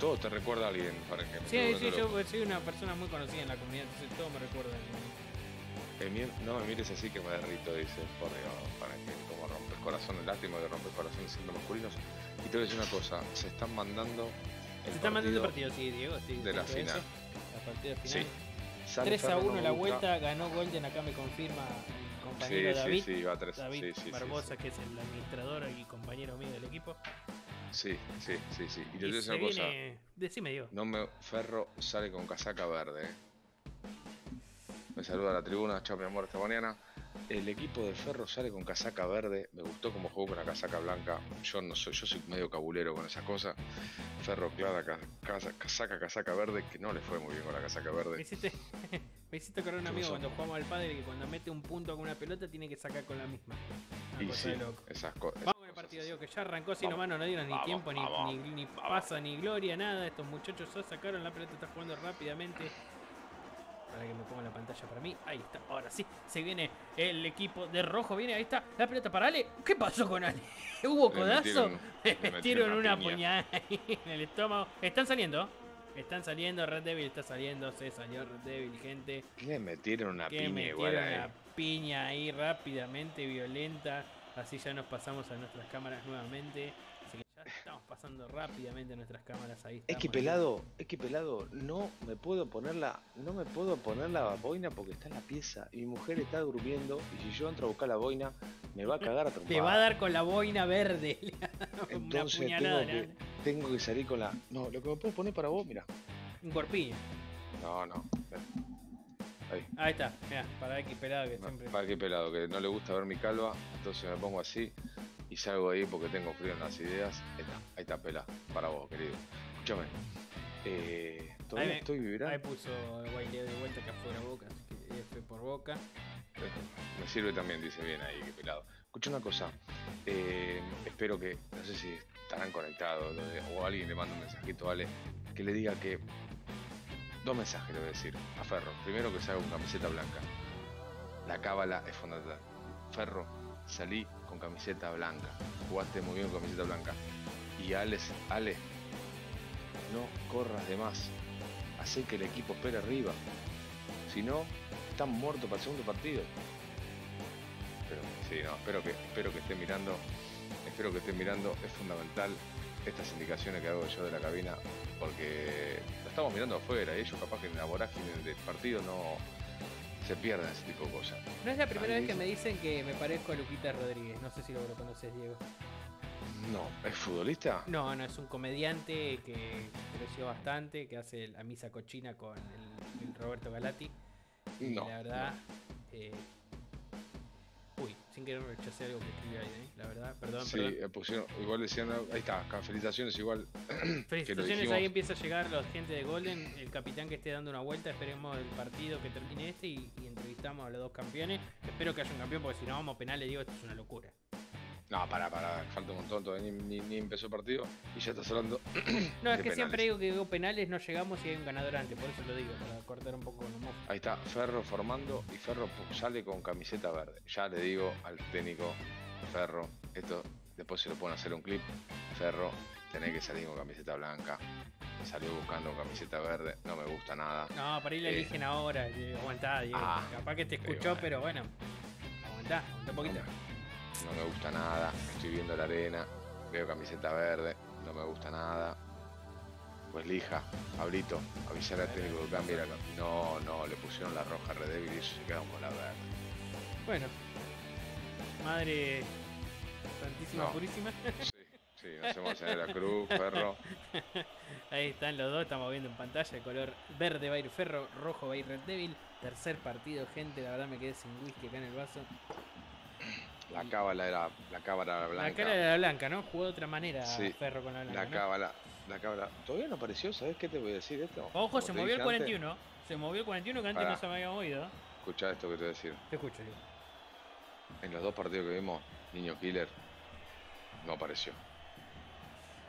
todo te recuerda a alguien, para que me Sí, estoy sí, volviendo yo loco. soy una persona muy conocida en la comunidad, entonces todo me recuerda. Eh, mi- no me mires así que me derrito, dice, por Dios, para que como rompes corazones, lástima de rompes corazones siendo masculinos. Y te voy a decir una cosa, se están mandando el Se están mandando partido partidos, sí, Diego, sí. de la siento eso. final. La partida Sí. final. Sale tres a Ferro, no uno me la gusta. vuelta, ganó Golden, acá me confirma el Sí, compañero sí, David. sí, va a tres. David Sí, sí, sí, Barbosa, sí. que es el administrador y compañero mío del equipo. Sí, sí, sí, sí. Y te Y voy a decir se una cosa, viene. Decime, Diego. no me Ferro sale con casaca verde. eh. Me saluda la tribuna, chao mi amor, esta mañana. El equipo de Ferro sale con casaca verde. Me gustó como jugó con la casaca blanca. Yo no soy, yo soy medio cabulero con esas cosas. Ferro clara, ca- casa- casaca, casaca verde, que no le fue muy bien con la casaca Me verde. hiciste, me hiciste acordar un ¿Qué amigo pasó? cuando jugamos al padre que cuando mete un punto con una pelota tiene que sacar con la misma. Una Y cosa sí, de loco. esas co- esas Vamos con el cosas. partido, Diego, que ya arrancó sin Vamos, nomás, no dieron ni vamos, tiempo, ni, vamos, ni, ni vamos. pasa, ni gloria, nada. Estos muchachos ya sacaron la pelota, está jugando rápidamente. Para que me ponga la pantalla para mí. Ahí está, ahora sí. Se viene el equipo de rojo. Viene, ahí está. La pelota para Ale. ¿Qué pasó con Ale? ¿Hubo Le codazo? metieron- Le le metieron metieron una una piña. puñalada ahí en el estómago. Están saliendo. Están saliendo. Red Devil está saliendo. Se salió Red Devil, gente. Le metieron una Que piña igual metieron a la él. piña ahí rápidamente, violenta. Así ya nos pasamos a nuestras cámaras nuevamente. Así que ya estamos pasando rápidamente a nuestras cámaras. Ahí Es estamos. que pelado, es que pelado, no me puedo poner la, no me puedo poner la boina porque está en la pieza y mi mujer está durmiendo y si yo entro a buscar la boina me va a cagar a Te va a trompadas. dar con la boina verde. Le va a dar una Entonces puñalada. tengo que, tengo que salir con la, no, lo que me puedo poner para vos, mira. Un corpiño. No, no. Ahí. Ahí está, mira, para X pelado que siempre. Para qué pelado, que no le gusta ver mi calva, entonces me pongo así y salgo ahí porque tengo frío en las ideas. Ahí está, ahí está pelado, para vos, querido. Escúchame, eh, todavía Ahí me- estoy Ahí vibrando. puso Guaileo de vuelta que afuera Boca, así que F por Boca. Me sirve también, dice bien ahí, qué pelado. Escucha una cosa, eh, espero que, no sé si estarán conectados lo de- o alguien le manda un mensajito, vale, que le diga que. Dos mensajes le voy a decir a Ferro. Primero que salga con camiseta blanca. La cábala es fundamental. Ferro, salí con camiseta blanca. Jugaste muy bien con camiseta blanca. Y Ale, Ale, no corras de más. Hacé que el equipo espere arriba. Si no, están muertos para el segundo partido. Pero sí, no, espero que, espero que estén mirando. Espero que estén mirando. Es fundamental estas indicaciones que hago yo de la cabina. Porque lo estamos mirando afuera y ellos capaz que en la vorágine del partido no se pierden ese tipo de cosas. No es la primera Ahí vez que dice- me dicen que me parezco a Luquita Rodríguez. No sé si lo conoces, Diego. No, ¿es futbolista? No, no, es un comediante que creció bastante, que hace la misa cochina con el, el Roberto Galati. Y No, la verdad. eh, Uy, sin querer rechacé algo que escribí ahí, ¿eh? La verdad, perdón, Sí, perdón. eh, pusieron, igual decían, ahí está, acá, felicitaciones igual. Felicitaciones, dijimos. ahí empieza a llegar la gente de Golden, el capitán que esté dando una vuelta, esperemos el partido que termine este y, y entrevistamos a los dos campeones. Espero que haya un campeón porque si no vamos a penales, digo, esto es una locura. No, pará, pará, falta un montón, todavía ni, ni, ni empezó el partido y ya estás hablando. No, es de que siempre penales. digo que digo penales no llegamos y hay un ganador antes, por eso lo digo, para cortar un poco los mofos. Ahí está, Ferro formando y Ferro pu- sale con camiseta verde. Ya le digo al técnico, Ferro, esto después se lo pueden hacer un clip. Ferro, tenés que salir con camiseta blanca. Salió buscando camiseta verde, no me gusta nada. No, para ahí la Eh. eligen ahora, Diego, aguantá, Diego. Ah, Capaz que te sí, escuchó, bueno. pero bueno, aguantá, aguantá un poquito. No me gusta nada, estoy viendo la arena, veo camiseta verde, no me gusta nada. Pues lija, Pablito, avisar al técnico que cambie la cam- No, no, le pusieron la roja a Red Devil y ellos se quedaron con la verde. Bueno, madre santísima, No. purísima. Sí, sí, nos hacemos en la cruz, Ferro. Ahí están los dos, estamos viendo en pantalla el color verde va a ir Ferro, rojo va a ir Red Devil. Tercer partido, gente, la verdad me quedé sin whisky acá en el vaso. La cábala era, la cábala era blanca. La cara era la blanca, ¿no? Jugó de otra manera Sí, Ferro con la blanca. La ¿no? cábala, la cábala. Todavía no apareció, ¿sabes qué te voy a decir de esto? Ojo, Como se te movió dije el cuarenta y uno. Se movió el cuarenta y uno que antes Pará. no se me había movido. Escuchá esto que te voy a decir. Te escucho, Diego. En los dos partidos que vimos, Niño Killer no apareció.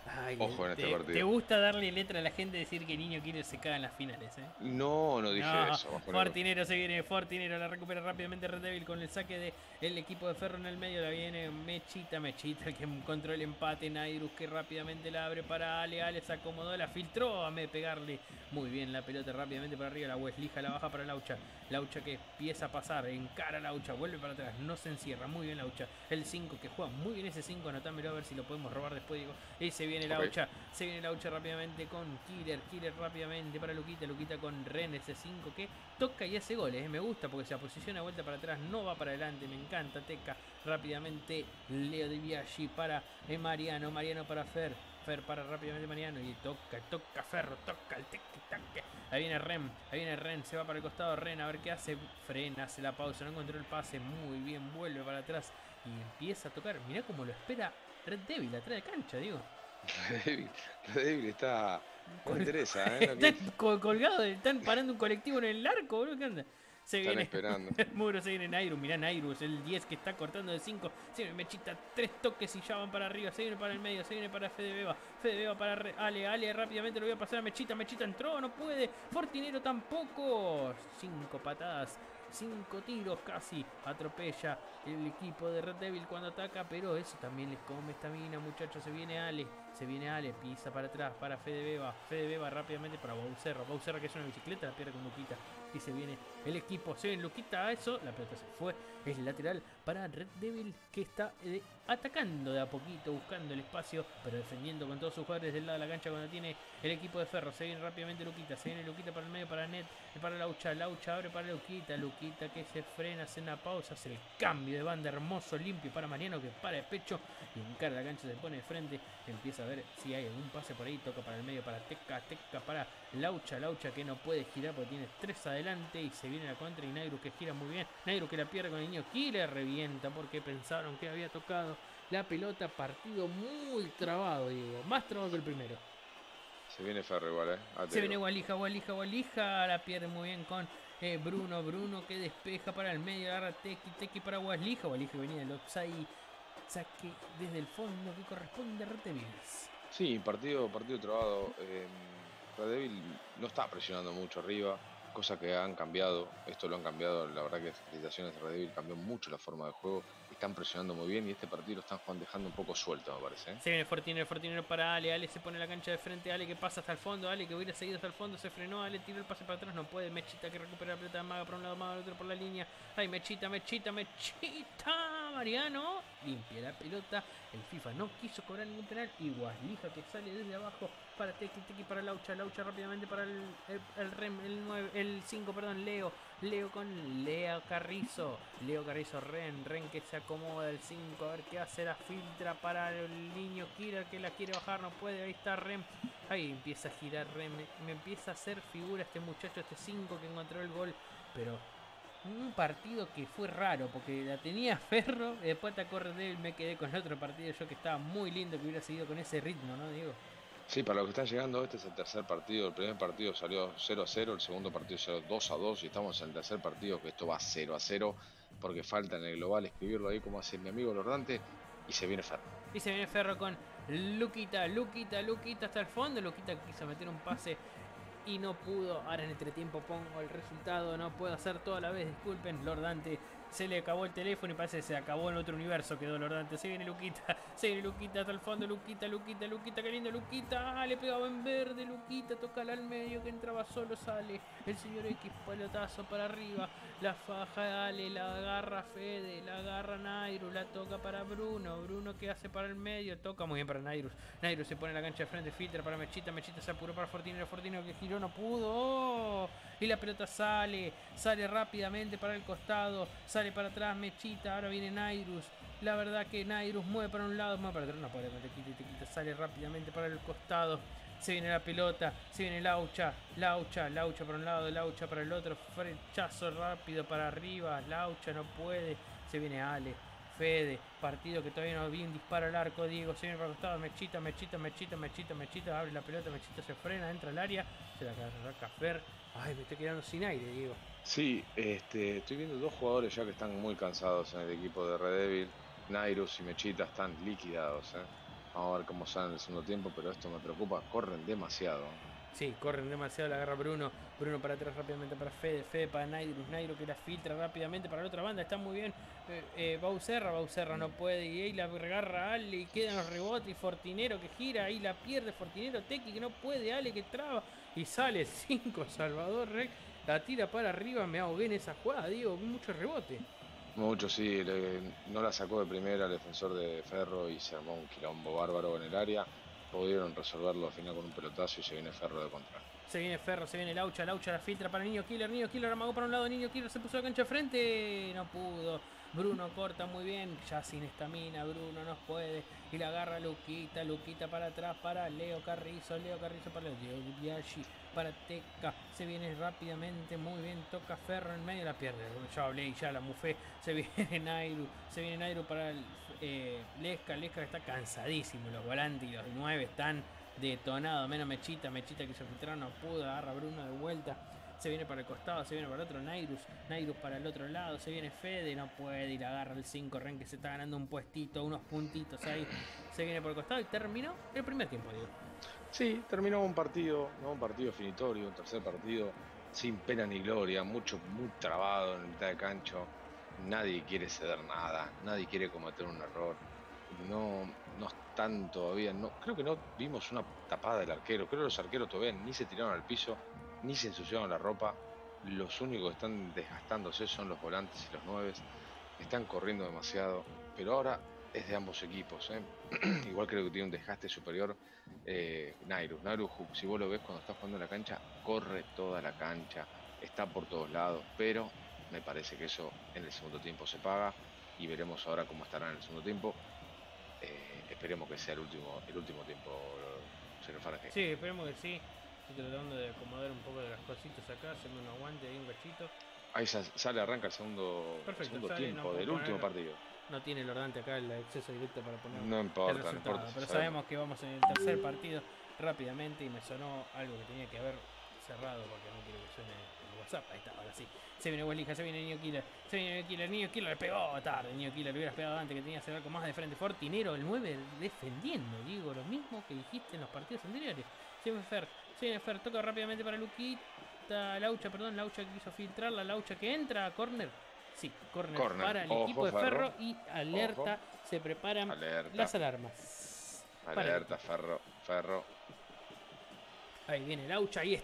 Ay, Ojo en este te, partido. te gusta darle letra a la gente, decir que Niño Killer se caga en las finales, ¿eh? No, no dije No, eso. Bajo Fortinero se viene, Fortinero la recupera rápidamente Red Devil con el saque de el equipo de Ferro en el medio, la viene Mechita, Mechita el que encontró el empate, Nairus que rápidamente la abre para Ale, Ale se acomodó, la filtró a me pegarle muy bien la pelota rápidamente para arriba, la Weslija la baja para Laucha, Laucha que empieza a pasar, encara Laucha, vuelve para atrás, no se encierra, muy bien Laucha, el cinco que juega muy bien ese cinco, anotámelo a ver si lo podemos robar después, digo, y se viene Laucha, okay. Se viene Laucha rápidamente con Killer, Killer rápidamente para Luquita, Luquita con Ren, ese cinco que toca y hace goles, ¿eh? Me gusta porque se posiciona vuelta para atrás, no va para adelante, me encanta, Teca rápidamente, Leo de Biaggi para eh, Mariano, Mariano para Fer, Fer para rápidamente Mariano y toca, toca Ferro, toca el teque, teque. Ahí viene Ren, ahí viene Ren, se va para el costado Ren, a ver qué hace, frena, hace la pausa, no encontró el pase, muy bien, vuelve para atrás y empieza a tocar, mirá cómo lo espera Red Devil atrás de cancha, digo. Red Devil, Red Devil está... No Col me interesa, ¿eh? Están que... colgados, están parando un colectivo en el arco, boludo, ¿qué onda? Se Están viene esperando. el muro, se viene Nairus, mirá Nairus, el diez que está cortando de cinco, se viene Mechita, tres toques y ya van para arriba, se viene para el medio, se viene para Fede Beba, Fede Beba para Re Ale, Ale rápidamente lo voy a pasar a Mechita, Mechita entró, no puede, Fortinero tampoco, cinco patadas, cinco tiros casi, atropella el equipo de Red Devil cuando ataca, pero eso también les come estamina, muchachos, se viene Ale, se viene Ale, pisa para atrás, para Fede Beba, Fede Beba rápidamente para Baucerra, Baucerra que es una bicicleta, la pierde con Luquita, y se viene el equipo, se viene Luquita a eso, la pelota se fue, es lateral para Red Devil que está eh, atacando de a poquito, buscando el espacio, pero defendiendo con todos sus jugadores del lado de la cancha cuando tiene el equipo de Ferro, se viene rápidamente Luquita, se viene Luquita para el medio, para Net, para Laucha, Laucha abre para Luquita, Luquita que se frena, hace una pausa, hace el cambio de banda hermoso, limpio para Mariano que para de pecho y encara la cancha, se pone de frente, empieza a ver si hay algún pase por ahí, toca para el medio para Teca, Teca para Laucha, Laucha que no puede girar porque tiene tres adelante y se viene la contra y Nairus que gira muy bien, Nairus que la pierde con el niño Killer, revienta porque pensaron que había tocado la pelota, partido muy trabado, digo, más trabado que el primero. Se viene Ferro igual, eh. Ateo. Se viene Walija, Walija, Walija, la pierde muy bien con eh, Bruno, Bruno que despeja para el medio, agarra Tequi, Tequi para Walija, Walija que venía del offside, saque desde el fondo que corresponde a Red Devil. Sí, partido, partido trabado, eh, Red Devil no está presionando mucho arriba, cosa que han cambiado, esto lo han cambiado, la verdad que felicitaciones de Red Devil, cambió mucho la forma de juego, están presionando muy bien y este partido lo están dejando un poco suelto, me parece, ¿eh? Se viene Fortinero, Fortinero para Ale, Ale se pone la cancha de frente, Ale que pasa hasta el fondo, Ale que hubiera seguido hasta el fondo, se frenó, Ale tira el pase para atrás, no puede, Mechita que recupera la pelota de Maga por un lado, Maga otro por la línea, ay Mechita, Mechita, Mechita, Mariano, limpia la pelota, el FIFA no quiso cobrar ningún penal y Guaslija que sale desde abajo para Tequi, Tequi para Laucha, Laucha rápidamente para el, el, el Rem, el nueve, el cinco, perdón, Leo, Leo con Leo Carrizo, Leo Carrizo, Ren, Ren que se acomoda el cinco, a ver qué hace, la filtra para el niño Killer que la quiere bajar, no puede, ahí está Ren, ahí empieza a girar Ren, me, me empieza a hacer figura este muchacho, este cinco que encontró el gol, pero un partido que fue raro porque la tenía Ferro y después atacó Red Devil, me quedé con el otro partido yo que estaba muy lindo que hubiera seguido con ese ritmo, ¿no, Diego? Sí, para los que están llegando, este es el tercer partido. El primer partido salió cero a cero, el segundo partido salió dos a dos y estamos en el tercer partido que esto va cero a cero porque falta en el global escribirlo ahí como hace mi amigo Lordante y se viene Ferro. Y se viene Ferro con Luquita, Luquita, Luquita hasta el fondo. Luquita quiso meter un pase y no pudo. Ahora en entretiempo pongo el resultado, no puedo hacer toda la vez, disculpen, Lordante. Se le acabó el teléfono y parece que se acabó en otro universo, quedó Lordante. Se viene Luquita, se viene Luquita hasta el fondo, Luquita, Luquita, Luquita, qué lindo Luquita, ah, le pegaba en verde, Luquita, toca al medio que entraba solo, sale el señor X, pelotazo para arriba, la faja de Ale, la agarra Fede, la agarra Nairus, la toca para Bruno, Bruno que hace para el medio, toca muy bien para Nairus, Nairus se pone en la cancha de frente, filtra para Mechita, Mechita se apuró para Fortinero, Fortinero que giró, no pudo, oh, y la pelota sale, sale rápidamente para el costado, sale para atrás Mechita, ahora viene Nairus, la verdad que Nairus mueve para un lado, mueve para otro, no puede, te quita, te quita, sale rápidamente para el costado, se viene la pelota, se viene Laucha, Laucha, Laucha para un lado, Laucha para el otro, flechazo rápido para arriba, Laucha no puede, se viene Ale, Fede, partido que todavía no vi un disparo al arco, Diego, se viene para el costado, Mechita, Mechita, Mechita, Mechita, Mechita, abre la pelota, Mechita se frena, entra al área, se la saca Fer, ay, me estoy quedando sin aire, Diego. Sí, este, estoy viendo dos jugadores ya que están muy cansados en el equipo de Red Devil. Nairus y Mechita están liquidados, ¿eh? Vamos a ver cómo sale en el segundo tiempo, pero esto me preocupa. Corren demasiado. Sí, corren demasiado, la agarra Bruno. Bruno para atrás rápidamente para Fede. Fede para Nairus. Nairus que la filtra rápidamente para la otra banda. Está muy bien. Eh, eh, Bauserra. Bauserra no puede. Y ahí la agarra a Ale. Y quedan los rebotes. Y Fortinero que gira. Ahí la pierde Fortinero. Tequi que no puede. Ale que traba. Y sale cinco. Salvador Rec. La tira para arriba. Me ahogué en esa jugada. Digo, mucho rebote. Mucho, sí. Le, no la sacó de primera el defensor de Ferro y se armó un quilombo bárbaro en el área. Pudieron resolverlo al final con un pelotazo y se viene Ferro de contra. Se viene Ferro, se viene Laucha, Laucha la filtra para Niño Killer, Niño Killer amagó para un lado, Niño Killer se puso la cancha de frente, no pudo. Bruno corta muy bien, ya sin estamina, Bruno no puede. Y la agarra Luquita, Luquita para atrás para Leo Carrizo, Leo Carrizo para Leo Biaggi, para Teca. Se viene rápidamente, muy bien, toca Ferro en medio, la pierde. Ya hablé, ya la mufé. Se viene Nairu, se viene Nairu para el, eh, Lesca, Lesca que está cansadísimo. Los volantes y los nueve están detonados, menos Mechita, Mechita que se filtraron, no pudo, agarra Bruno de vuelta. Se viene para el costado, se viene para el otro Nairus, Nairus para el otro lado, se viene Fede, no puede ir, agarra el cinco, Ren que se está ganando un puestito, unos puntitos ahí, se viene por el costado y terminó el primer tiempo, digo. Sí, terminó un partido, ¿no? Un partido definitorio, un tercer partido, sin pena ni gloria, mucho, muy trabado en mitad de cancho, nadie quiere ceder nada, nadie quiere cometer un error, no, no están todavía, no, creo que no vimos una tapada del arquero, creo que los arqueros todavía ni se tiraron al piso, ni se ensuciaron la ropa, los únicos que están desgastándose son los volantes y los nueves, están corriendo demasiado, pero ahora es de ambos equipos, ¿eh? Igual creo que tiene un desgaste superior eh, Nairus. Nairus, si vos lo ves cuando está jugando en la cancha, corre toda la cancha, está por todos lados, pero me parece que eso en el segundo tiempo se paga y veremos ahora cómo estará en el segundo tiempo. Eh, esperemos que sea el último, el último tiempo, señor Farage. Sí, esperemos que sí. Estoy tratando de acomodar un poco de las cositas acá, hacerme un aguante ahí un gachito. Ahí sale, arranca el segundo, Perfecto, segundo sale, tiempo no del poner, último partido. No tiene el ordenante acá el acceso directo para poner no importa, el resultado, no importa, pero sabemos. sabemos que vamos en el tercer partido rápidamente y me sonó algo que tenía que haber cerrado porque no quiero que suene el WhatsApp. Ahí está, ahora sí. Se viene Welija, se viene Niño Killer, se viene Niño Killer, Niño Killer le pegó tarde, Niño Killer, le hubieras pegado antes que tenía que hacer algo más de frente. Fortinero, el nueve defendiendo, digo, lo mismo que dijiste en los partidos anteriores. Se viene Fer, se viene Fer, toca rápidamente para Luquita, Laucha, perdón, Laucha que quiso filtrar, la Laucha que entra a corner. Sí, corner, corner. Para el Ojo, equipo de Ferro, Ferro y alerta, Ojo. Se preparan alerta. Las alarmas. Alerta, Ferro, Ferro. Ahí viene Laucha, ahí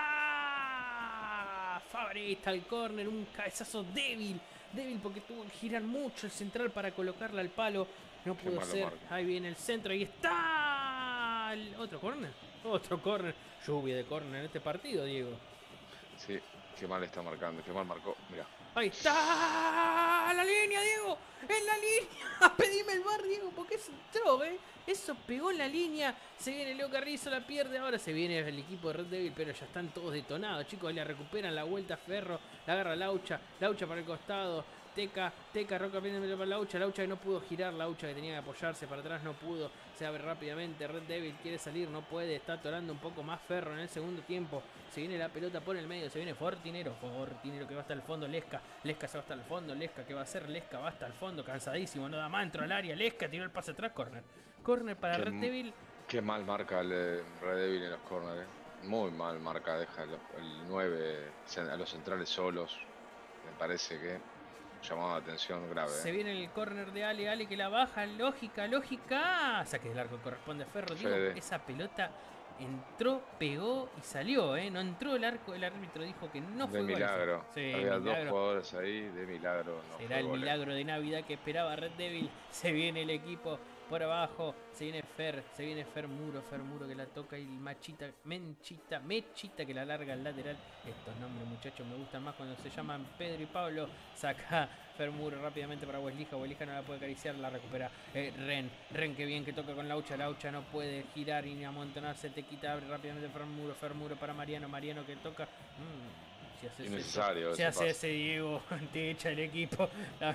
está. Fabreta al corner, un cabezazo débil, débil porque tuvo que girar mucho el central para colocarla al palo. No pudo ser. Marco. Ahí viene el centro, ahí está. El otro corner, otro corner. Lluvia de corner en este partido, Diego. Sí, qué mal está marcando, qué mal marcó. Mira. Ahí está la línea, Diego. En la línea. Pedime el bar, Diego, porque eso entró, ¿eh? Eso pegó en la línea. Se viene Leo Carrizo, la pierde. Ahora se viene el equipo de Red Devil, pero ya están todos detonados, chicos. Le recuperan la vuelta a Ferro. La agarra Laucha. Laucha para el costado. Teca, Teca, Roca pierde para Laucha. Laucha que no pudo girar. Laucha que tenía que apoyarse para atrás, no pudo. Se abre rápidamente. Red Devil quiere salir, no puede. Está atorando un poco más Ferro en el segundo tiempo. Se viene la pelota por el medio. Se viene Fortinero. Fortinero que va hasta el fondo. Lesca. Lesca se va hasta el fondo. Lesca que va a hacer. Lesca va hasta el fondo. Cansadísimo. No da más. Entró al área. Lesca tiró el pase atrás. Corner. Corner para qué, Red Devil. Qué mal marca el eh, Red Devil en los corners. Eh. Muy mal marca. Deja el, el nueve a los centrales solos. Me parece que llamado la atención grave. Se viene el córner de Ale, Ale que la baja, lógica, lógica. Saque del arco corresponde a Ferro. Digo, esa pelota entró, pegó y salió, ¿eh? No entró el arco, el árbitro dijo que no fue de milagro. Sí, había milagro. Dos jugadores ahí, de milagro. No Será el milagro de Navidad que esperaba Red Devil. Se viene el equipo por abajo, se viene Fer, se viene Fer Muro, Fer Muro que la toca y Machita, Menchita, Mechita que la larga al lateral. Estos nombres, muchachos, me gustan más cuando se llaman Pedro y Pablo. Saca Fer Muro rápidamente para Weslija, Weslija no la puede acariciar, la recupera eh, Ren, Ren que bien que toca con Laucha, Laucha no puede girar y amontonarse, te quita, abre rápidamente Fer Muro, Fer Muro para Mariano, Mariano que toca. Mmm. Si hace innecesario. Ese, si hace ese Diego, te echa el equipo.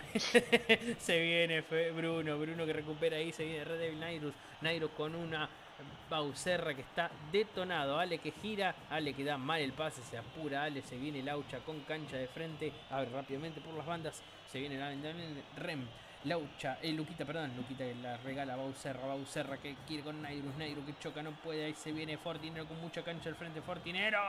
Se viene Bruno, Bruno que recupera ahí, se viene Red Devil Nairus, Nairus con una Bauserra que está detonado, Ale que gira, Ale que da mal el pase, se apura, Ale se viene Laucha con cancha de frente, abre rápidamente por las bandas, se viene la Rem. Laucha, eh, Luquita, perdón, Luquita que la regala a Bauserra, Bauserra que quiere con Nairus, Nairus que choca, no puede, ahí se viene Fortinero con mucha cancha al frente, Fortinero,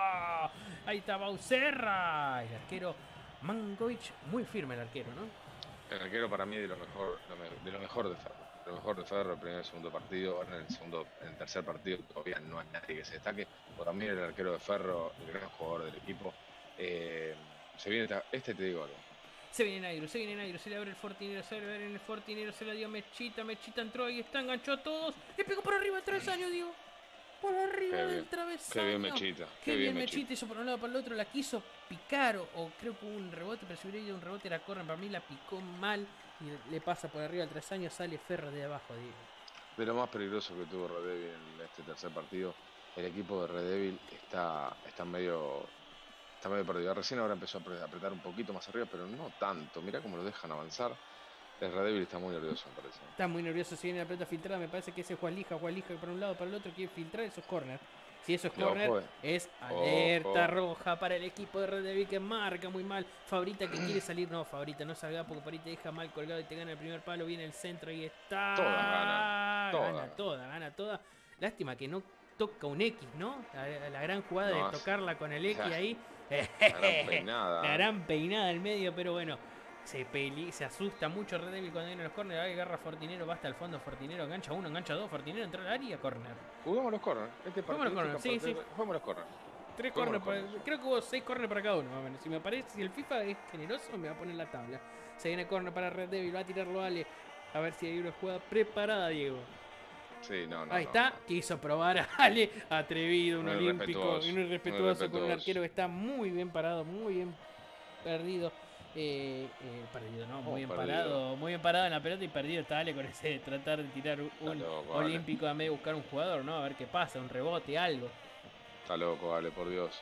ahí está Bauserra, el arquero Mangovic, muy firme el arquero, ¿no? El arquero para mí de lo mejor, de lo mejor de Ferro. De lo mejor de Ferro, el primer y segundo partido, ahora en el segundo, en el tercer partido todavía no hay nadie que se destaque. Para mí el arquero de Ferro, el gran jugador del equipo. Eh, se viene este, te digo algo. Se viene Nairo, se viene Nairo, se le abre el Fortinero, se le abre el Fortinero, se le dio Mechita, Mechita entró y está, enganchó a todos, le pegó por arriba el travesaño, Diego. Por arriba del travesaño. Qué bien Mechita. Qué, qué bien, bien Mechita. Mechita hizo por un lado para el otro, la quiso picar o, o creo que hubo un rebote, pero si hubiera ido un rebote era corner, para mí la picó mal y le pasa por arriba del travesaño, sale Ferro de abajo, Diego. De lo más peligroso que tuvo Red Devil en este tercer partido, el equipo de Red Devil está, está medio... Está medio perdido. Recién ahora empezó a apretar un poquito más arriba, pero no tanto. Mirá cómo lo dejan avanzar. El Red Devil está muy nervioso, me parece. Está muy nervioso. Si viene la pelota filtrada, me parece que ese Juan Lija, Juan Lija para un lado, para el otro, quiere filtrar esos corners. Si eso es corner, no, es alerta ojo. roja para el equipo de Red Devil que marca muy mal. Fabrita que quiere salir. No, Fabrita no salga porque Fabrita deja mal colgado y te gana el primer palo. Viene el centro y está. Toda gana. Toda. Gana toda, gana toda. Lástima que no toca un X, ¿no? La, la gran jugada no, de tocarla con el X o sea, ahí. La gran peinada. La gran peinada al medio, pero bueno. Se, peli, se asusta mucho Red Devil cuando viene los corners. Agarra Fortinero, va hasta el fondo. Fortinero engancha uno, engancha dos. Fortinero entra al área, corner. Juguemos los corners. Este Juguemos los corners, sí, sí. Juguemos los corners. Tres corners. Creo que hubo seis corners para cada uno, más o menos. Si me parece, si el FIFA es generoso, me va a poner la tabla. Se viene corner para Red Devil, va a tirarlo Ale. A ver si hay una jugada preparada, Diego. Sí, no, no. Ahí no, está, no. quiso probar a Ale, atrevido, un muy olímpico, y un irrespetuoso con un irrespetuoso. arquero que está muy bien parado, muy bien perdido. Eh, eh, perdido, ¿no? Muy oh, bien perdido. parado, muy bien parado en la pelota y perdido está Ale con ese de tratar de tirar un, un loco, olímpico Ale. A medio de buscar un jugador, ¿no? A ver qué pasa, un rebote, algo. Está loco, Ale, por Dios.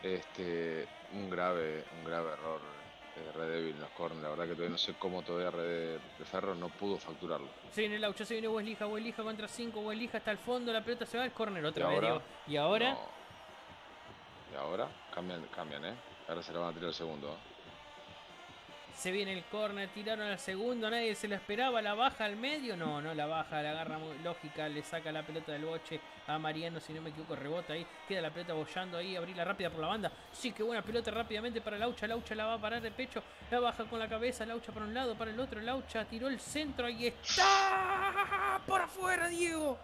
Este, un grave, un grave error de Red Devil en los corners. La verdad que todavía no sé cómo todavía Red de Ferro no pudo facturarlo. Se viene el Aucha, se viene Weslija, Weslija contra cinco, Weslija hasta el fondo, la pelota se va al córner otra ¿Y vez, ahora? Diego. Y ahora. No. Y ahora cambian, cambian, ¿eh? Ahora se lo van a tirar el segundo, ¿eh? Se viene el córner, tiraron al segundo, nadie se la esperaba, la baja al medio, no, no la baja, la agarra muy lógica, le saca la pelota del boche a Mariano, si no me equivoco, rebota ahí, queda la pelota bollando ahí, abrirla rápida por la banda, sí, qué buena pelota rápidamente para Laucha, Laucha la va a parar de pecho, la baja con la cabeza, Laucha para un lado, para el otro, Laucha tiró el centro, ahí está, por afuera, Diego.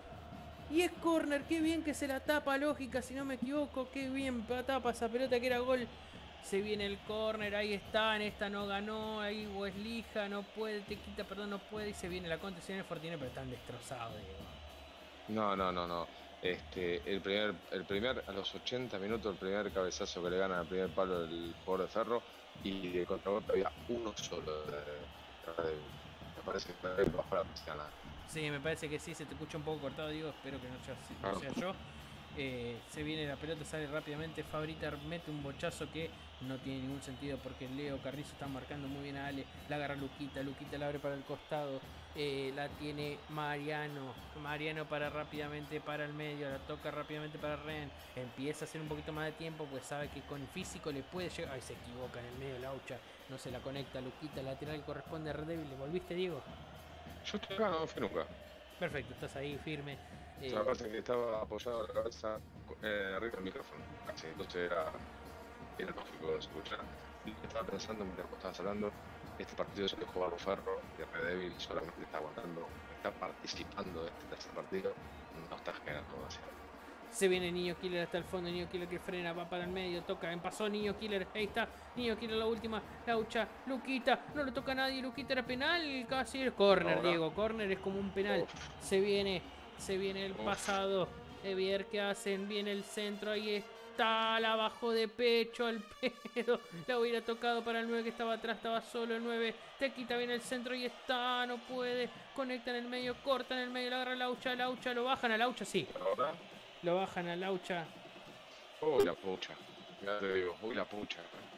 Y es córner, qué bien que se la tapa, lógica, si no me equivoco, qué bien tapa esa pelota que era gol. Se viene el córner, ahí está, en esta no ganó, ahí Weslija no puede, te quita, perdón, no puede, y se viene la contra, se viene el Fortinero, pero están destrozados, Diego. No, no, no, no. Este, el primer, el primer, a los ochenta minutos, el primer cabezazo que le gana al primer palo del jugador de Ferro, y de contragolpe había uno solo. De, de, de, me parece que bajó la persiana. Sí, me parece que sí, se te escucha un poco cortado, Diego, espero que no sea, no sea yo. Eh, se viene la pelota, sale rápidamente, Fabrita mete un bochazo que no tiene ningún sentido porque Leo Carrizo está marcando muy bien a Ale, la agarra Luquita, Luquita la abre para el costado, eh, la tiene Mariano, Mariano para rápidamente para el medio, la toca rápidamente para Ren, empieza a hacer un poquito más de tiempo pues sabe que con físico le puede llegar, ay se equivoca en el medio Laucha, no se la conecta, Luquita, lateral corresponde a Red Devil, ¿le volviste Diego? Yo estoy acá, no fui nunca. Perfecto, estás ahí firme. Eh, o sea, parece que estaba apoyado la cabeza eh, arriba del micrófono, casi, entonces era, era lógico escuchar. Y estaba pensando mientras vos estabas hablando, este partido se lo jugó a Ferro, que Red Devil solamente está aguantando, está participando de este tercer partido, no está generando demasiado. Se viene Niño Killer hasta el fondo, Niño Killer que frena, va para el medio, toca, empasó Niño Killer, ahí está, Niño Killer la última, Laucha, Luquita, no lo toca a nadie, Luquita era penal, casi el córner, Diego, córner es como un penal, Uf. se viene, se viene el Uf. pasado, Evier, ¿qué hacen? Viene el centro, ahí está, la bajó de pecho al pedo, la hubiera tocado para el nueve que estaba atrás, estaba solo el nueve, te quita bien el centro, y está, no puede, conecta en el medio, corta en el medio, la agarra Laucha, Laucha, lo bajan a Laucha, sí. ¿Ahora? Lo bajan a Laucha. Uy, la pucha. Ya te digo, uy, la pucha.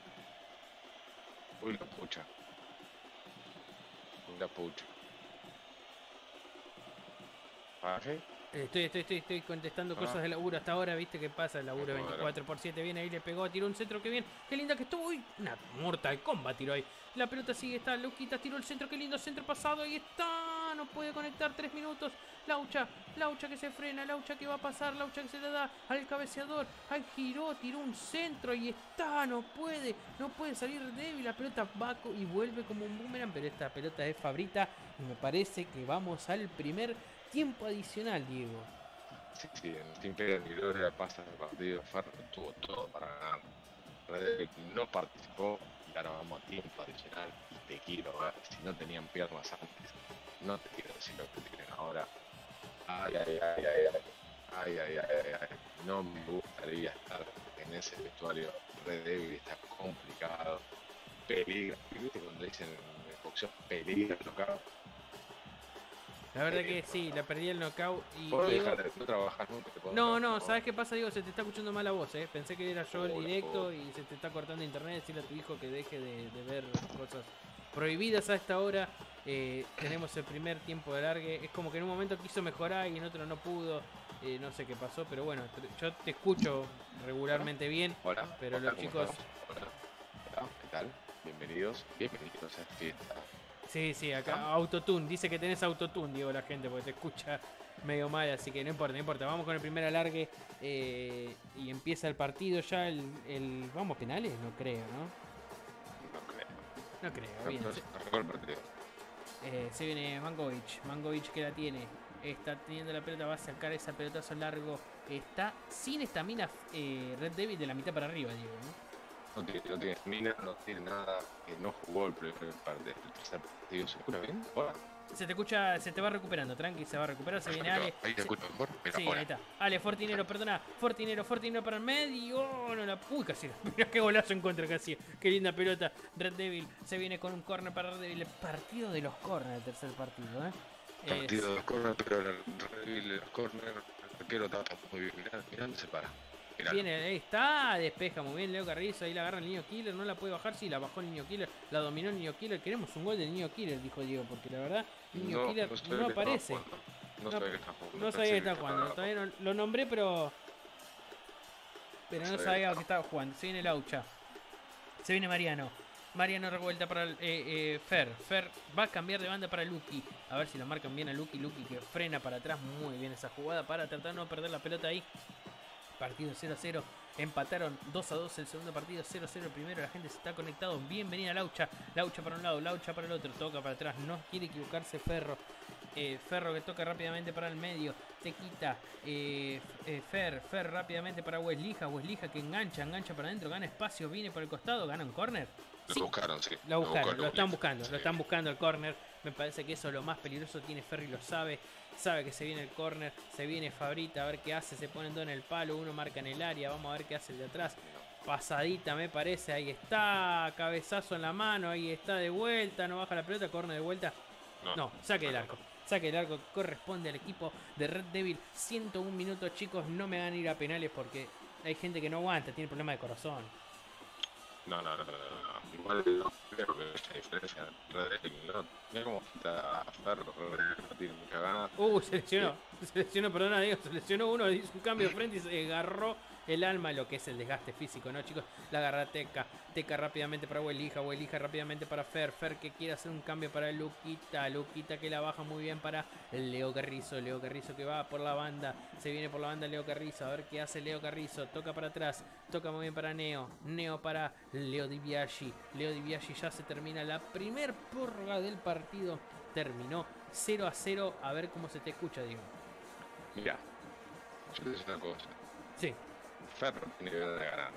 Uy, la pucha. Uy, la pucha. ¿Para qué? Estoy, estoy, estoy, estoy contestando Ah. cosas de laburo hasta ahora, viste qué pasa, el laburo Bueno. veinticuatro por siete viene ahí, le pegó, tiró un centro, que bien, qué linda que estuvo, uy, una Mortal Kombat tiró ahí, la pelota sigue, está, Luquita tiró el centro, qué lindo centro pasado, ahí está, no puede conectar, tres minutos, Laucha, Laucha que se frena, Laucha que va a pasar, Laucha que se le da al cabeceador, ahí giró, tiró un centro, y está, no puede, no puede salir débil, la pelota va y vuelve como un boomerang, pero esta pelota es Fabrita, y me parece que vamos al primer tiempo adicional, Diego. Sí, sí, en Team Pega ni gloria pasa el partido. Ferro tuvo todo para ganar. Red Devil no participó y ahora vamos a tiempo adicional. Y te quiero ver, si no tenían piernas antes, no te quiero decir lo que tienen ahora. Ay, ay, ay, ay, ay, ay, ay, ay, ay. No me gustaría estar en ese vestuario. Red Devil está complicado. Peligra. ¿Viste cuando dicen en el boxeo peligra el knockout? La verdad que sí, la perdí el knockout y ¿Puedo Diego... dejar de no trabajar nunca? ¿Te puedo No, dejar, no, por ¿sabes favor? qué pasa, Diego? Se te está escuchando mal la voz, ¿eh? Pensé que era yo el Hola, directo hola. y se te está cortando internet. Decirle a tu hijo que deje de, de ver cosas prohibidas a esta hora. Eh, tenemos el primer tiempo de largue. Es como que en un momento quiso mejorar y en otro no pudo. Eh, no sé qué pasó, pero bueno, tr- yo te escucho regularmente bien. Hola, Pero hola, los ¿cómo chicos... estamos? Hola, hola, ¿qué tal? Bienvenidos, bienvenidos a esta fiesta. Sí, sí, acá ¿Estamos? autotune. Dice que tenés autotune, Diego, la gente, porque te escucha medio mal, así que no importa, no importa. Vamos con el primer alargue eh, y empieza el partido ya. El, el- ¿Vamos penales? No creo, ¿no? No creo. No creo, No, bien. no, Se, arrancó el partido. eh, se viene Mangovic. Mangovic que la tiene. Está teniendo la pelota, va a sacar ese pelotazo largo. Está sin estamina eh, Red Devil de la mitad para arriba, Diego, ¿no? No tiene, no tiene mina, no tiene nada, que no jugó el primer parte, el tercer partido. ¿Se escucha bien? Hola. Se te escucha, se te va recuperando, tranqui, se va a recuperar, se viene Ale. Ahí se- te escucho mejor, pero Sí, ahora. ahí está. Ale, Fortinero, perdona. Fortinero, Fortinero para el medio. Oh, no la. Uy, casi. Mira qué golazo en contra casi. Qué linda pelota. Red Devil se viene con un corner para Red Devil. El partido de los corners, el tercer partido, ¿eh? Partido Es- de los corners, pero el Red de los corners, el arquero está muy bien. Mirá, mirá dónde se para. Mirá. Viene, ahí está, despeja muy bien Leo Carrizo, ahí la agarra el niño Killer, no la puede bajar, sí, la bajó el niño Killer, la dominó el niño Killer, queremos un gol del niño Killer, dijo Diego, porque la verdad, el niño Killer no, sabía que estaba aparece. jugando. No, No, sabía que estaba jugando. No sabía Pensé que estaba jugando, todavía no, lo nombré, pero... Pero no sabía sabía que que estaba jugando, se viene Laucha, se viene Mariano. Mariano revuelta para el, eh, eh, Fer. Fer va a cambiar de banda para Lucky. A ver si lo marcan bien a Lucky. Lucky que frena para atrás. Muy bien esa jugada para tratar de no perder la pelota ahí. Partido cero a cero. Empataron dos a dos el segundo partido. cero a cero el primero. La gente se está conectado. Bienvenida Laucha. Laucha para un lado. Laucha para el otro. Toca para atrás. No quiere equivocarse Ferro. Eh, Ferro que toca rápidamente para el medio. Te quita. Eh, eh, Fer. Fer rápidamente para Weslija. Weslija que engancha. Engancha para adentro. Gana espacio. Viene por el costado. Gana un córner. Lo Sí. buscaron, sí. Lo buscaron, lo están buscaron. buscando, Sí. lo están buscando el córner. Me parece que eso es lo más peligroso. Tiene Ferry, lo sabe. Sabe que se viene el córner. Se viene Fabrita, a ver qué hace. Se ponen dos en el palo. Uno marca en el área. Vamos a ver qué hace el de atrás. Pasadita me parece. Ahí está. Cabezazo en la mano. Ahí está de vuelta. No baja la pelota. Córner de vuelta. No, saque del arco. Saque del arco. Corresponde al equipo de Red Devil. ciento uno minutos, chicos. No me van a ir a penales porque hay gente que no aguanta. Tiene problemas de corazón. No, no, no, no, no. Igual no creo que haya diferencia. Red Devil, no. Mira cómo está Ferro, Red Devil no tiene mucha ganas. Uh, se lesionó. Se lesionó, perdona, Diego. Se lesionó uno, hizo un cambio de frente y se agarró el alma, lo que es el desgaste físico, ¿no, chicos? La agarra Teca. Teca rápidamente para Huelija. Huelija rápidamente para Fer. Fer que quiere hacer un cambio para Luquita. Luquita que la baja muy bien para Leo Carrizo. Leo Carrizo que va por la banda. Se viene por la banda Leo Carrizo. A ver qué hace Leo Carrizo. Toca para atrás. Toca muy bien para Neo. Neo para Leo Di Biaggi. Leo Di Biaggi ya se termina la primer prórroga del partido. Terminó cero a cero. A ver cómo se te escucha, Diego. Mira, yo te digo una cosa. Sí. Ferro tiene ganas de ganar.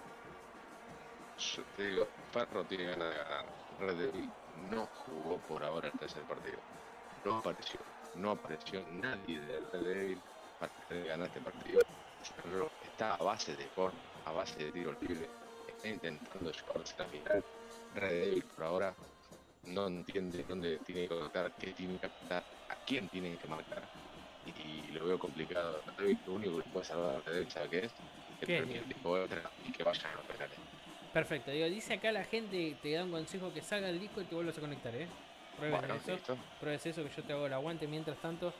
Yo te digo, Ferro tiene ganas de ganar. Red Devil no jugó por ahora el tercer partido. No apareció. No apareció nadie de Red Devil para ganar este partido. Ferro está a base de corner, a base de tiro libre. Está intentando llevarse a la final. Red Devil por ahora no entiende dónde tiene que colocar, qué tiene que apuntar, a quién tiene que marcar. Y lo veo complicado. Red Devil, lo único que puede salvar a Red Devil, ¿sabe qué es? Que ¿Qué? premie el disco extra y que vayan a los penales. Perfecto, digo, dice acá la gente, te da un consejo que salga el disco y te vuelvas a conectar, ¿eh? Pruebes Bueno, eso, listo. pruebes eso que yo te hago el aguante mientras tanto.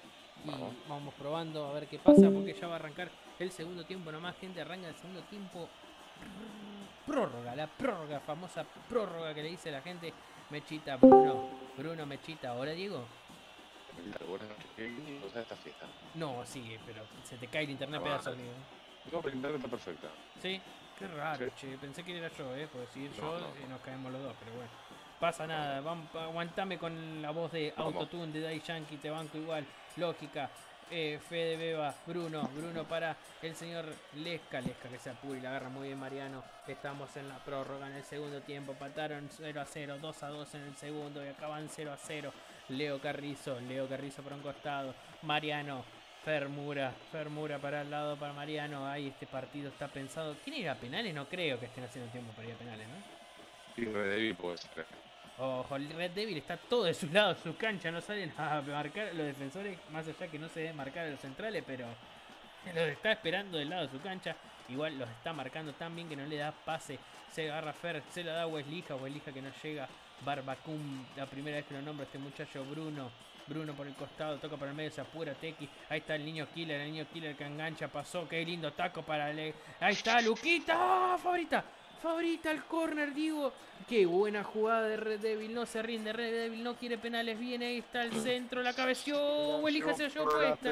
y Vamos. vamos probando a ver qué pasa, porque ya va a arrancar el segundo tiempo nomás, gente, arranca el segundo tiempo. Prórroga, la prórroga, famosa prórroga que le dice la gente. Mechita, Bruno, Bruno, Mechita, ¿ahora Diego? Buenas noches, qué lindo está esta fiesta. No, sí, pero se te cae el internet Ah, pedazo, vale. amigo. No, pero el internet está perfecta. Sí, qué raro, Sí. che, pensé que era yo, eh, porque si No, yo no. eh, nos caemos los dos, pero bueno. Pasa nada, vamos, aguantame con la voz de Vamos. Autotune de Dai Yankee, te banco igual, lógica. Eh, Fede Beba, Bruno, Bruno para el señor Lesca, Lesca que se apura y la agarra muy bien Mariano. Estamos en la prórroga en el segundo tiempo, pataron cero a cero, dos a dos en el segundo y acaban cero a cero. Leo Carrizo, Leo Carrizo por un costado, Mariano, Fermura, Fermura para el lado para Mariano. Ahí este partido está pensado. ¿Quién irá a penales? No creo que estén haciendo tiempo para ir a penales, ¿no? Y Red Devil puede ser. Ojo, el Red Devil está todo de su lado, de su cancha, no salen a marcar a los defensores, más allá que no se deben marcar a los centrales, pero los está esperando del lado de su cancha. Igual los está marcando tan bien que no le da pase. Se agarra Fer, se la da Weslija, Weslija que no llega. Barbacum, la primera vez que lo nombra este muchacho. Bruno, Bruno por el costado, toca para el medio, se apura Tequi. Ahí está el niño killer, el niño killer que engancha, pasó, qué lindo taco para Le. Ahí está Luquita, ¡oh, favorita! Favorita al corner, digo. Qué buena jugada de Red Devil. No se rinde. Red Devil no quiere penales. Viene. Ahí está el centro. La cabeció. Welija se la llevó puesta.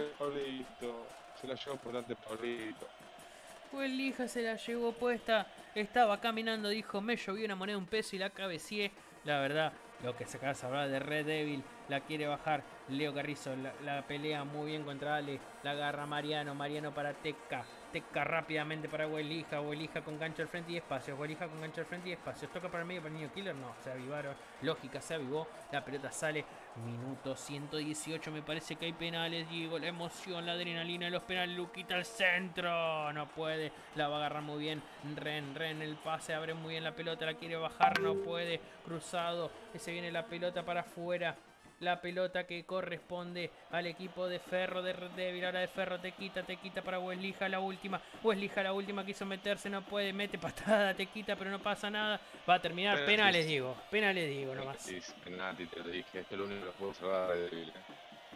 Se la llevó por delante Pablito. Welija se la llevó puesta. Estaba caminando. Dijo: me llovió una moneda un peso y la cabecié. La verdad, lo que se acaba de hablar de Red Devil. La quiere bajar Leo Carrizo. La, la pelea muy bien contra Ale. La agarra Mariano. Mariano para Teca. Teca rápidamente para Welija. Welija con gancho al frente y espacios. Welija con gancho al frente y espacios. Toca para el medio para el niño killer. No, se avivaron. Lógica, se avivó. La pelota sale. Minuto ciento dieciocho. Me parece que hay penales. Diego, la emoción, la adrenalina de los penales. Luquita al centro. No puede. La va a agarrar muy bien. Ren, Ren. El pase abre muy bien la pelota. La quiere bajar. No puede. Cruzado. Se viene la pelota para afuera. La pelota que corresponde al equipo de Ferro, de Red Devil. Ahora de Ferro te quita, te quita para Weslija la última. Weslija la última quiso meterse, no puede, mete patada, te quita, pero no pasa nada. Va a terminar Penaltis. penales, digo. Penales, digo nomás. Sí, penalti, te lo dije. Es que lo único que lo puedo salvar a Red Devil. ¿eh?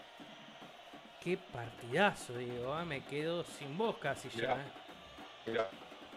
Qué partidazo, digo. ¿eh? Me quedo sin voz casi ya. Mirá. ¿eh? Mirá.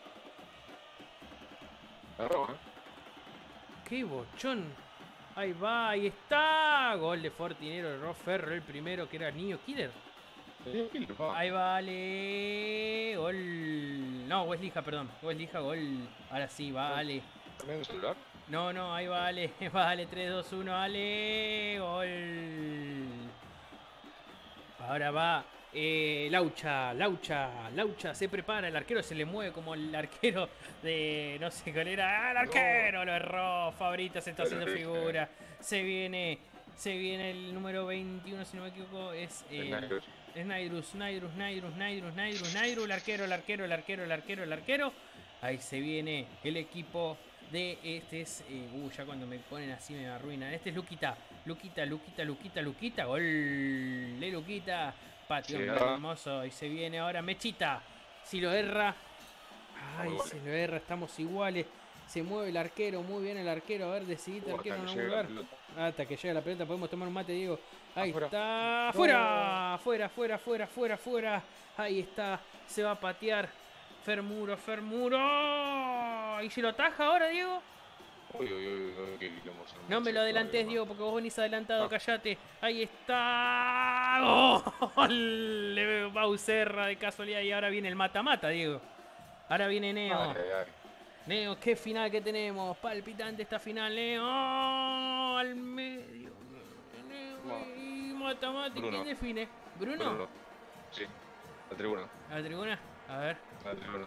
Agarró, ¿eh? Qué bochón. Ahí va, ahí está. Gol de Fortinero de Rob Ferro, el primero que era el niño killer. Ahí vale. Gol. No, Weslija, perdón. Weslija, gol. Ahora sí, vale. ¿También un celular? No, no, ahí vale. Vale, tres, dos, uno, vale. Gol. Ahora va. Eh, Laucha, Laucha, Laucha se prepara, el arquero se le mueve como el arquero de no sé cuál era. ¡Ah, el arquero! Lo erró, Fabrita se está haciendo figura. Se viene, se viene el número veintiuno, si no me equivoco, es eh, es Nairus, Nairus, Nairus, Nairus, Nairus, Nairus, el arquero, el arquero, el arquero, el arquero, el arquero. Ahí se viene el equipo de este es, eh, uh, ya cuando me ponen así me arruinan. Este es Luquita, Luquita, Luquita, Luquita, Luquita, gol de Luquita. Patio sí, hermoso. Y se viene ahora Mechita. Si lo erra. Ay, si lo erra. Estamos iguales. Se mueve el arquero. Muy bien el arquero. A ver, decidite arquero en algún lugar. Hasta que llegue la pelota. Podemos tomar un mate, Diego. Ahí afuera. Está. ¡Fuera! Fuera, fuera, fuera, fuera, fuera. Ahí está. Se va a patear. Fermuro, Fermuro. ¿Y si lo ataja ahora, Diego? Uy, uy, uy, uy, qué emoción. No me lo adelantes, Diego, porque vos venís adelantado, callate. Ahí está. ¡Gol! Le veo Baucerra de casualidad y ahora viene el mata-mata, Diego. Ahora viene Neo. Ay, ay, ay. Neo, qué final que tenemos. Palpitante esta final, Neo. Al medio. Neo y mata-mata. ¿Quién define? ¿Bruno? Bruno. Sí, la tribuna. ¿La tribuna? A ver. La tribuna.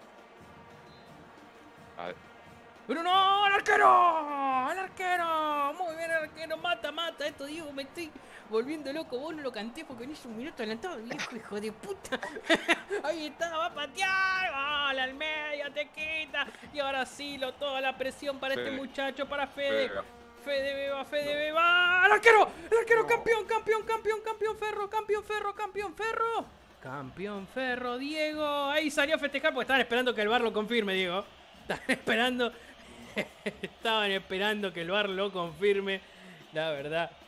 A ver. ¡Bruno! ¡Al arquero! ¡Al arquero! Muy bien, el arquero. Mata, mata. Esto, Diego, me estoy volviendo loco. Vos no lo canté porque venís un minuto adelantado. Viejo, hijo de puta. Ahí está, va a patear. ¡Gol! Al medio, te quita. Y ahora sí, lo, toda la presión para Fede. Este muchacho, para Fede. Fede, Fede Beba, Fede Beba. ¡Al arquero! ¡El arquero! No. ¡Campeón, campeón, campeón, campeón, Ferro! ¡Campeón, Ferro, campeón, Ferro! ¡Campeón, Ferro, Diego! Ahí salió a festejar porque estaban esperando que el V A R lo confirme, Diego. Estaban esperando... Estaban esperando que el V A R lo confirme. La verdad,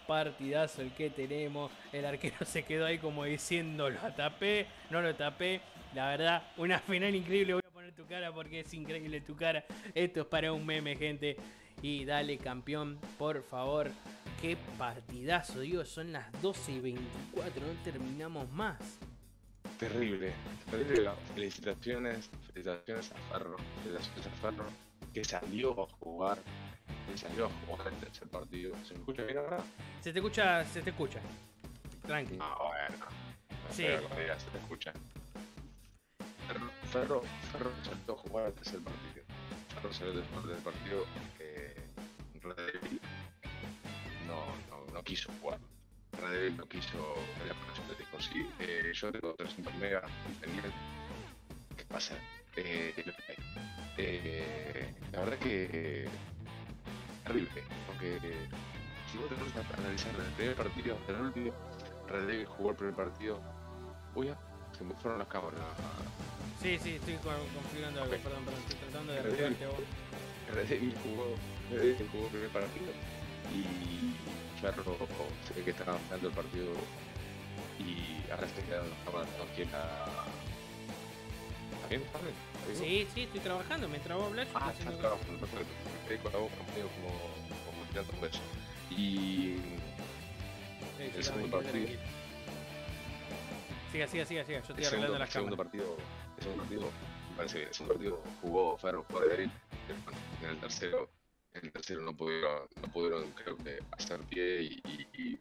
partidazo el que tenemos. El arquero se quedó ahí como diciendo, lo tapé, no lo tapé. La verdad, una final increíble. Voy a poner tu cara porque es increíble tu cara. Esto es para un meme, gente. Y dale, campeón, por favor. Qué partidazo, digo, son las doce y veinticuatro, no terminamos más. Terrible, terrible. Felicitaciones, felicitaciones a Ferro, felicitaciones a Ferro, que salió a jugar, que salió a jugar el tercer partido. ¿Se me escucha bien ahora? Se te escucha, se te escucha. Tranqui. Ah, bueno, no Sí. sé, algún día se te escucha. Ferro, Ferro, Ferro salió a jugar el tercer partido. Ferro salió después del partido que Red Devil no, no, no quiso jugar. Red Devil no quiso la conexión de disco. Sí, eh, yo tengo trescientos megas disponibles. ¿Qué pasa? Eh, eh, la verdad que eh, terrible, porque si vos te pones a analizar el primer partido hasta el último, Red Devil jugó el primer partido. Uy, ya, se me fueron las cámaras. Sí, sí, estoy con- configurando algo, Ok. perdón, perdón, estoy tratando de Red Devil, arreglarte a vos. Red Devil jugó, Red Devil jugó el primer partido y Ferro se ve que estaba ganando el partido y ahora se quedaron las cámaras aquí en la... ¿Está bien? ¿Está bien? ¿Está bien? Sí, sí, estoy trabajando, me trabó Black. Ah, estoy está haciendo- trabajando, perfecto. Me quedé con la boca medio como, como tirando un beso. Y Sí, el sí, segundo tranquilo, partido, tranquilo. Siga, siga, siga, siga, yo estoy el segundo, arreglando el las segundo cámaras. partido, el segundo partido, me parece bien, el segundo partido jugó Ferro, jugó Derecho, bueno, en el tercero, en el tercero no pudieron, no pudieron creo que hacer pie y, y, y,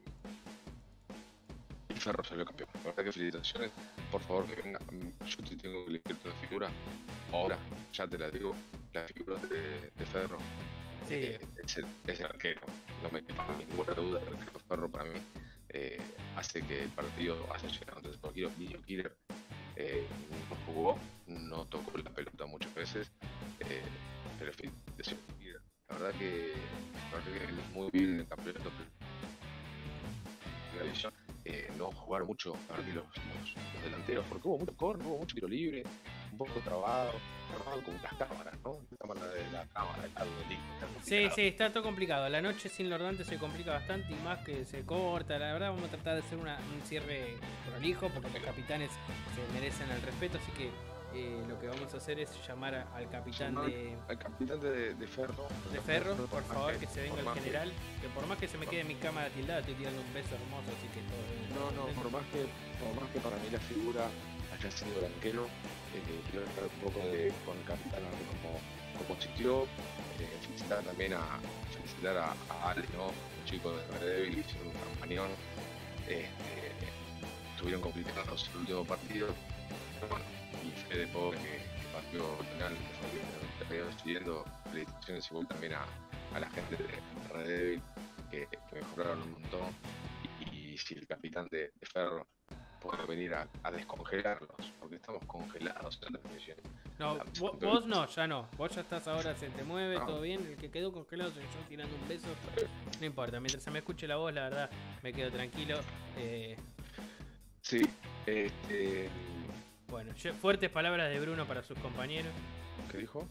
y Ferro salió campeón. La verdad que felicitaciones, por favor que venga, yo te tengo que elegir una figura, ahora, ya te la digo, la figura de, de Ferro. Sí, Eh, es, el, es el arquero, no me quepa ninguna duda. El arquero Ferro para mí eh, hace que el partido haya llegado. Entonces, cualquier niño killer eh, no jugó, no tocó la pelota muchas veces, eh, pero felicitaciones, Killer. La verdad que, la verdad que muy bien en el campeonato de la división. Eh, no jugar mucho, la verdad que los, los, los delanteros, porque hubo mucho corner, hubo mucho tiro libre, un poco trabado, trabado con las cámaras, ¿no? La cámara de la cámara, el lado del disco, está sí, complicado. sí, está todo complicado. La noche sin Lordante se complica bastante y más que se corta. La verdad, vamos a tratar de hacer una, un cierre prolijo porque los capitanes se merecen el respeto. Así que eh, lo que vamos a hacer es llamar a- al capitán Llamar de, al capitán de, de Ferro. de Ferro, por más favor, que se venga por el más que- general. Que por más que se me quede mi cámara tildada, estoy tirando un beso hermoso, así que todo bien. No, no, por más que, por más que para mí la figura haya sido el arquero, eh, quiero dejar un poco de, con el capitán a ver cómo, cómo asistió. Eh, felicitar también a, felicitar a, a Ale, ¿no? Los chicos de Red Devil hicieron un campañón. Este, estuvieron complicados el último partido. Pero bueno, y Fede Pobre que, que partió penal, que fue el que terminó decidiendo. Felicitaciones igual también a, a la gente de Red Devil que, que mejoraron un montón. Y, y si el capitán de, de Ferro puede venir a, a descongelarlos, porque estamos congelados en la transmisión. No, La- vos, vos no, ya no. Vos ya estás ahora, se te mueve, No. todo bien. El que quedó congelado soy yo tirando un beso. No importa, mientras se me escuche la voz, la verdad, me quedo tranquilo. Eh, Sí, este. bueno, yo- fuertes palabras de Bruno para sus compañeros. ¿Qué dijo?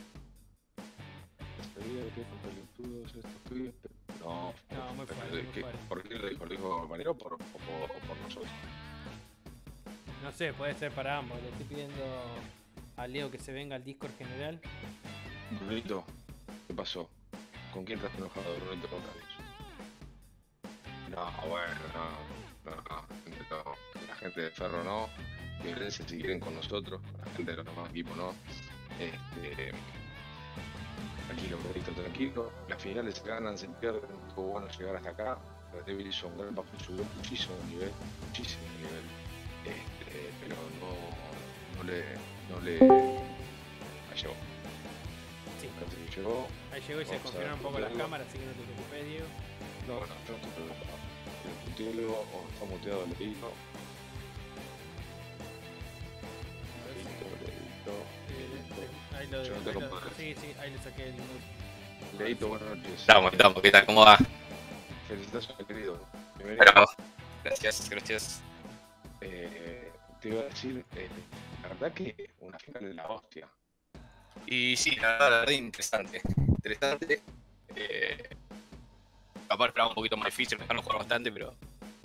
Sabía que con pelotudos estos pibes, pero- No, No, muy pero fuerte, ¿de muy qué- fuerte. ¿por qué lo dijo? ¿Lo dijo el compañero o por, o por, o por nosotros? No sé, puede ser para ambos. Le estoy pidiendo a Leo que se venga al Discord general. Brunito, ¿qué pasó? ¿Con quién estás enojado, Brunito? Contanos. No, bueno, no, no, no, gente no. La gente de Ferro no. Violencia si quieren con nosotros, la gente de los demás equipos no. Este, tranquilo, Brunito, tranquilo. Las finales se ganan, se pierden. Estuvo bueno llegar hasta acá. Red Devil hizo un gran papel, subió muchísimo el nivel, muchísimo el nivel. Este, pero no, no le, no le, ahí llegó. Sí, Parece que llegó. ahí llegó y se Vamos a confirmaron un ver, poco las Diego. cámaras, así que no te preocupes, Diego. No, no, yo no estoy preocupado. El putealo o está muteado el leído. Leído, leído, Eh, Ahí lo, Yo no ahí tengo lo- poder. sí, sí, ahí le saqué el mute. leído, buenas noches. Estamos, estamos, ¿qué tal? ¿Cómo va? Felicitaciones, querido. Bienvenido. Bueno, gracias, gracias. Eh, te iba a decir, eh, la verdad que una final de la hostia. Y sí, la verdad, la verdad, interesante. Interesante. Eh, capaz esperaba un poquito más difícil, me dejaron jugar bastante, pero.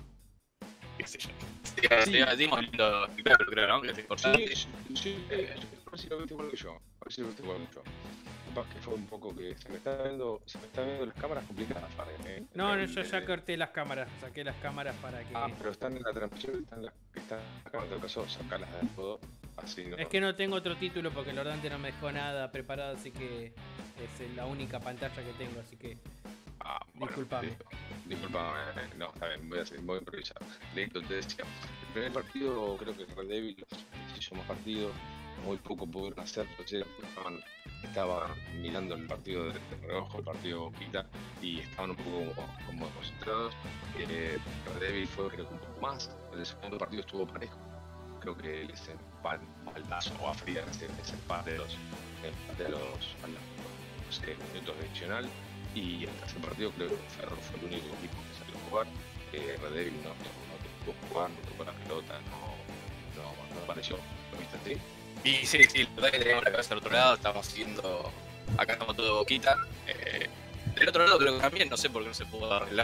Qué sé yo. Sí, Sí. sí, dimos lindo espectáculo, creo, ¿no? Que es importante. Sí, sí, eh, a ver si lo viste igual que yo. A ver si lo viste igual que yo. Capaz que fue un poco que se me está viendo, se me está viendo las cámaras complicadas, Fare, ¿eh? No, no, El- yo ya el- corté las cámaras, saqué las cámaras para que... Ah, pero están en la transmisión, están las están acá, en todo caso, sacarlas de todo, así no. Es que no tengo otro título porque el Ordante no me dejó nada preparado, así que es la única pantalla que tengo, así que... Ah, bueno, Disculpame. listo. Disculpame, no, está bien, voy a, seguir, voy a improvisar. Listo, te decía, el primer partido creo que Red Devil hizo más partido, muy poco pudieron hacer, entonces estaban, estaban mirando el partido de, de reojo, el partido Boquita, y estaban un poco como, como concentrados. Eh, Red Devil fue creo que un poco más, el segundo partido estuvo parejo. Creo que el ese pan, paldazo o a fría, ese, ese pan de los, de los, a los, no sé, minutos adicional. Y el tercer partido creo que Ferro fue el único equipo que salió a jugar. Eh, Red Devil no, no, no tocó jugar, no tocó la pelota, no, no, no apareció. ¿Lo viste así? Y sí, sí, la verdad que teníamos la cabeza al otro lado, estamos siguiendo. Acá estamos todo boquita. Eh, del otro lado creo que también, no sé por qué no se pudo arreglar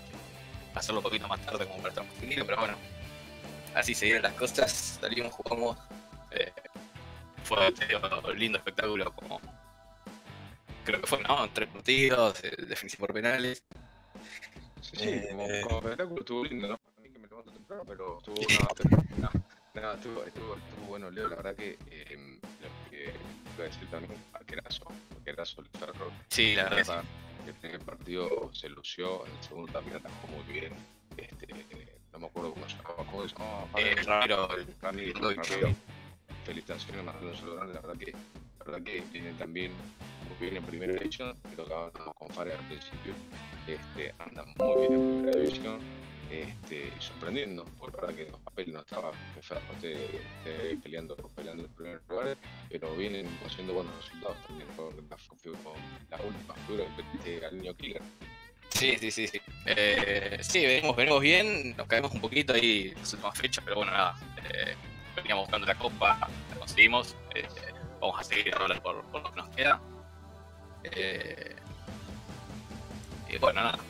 a hacerlo un poquito más tarde como para estar más tranquilo, pero bueno. Así se dieron las cosas, salimos, jugamos. Eh, fue un lindo espectáculo como. Creo que fue, ¿no? Tres partidos, eh, definición por penales. Sí, sí, Eh, como, eh. como espectáculo estuvo lindo, ¿no? A mí que me levanto temprano, pero estuvo no, no, no, estuvo, estuvo, estuvo bueno, Leo, la verdad que eh, lo que iba a decir también, arquerazo, arquerazo el Ferro. Sí, la verdad. verdad, el primer partido se lució, el segundo también atajó muy bien. Este, no me acuerdo cómo se llamaba, ¿cómo se llamaba? Eh, Ramiro, el- Ramiro, Ramiro. Ramiro. Felicitaciones, Marcelo Sologrande, la verdad que, la verdad que viene también muy bien en primera división, lo que hablábamos con Fare al principio, este, anda muy bien en primera división, este, y sorprendiendo, porque la verdad que los papeles no estaba que Ferro esté, esté peleando, peleando en primer lugar, pero vienen haciendo buenos resultados también con la, con la última figura que al niño Killer. Sí, sí, sí, sí. Eh, sí, venimos, venimos bien, nos caemos un poquito ahí en las últimas fechas, pero bueno, nada. Eh, veníamos buscando la copa, la conseguimos. Eh, vamos a seguir ahora por, por lo que nos queda. Eh, y bueno, nada.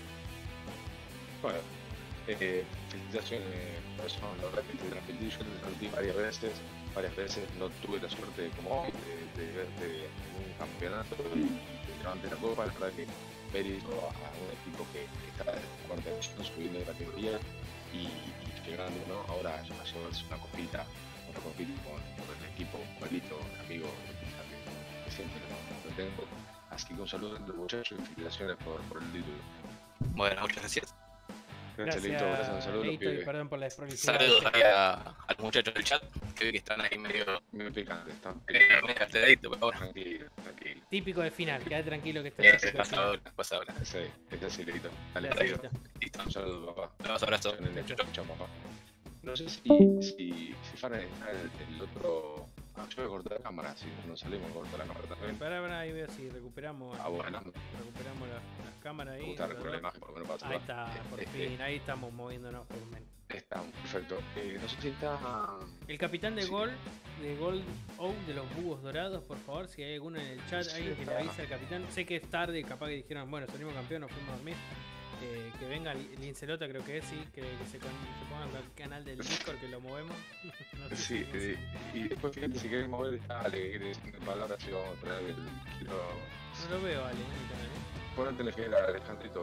Bueno, eh, felicitaciones por eso, la verdad que te transmití, yo te transmití varias veces, varias veces, no tuve la suerte como hoy de, de verte en un campeonato y de levante la copa, la verdad que mérito a, a un equipo que, que está en cuarta división subiendo de categoría y, y llegando, ¿no? Ahora a llevarse una copita, una copita con, con el equipo, Juanito, amigo que, que siempre lo, lo tengo. Así que un saludo a los muchachos y felicitaciones por, por el título. Bueno, muchas gracias. Gracias, Leito, gracias, un saludo a los Leito, y pibes. perdón por la desprolijidad. Saludos ahí a, a los muchachos del chat, que vi que están ahí medio, Muy picante, está eh, medio alteraditos, pero bueno. tranquilo, tranquilo. Típico de final, queda tranquilo que está Eh, típico de pasa final. ahora, pasa ahora. Sí, está así, Leito. Dale, Gracias, amigo. Leito. Listo. Un saludo, papá. Un abrazo. Nene, Chau, chau, chau, papá. No sé si, si, si Fara está el, el otro. Ah, yo voy a cortar la cámara, si no salimos, corto la cámara también. Pará, pará, ahí veo si recuperamos, Ah, bueno, recuperamos las, las cámaras me ahí. gusta los recuperar la dos. imagen por lo menos para Ahí saludar. está, por Este, fin, ahí estamos moviéndonos por un menos. Está, perfecto. Eh, no sé si está. El capitán de Sí. gol, de Gold Oak de los Búhos Dorados, por favor, si hay alguno en el chat, Sí, alguien que le está. avise al capitán. Sé que es tarde, capaz que dijeron, bueno, salimos campeón, nos fuimos a dormir. Eh, que venga Lincelota, creo que es, sí, que, que se, con, se ponga al canal del Discord, que lo movemos. No sé Sí, si- eh, y después fíjate si querés mover, dale, que quiere decir palabras y vamos a traer el quiero. No lo veo, Ale, en el canal, ¿eh? Ponete en el general, Alejandrito.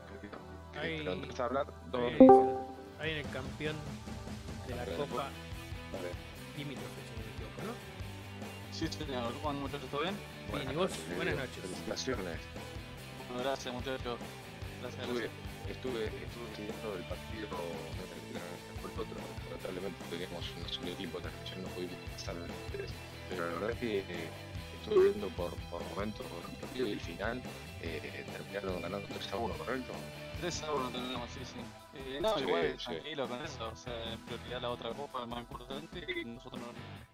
Ahí- Pero antes de hablar, dos. Ahí, ahí en el campeón de la Campeón de Copa Dale. Limítrofe, si no me equivoco, ¿no? Sí, señor. ¿Cómo andan, muchachos? ¿Todo bien? Bien, y vos, noches, buenas Leo. noches. Felicitaciones. Bueno, gracias, muchachos. Gracias, Estuve, gracias. estuve, estuve siguiendo el partido, no sé, después otro, lamentablemente teníamos un solo equipo, de transmisión no pudimos pasar el tres, pero la verdad es que eh, estuve viendo por, por momentos el partido y el final eh, terminaron ganando tres a uno, ¿correcto? tres a uno tenemos, sí, sí. Eh, no, Sí, igual, sí. tranquilo con eso. O sea, en prioridad la otra copa es más importante y nosotros no.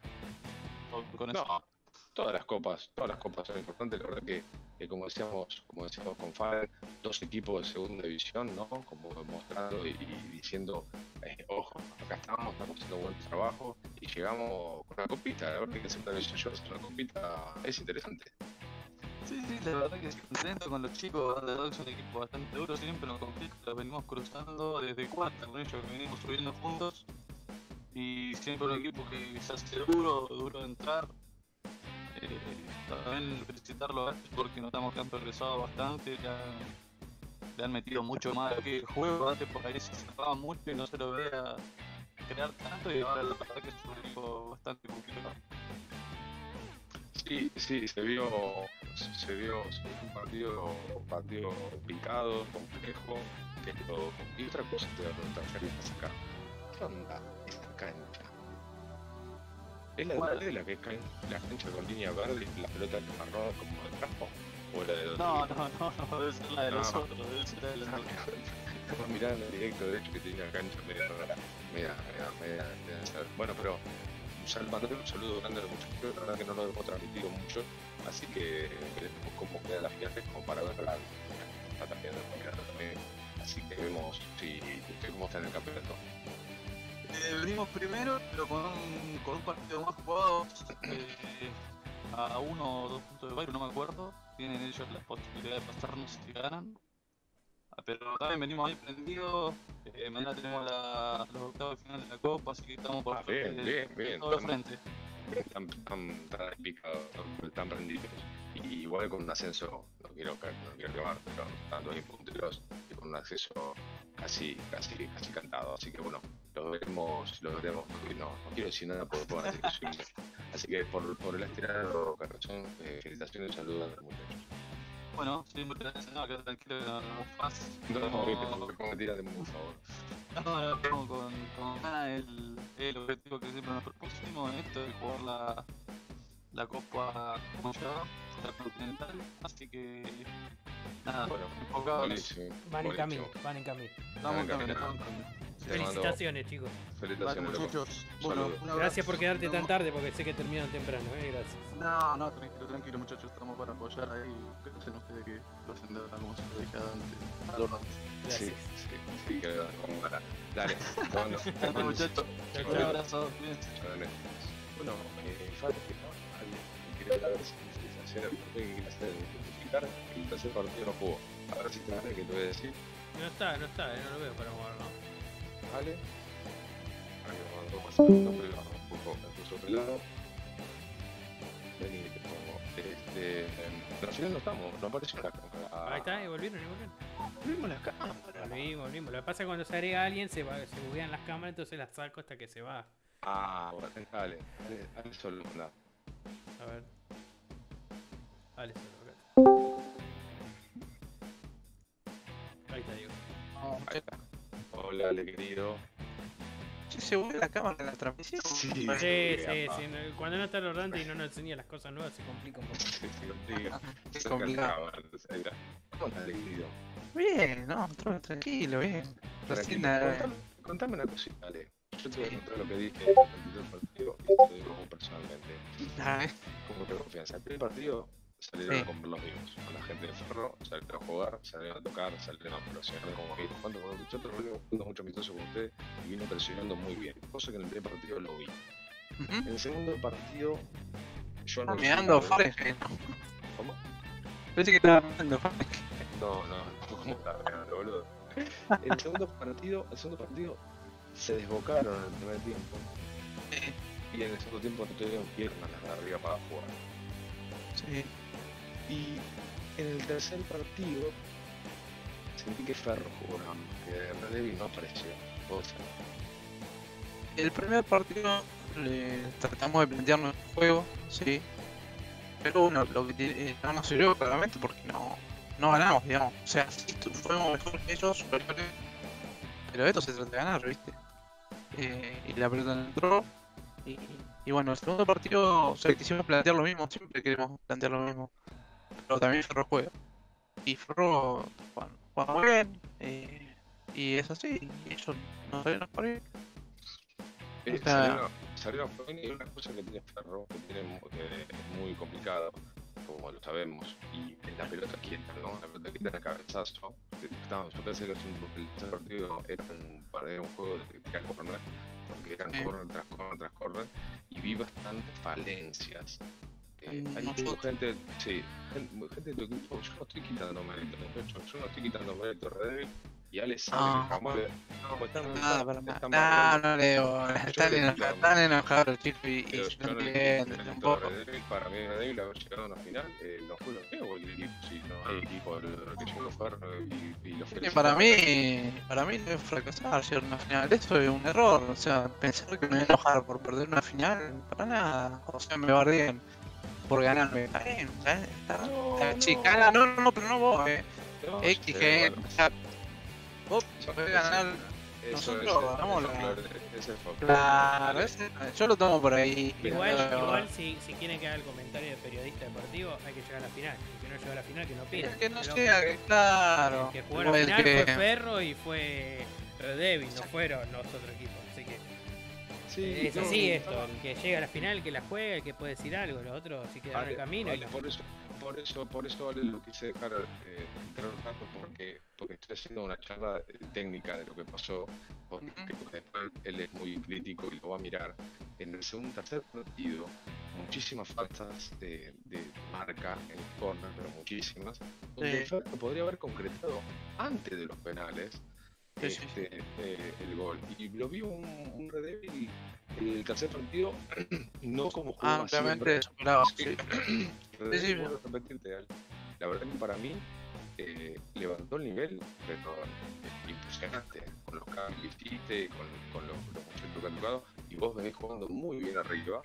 Con eso. No, todas las copas, todas las copas son importantes, la verdad que, que como decíamos, como decíamos con Fabio, dos equipos de segunda división, ¿no? Como mostrando y, y diciendo, eh, ojo, acá estamos, estamos haciendo buen trabajo y llegamos con una copita, la verdad que en segunda división llevarse una copita es interesante. Sí, sí, la verdad que sí, contento con los chicos. Underdog es un equipo bastante duro, siempre nos complica. Los venimos cruzando desde cuarta con ellos, que venimos subiendo juntos. Y siempre un equipo que se hace duro, duro de entrar. Eh, también felicitarlo a ellos porque notamos que han progresado bastante. Le han, le han metido mucho más de lo que el juego. Antes por ahí se cerraba mucho y no se lo veía crear tanto. Y ahora la verdad que es un equipo bastante complicado. Sí, sí, se vio, se vio, se vio un partido, un partido picado, complejo, pero y otra cosa te voy a preguntar, Felipe, acá. ¿Qué onda esta cancha? ¿Es la de ¿Cuál? verde la que es can- la cancha con línea verde y la pelota marrón como de campo? ¿O la de donde? No, no, no, no, debe ser la de los No. otros, debe ser la de los otros. Estamos mirando en directo, de hecho, que tiene una cancha media rara, media, media, media, media- bueno, pero sal- mandarle un saludo grande a los muchachos, la verdad que no lo hemos transmitido mucho, así que veremos cómo queda la final, como para verla, está también el campeonato también, así que vemos si usted cómo está en el campeonato. Eh, venimos primero, pero con un, con un partido más jugado, eh, a uno o dos puntos de baile, no me acuerdo. Tienen ellos la posibilidad de pasarnos si ganan. Ah, pero también venimos ahí prendidos. Eh, mañana tenemos la, los octavos de final de la Copa, así que estamos por Ah, bien, frente, bien, bien, todos los estamos- frentes. Están, están, están picados, están, están prendidos. Y igual con un ascenso, no quiero, ca- no quiero quemar, pero estando ahí punteros y con un acceso casi, casi, casi cantado. Así que bueno, lo veremos, lo veremos. Porque no, no quiero decir nada por por decir que soy un- Así que por, por el estirado corazón, eh, felicitaciones y saludos a los muchachos. Bueno, sí, muchas gracias. No, quédate tranquilo que no tenemos más. No, no, Estamos- no, no me tiras de por favor. No, no, estamos con, con ganas el, el objetivo que siempre nos propusimos, esto es jugar la, la Copa, ¿cómo se llama? La Continental, así que nada, Bueno, enfocado en eso. buenísimo. Van en camino, buenísimo. van en camino. Estamos Venga, en camino, venga. estamos en camino. Te mando Felicitaciones, chicos. Vale, felicitaciones, loco. muchachos. Bueno, Saludos. un abrazo. Gracias por quedarte tan Nos vemos. tarde porque sé que terminan temprano, eh, gracias. No, no, tranquilo, tranquilo, muchachos, estamos para apoyar ahí. Piensen ustedes que lo hacen de verdad, como se lo dije antes. A los ratos. Sí, Gracias. sí, sí, que vamos a ganar. Dale, te mando- te Dale, mando- muchachos. Chao, Un chao. abrazo, cuídense. Dale. Bueno, eh, falta que no, alguien que quiere hablar de felicitaciones, porque quiere hacer justificar que el tercer partido no jugó. A ver si te vale que te voy a decir. No está, no está, eh, no lo veo para jugar, no. Vale. Ahí me mandó más segundo, pero un poco me puso pelado. Vení, te pongo. Este. En Nacional no estamos, no apareció la cámara. Ahí está, y volvieron, y volvieron. Vimos la cámara. Volvimos, volvimos. Lo que pasa es que cuando se agrega alguien se, va, se buguean las cámaras, entonces las saco hasta que se va. Ah, bueno, dale, dale, dale solo, anda. A ver. Vale, solo, acá. Ahí está, Diego. Ahí está. Hola, Ale, querido. Sí, se vuelve la cámara en la transmisión. Sí, Sí, sí, sí, apa. sí. no- Cuando no está el Orlando y no nos enseña las cosas nuevas se complica un poco. Sí, sí, complica. Es Saca la complicado. cámara, entonces, ahí está. Hola, Ale, querido. Bien, no, tra- tranquilo, bien. Recién Tranquilo, eh, contame, contame una cosita, Ale. Yo te voy a Sí. contar lo que dije en el primer partido y te lo digo como personalmente. a ver, Con mucha confianza. El primer partido salieron Sí. a comer los mismos. Con la gente de Ferro, salieron a jugar, salieron a tocar, salieron a presionar como que cuando con nosotros venimos jugando mucho amistoso con ustedes y vino presionando muy bien. Cosa que en el primer partido lo vi. ujú. En el segundo partido, yo no Estaba vi mirando nada. Fahrenheit. ¿Cómo? Parece que estaba mirando Fahrenheit. No, no, no, ¿cómo está mirando, boludo? El segundo partido, el segundo partido se desbocaron en el primer tiempo Sí, y en el segundo tiempo no tuvieron piernas las de arriba para jugar. sí. Y en el tercer partido sentí que Ferro jugó, ¿no? Que Redevi no apareció. O sea, El primer partido le tratamos de plantear nuestro juego, sí. Pero bueno, lo que tiene- eh, no nos sirvió claramente porque no, no ganamos, digamos. O sea, sí tu- fuimos mejor que ellos, superiores. Pero de esto se trata de ganar, ¿viste? Eh, y la pelota no entró. Y, y bueno, el segundo partido, o sea, quisimos plantear lo mismo, siempre queremos plantear lo mismo. Pero también Ferro juega. Y Ferro juega, juega muy bien. eh, y es así, y ellos no salieron por ahí. eh, Está- salieron, salieron bien y una cosa que tiene Ferro, que tiene mu- que es muy complicada, como lo sabemos, y es la pelota quieta, ¿no? La pelota quieta en el cabezazo. que Estábamos, yo pensé que el tercer partido era un, era un juego de tirar corner, porque eran Sí. corner tras corner tras corner, y vi bastantes falencias Eh, Mm, hay nosotros. gente, sí, gente, gente de tu equipo, yo no estoy quitando mérito, muchachos, yo no estoy quitando mérito a Red Devil, y Ale sabe No, que jamás le- no, pues están, nada, están, para nada. están No, bardeando. no leo. Yo Están le enojados, quito, están enojados los chicos y, y pero se yo no le entienden quito un mérito a poco. Red Devil, para mí Red Devil haber llegado a una final, eh, no fue lo que el equipo, si no hay equipo de lo que llegó Ferro y, y lo Es que felicito. para mí, para mí no es fracasar llegar a una final, eso es un error, o sea, pensar que me voy a enojar por perder una final, para nada, o sea, me bardean por ganarme, está bien, está, está, No, está no. chicana, no, no, no, pero no vos, eh, No, X, sí, G, bueno, o sea, vos eso- podés eso- ganar, eso nosotros es- ganamos eso la- folclore, ese es folclore. claro, Ale, ese- yo lo tomo por ahí. Igual, pero- igual si, si quieren que haga el comentario de periodista deportivo, hay que llegar a la final. El que no llegó a la final, que no opine. Es que no Pero sea, que claro, el que jugó a la o el final que- fue Ferro y fue Red Devil, no fueron los otros equipos. Así que sí, es no, así no, esto, el que llega a la final, que la juega, el que puede decir algo, los otros sí quedan en el Ale, camino. Ale, y no. por eso, por eso, por eso Ale lo quise dejar eh, entrar un rato porque, porque estoy haciendo una charla eh, técnica de lo que pasó, porque Ujú. después él es muy crítico y lo va a mirar. En el segundo tercer partido, muchísimas faltas de, de marca en el corner, pero muchísimas, donde Sí. Ferro podría haber concretado antes de los penales Sí, sí, sí. este, eh, el gol. Y lo vi un, un Red Devil el tercer partido, no como jugaba Ampliamente siempre. superado, Sí. sí. Red Sí, sí, Devil, vuelvo a repetirte, Ale, la verdad que para mí eh, levantó el nivel, pero eh, impresionante, con los cambios que hiciste, con, con los, los muchachos que han tocado, y vos venís jugando muy bien arriba.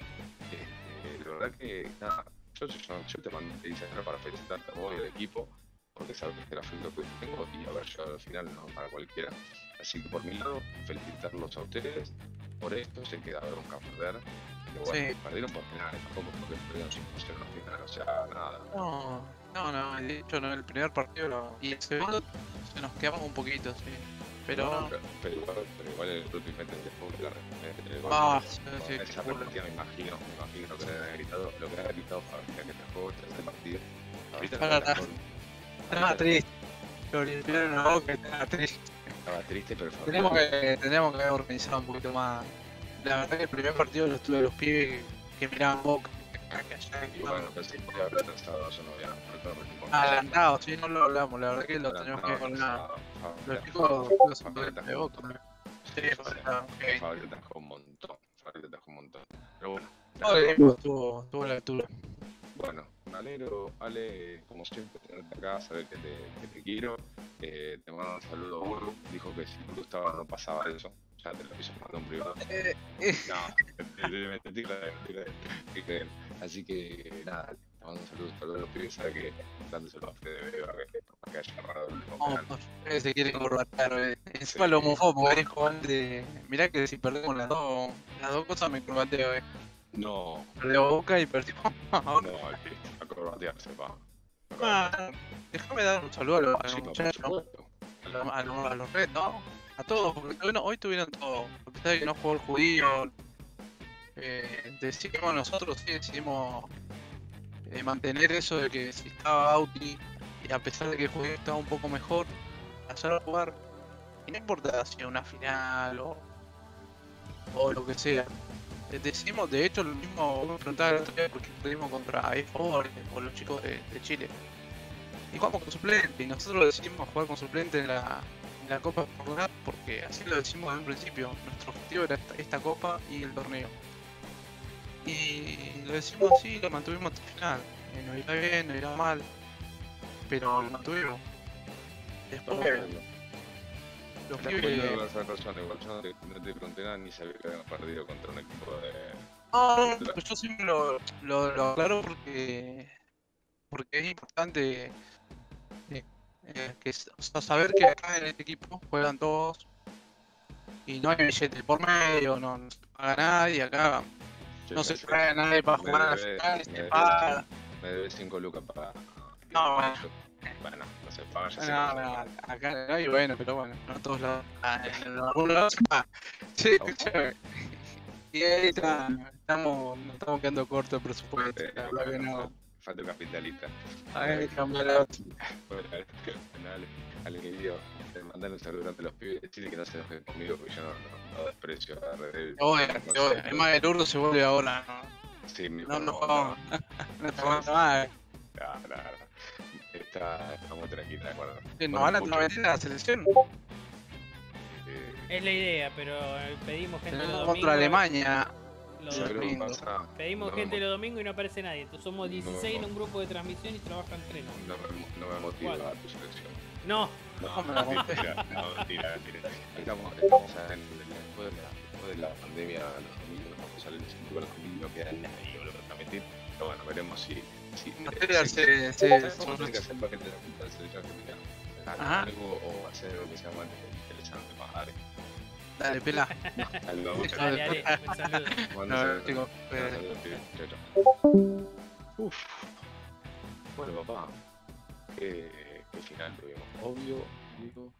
Este, la verdad que, nada, yo, yo, yo te mandé Instagram para felicitarte a vos y al equipo, porque sabes que el afecto que tengo y haber llegado al final no para cualquiera. Así que por mi lado, felicitarlos a ustedes por esto, sé que daban un perder, pero bueno, Sí. perdieron por penales, tampoco porque perdieron cinco cero en la final, o sea, nada. No, no, no, de hecho no, el primer partido no. Y el segundo se nos quedamos un poquito, sí. Pero No, no. pero, pero igual, pero igual el propio mete el después de la mete el gol. Ah, Con sí, sí, esa seguro. partida me imagino, me imagino lo que le había gritado, lo que le había gritado Fabrica que trajo este partido. Ahorita Para estaba, la- con- Estaba ahorita triste. Lo limpiaron la boca, estaba triste. estaba triste, pero Fabrica. Tenemos que, tenemos que haber organizado un poquito más. La verdad que el primer partido lo tuve los pibes que miraban boca. Que allá, Y bueno, pensé que iba a haber trazado eso, no había adelantado, sí, no lo hablamos, la verdad que lo tenemos que coordinar. Los chicos los son de boca. Sí, Fabrica, ok. Fabrica trajo un montón, Fabrica trajo un montón. Pero bueno, Todo el equipo estuvo, estuvo a la altura. bueno, me alegro, Ale, como siempre, tenerte acá, saber que te, que te quiero. Eh, te mando un saludo a Burro, dijo que si Burro estaba no pasaba eso. Ya te lo hizo mandar un privado. Eh, eh, No, me metí la de que así que nada, te mando un saludo a todos los pibes, sabe que dándoselo a Fede Vega, que por más que haya agarrado el último No, penal. por favor, se quiere corbatar, eh. Encima Sí. lo mofó porque dijo antes. Mirá que si perdemos las dos, las dos cosas me corbateo, eh. No, Perdemos Boca y perdimos. no, a corbatearse, pa. Ah, déjame dar un saludo a los, a los Sí, por muchachos, supuesto. a los, a los, a los Red, ¿no? A todos, porque bueno, hoy tuvieron todo. A pesar de que no jugó el judío, eh, decidimos nosotros, sí, decidimos eh, mantener eso de que si estaba Auti, y a pesar de que el judío estaba un poco mejor, hacerlo jugar. Y no importa si era una final o, o lo que sea. Eh, Decidimos, de hecho, lo mismo vos me preguntabas el otro día porque perdimos contra eFour o los chicos de, de Chile. Y jugamos con suplente, y nosotros decidimos jugar con suplente en la, en la Copa Portugal porque así lo decimos desde un principio. Nuestro objetivo era esta, esta Copa y el torneo. Y lo decimos así, lo mantuvimos hasta el final. Eh, no irá bien, no irá mal, pero lo mantuvimos. Después, los Estás pibes. poniendo las razón, igual yo no te, no te pregunté nada ni sabía que habíamos perdido contra un equipo de. No, no, no, pues yo siempre lo, lo, lo aclaro porque, porque es importante eh, eh, que, s- o sea, saber que acá en este equipo juegan todos y no hay billete por medio, no, no se paga nadie, acá no se trae a nadie para me jugar a la debe- final, me se debe- paga. Me debes cinco lucas para. No, bueno. Bueno, no se paga, ya se No, paga. no, acá no hay bueno, pero bueno, no en todos lados. Ah, en algunos lados se paga. Sí, escúchame. Y ahí está, estamos, nos estamos quedando cortos de presupuesto, Eh, la verdad que no. Falta un capitalista. A ver, cámara. Bueno, al, al querido, mandar un saludo ante los pibes, decirle que no se enojen conmigo porque yo no, no, no desprecio a Red Devil. Te odia, No te sé, odia. Es más, el urdo se vuelve ahora, ¿no? Sí, mi No, no, no, no te aguanta más. no, no, no. Está, está muy tranquila, de acuerdo. Eh, ¿No Bueno, van a mucho, meter a la selección? eh, Es la idea, pero eh, pedimos gente los Tenemos domingos. contra Alemania. los- Sí, ¿sabés lo que domingo. pasa? pedimos No gente me, los domingos y no aparece nadie. Entonces somos dieciséis en no, un grupo de transmisión y trabajan tres. no me, no me motiva ¿Cuál? tu selección. No, No, me la rompe. mentira, no, mentira, mentira. Estamos, estamos ya en, después, de la, después de la pandemia, los domingos vamos a salir siempre con los domingos, quedan ahí, lo que transmitir. Pero bueno, veremos si. si Material si- se, se, ¿sabes se- cómo tiene que hacer para que te la junta de selección argentina? Ajá. Algo o hacer algo que sea más interesante, más dale. Dale, pela. Al lobo, chao. dale, dale, un saludo. Mando No, saludos. chicos, Mando eh, saludos, pibes. Chao, chao. Uf. Bueno, papá, qué, qué final tuvimos. Obvio, digo.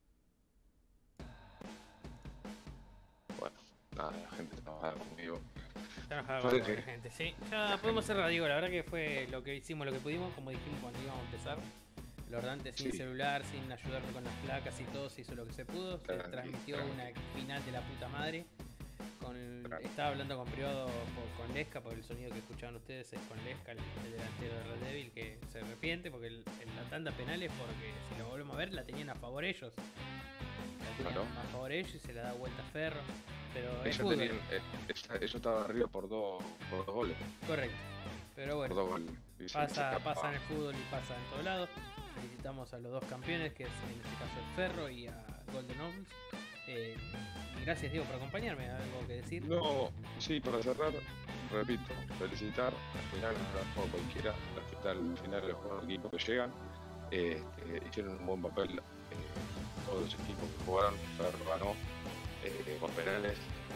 Bueno, nada, la gente trabajaba conmigo. Está enojada Parece con la que- gente, sí. Ya podemos cerrar, digo, la verdad que fue lo que hicimos, lo que pudimos, como dijimos cuando íbamos a empezar. Lo ordante sin Sí. celular, sin ayudarme con las placas y todo, se hizo lo que se pudo. Se Tranqui, transmitió tranqui. una final de la puta madre. Con, Tranqui. estaba hablando con privado por- con Lesca, porque el sonido que escuchaban ustedes es con Lesca, el, el delantero de Red Devil, que se arrepiente porque el- en la tanda penal es porque si lo volvemos a ver la tenían a favor ellos. La tenían Claro. a favor ellos y se la da vuelta a Ferro. Pero es Ellos, fútbol, tenían, eh, esa- ellos estaban arriba por dos, por dos goles. correcto. Pero Por bueno. dos goles. Y se- se Pasa, escapa. pasa en el fútbol y pasa en todos lados. Felicitamos a los dos campeones, que es en este caso el Ferro y a Golden Ovens. Eh, y gracias Diego por acompañarme, ¿algo que decir? No, sí, para cerrar, repito, felicitar, al final no la juega cualquiera, al final, al final los jugadores equipos que llegan, este, hicieron un buen papel, eh, todos los equipos que jugaron, Ferro ganó, eh, con penales,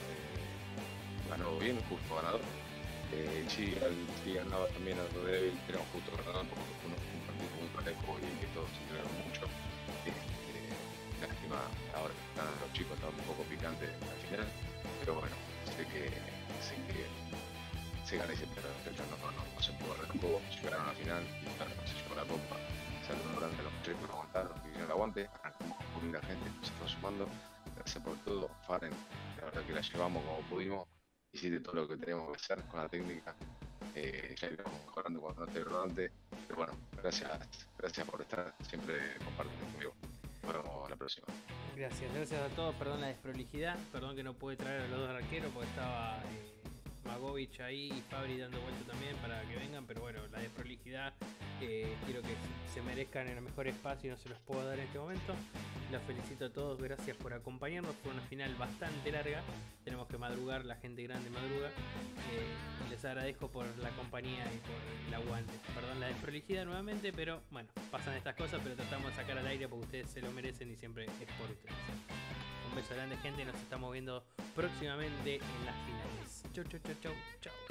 eh, ganó bien, justo ganador. Eh, sí, al, sí ganaba también al Red Devil, era un justo ganador porque fue un, un partido muy parejo y que todos se entregaron mucho. Este, lástima, ahora que están los chicos, estaban un poco picantes al final, pero bueno, sé que, sé que se gana y se pierde, pero no, no, no se pudo ganar tampoco, llegaron a la final y claro, se llevó la copa. Saludos grandes a los tres que aguantaron, que hicieron el aguante, arrancamos con la gente que se fue sumando, gracias por todo, Faren, la verdad que la llevamos como pudimos, hiciste todo lo que teníamos que hacer con la técnica, eh, ya iremos mejorando cuando no esté rodante, pero bueno, gracias, gracias por estar siempre compartiendo conmigo. Nos vemos la próxima. Gracias, gracias a todos, perdón la desprolijidad, perdón que no pude traer a los dos arqueros porque estaba eh, Magovich ahí y Fabri dando vuelta también para que vengan, pero bueno, la desprolijidad, eh, quiero que se merezcan en el mejor espacio y no se los puedo dar en este momento. Los felicito a todos, gracias por acompañarnos, fue una final bastante larga, tenemos que madrugar, la gente grande madruga, eh, y les agradezco por la compañía y por el aguante. Perdón la desprolijidad nuevamente, pero bueno, pasan estas cosas, pero tratamos de sacar al aire porque ustedes se lo merecen y siempre es por ustedes. Un beso grande gente, nos estamos viendo próximamente en las finales. Chau, chau, chau, chau, chau.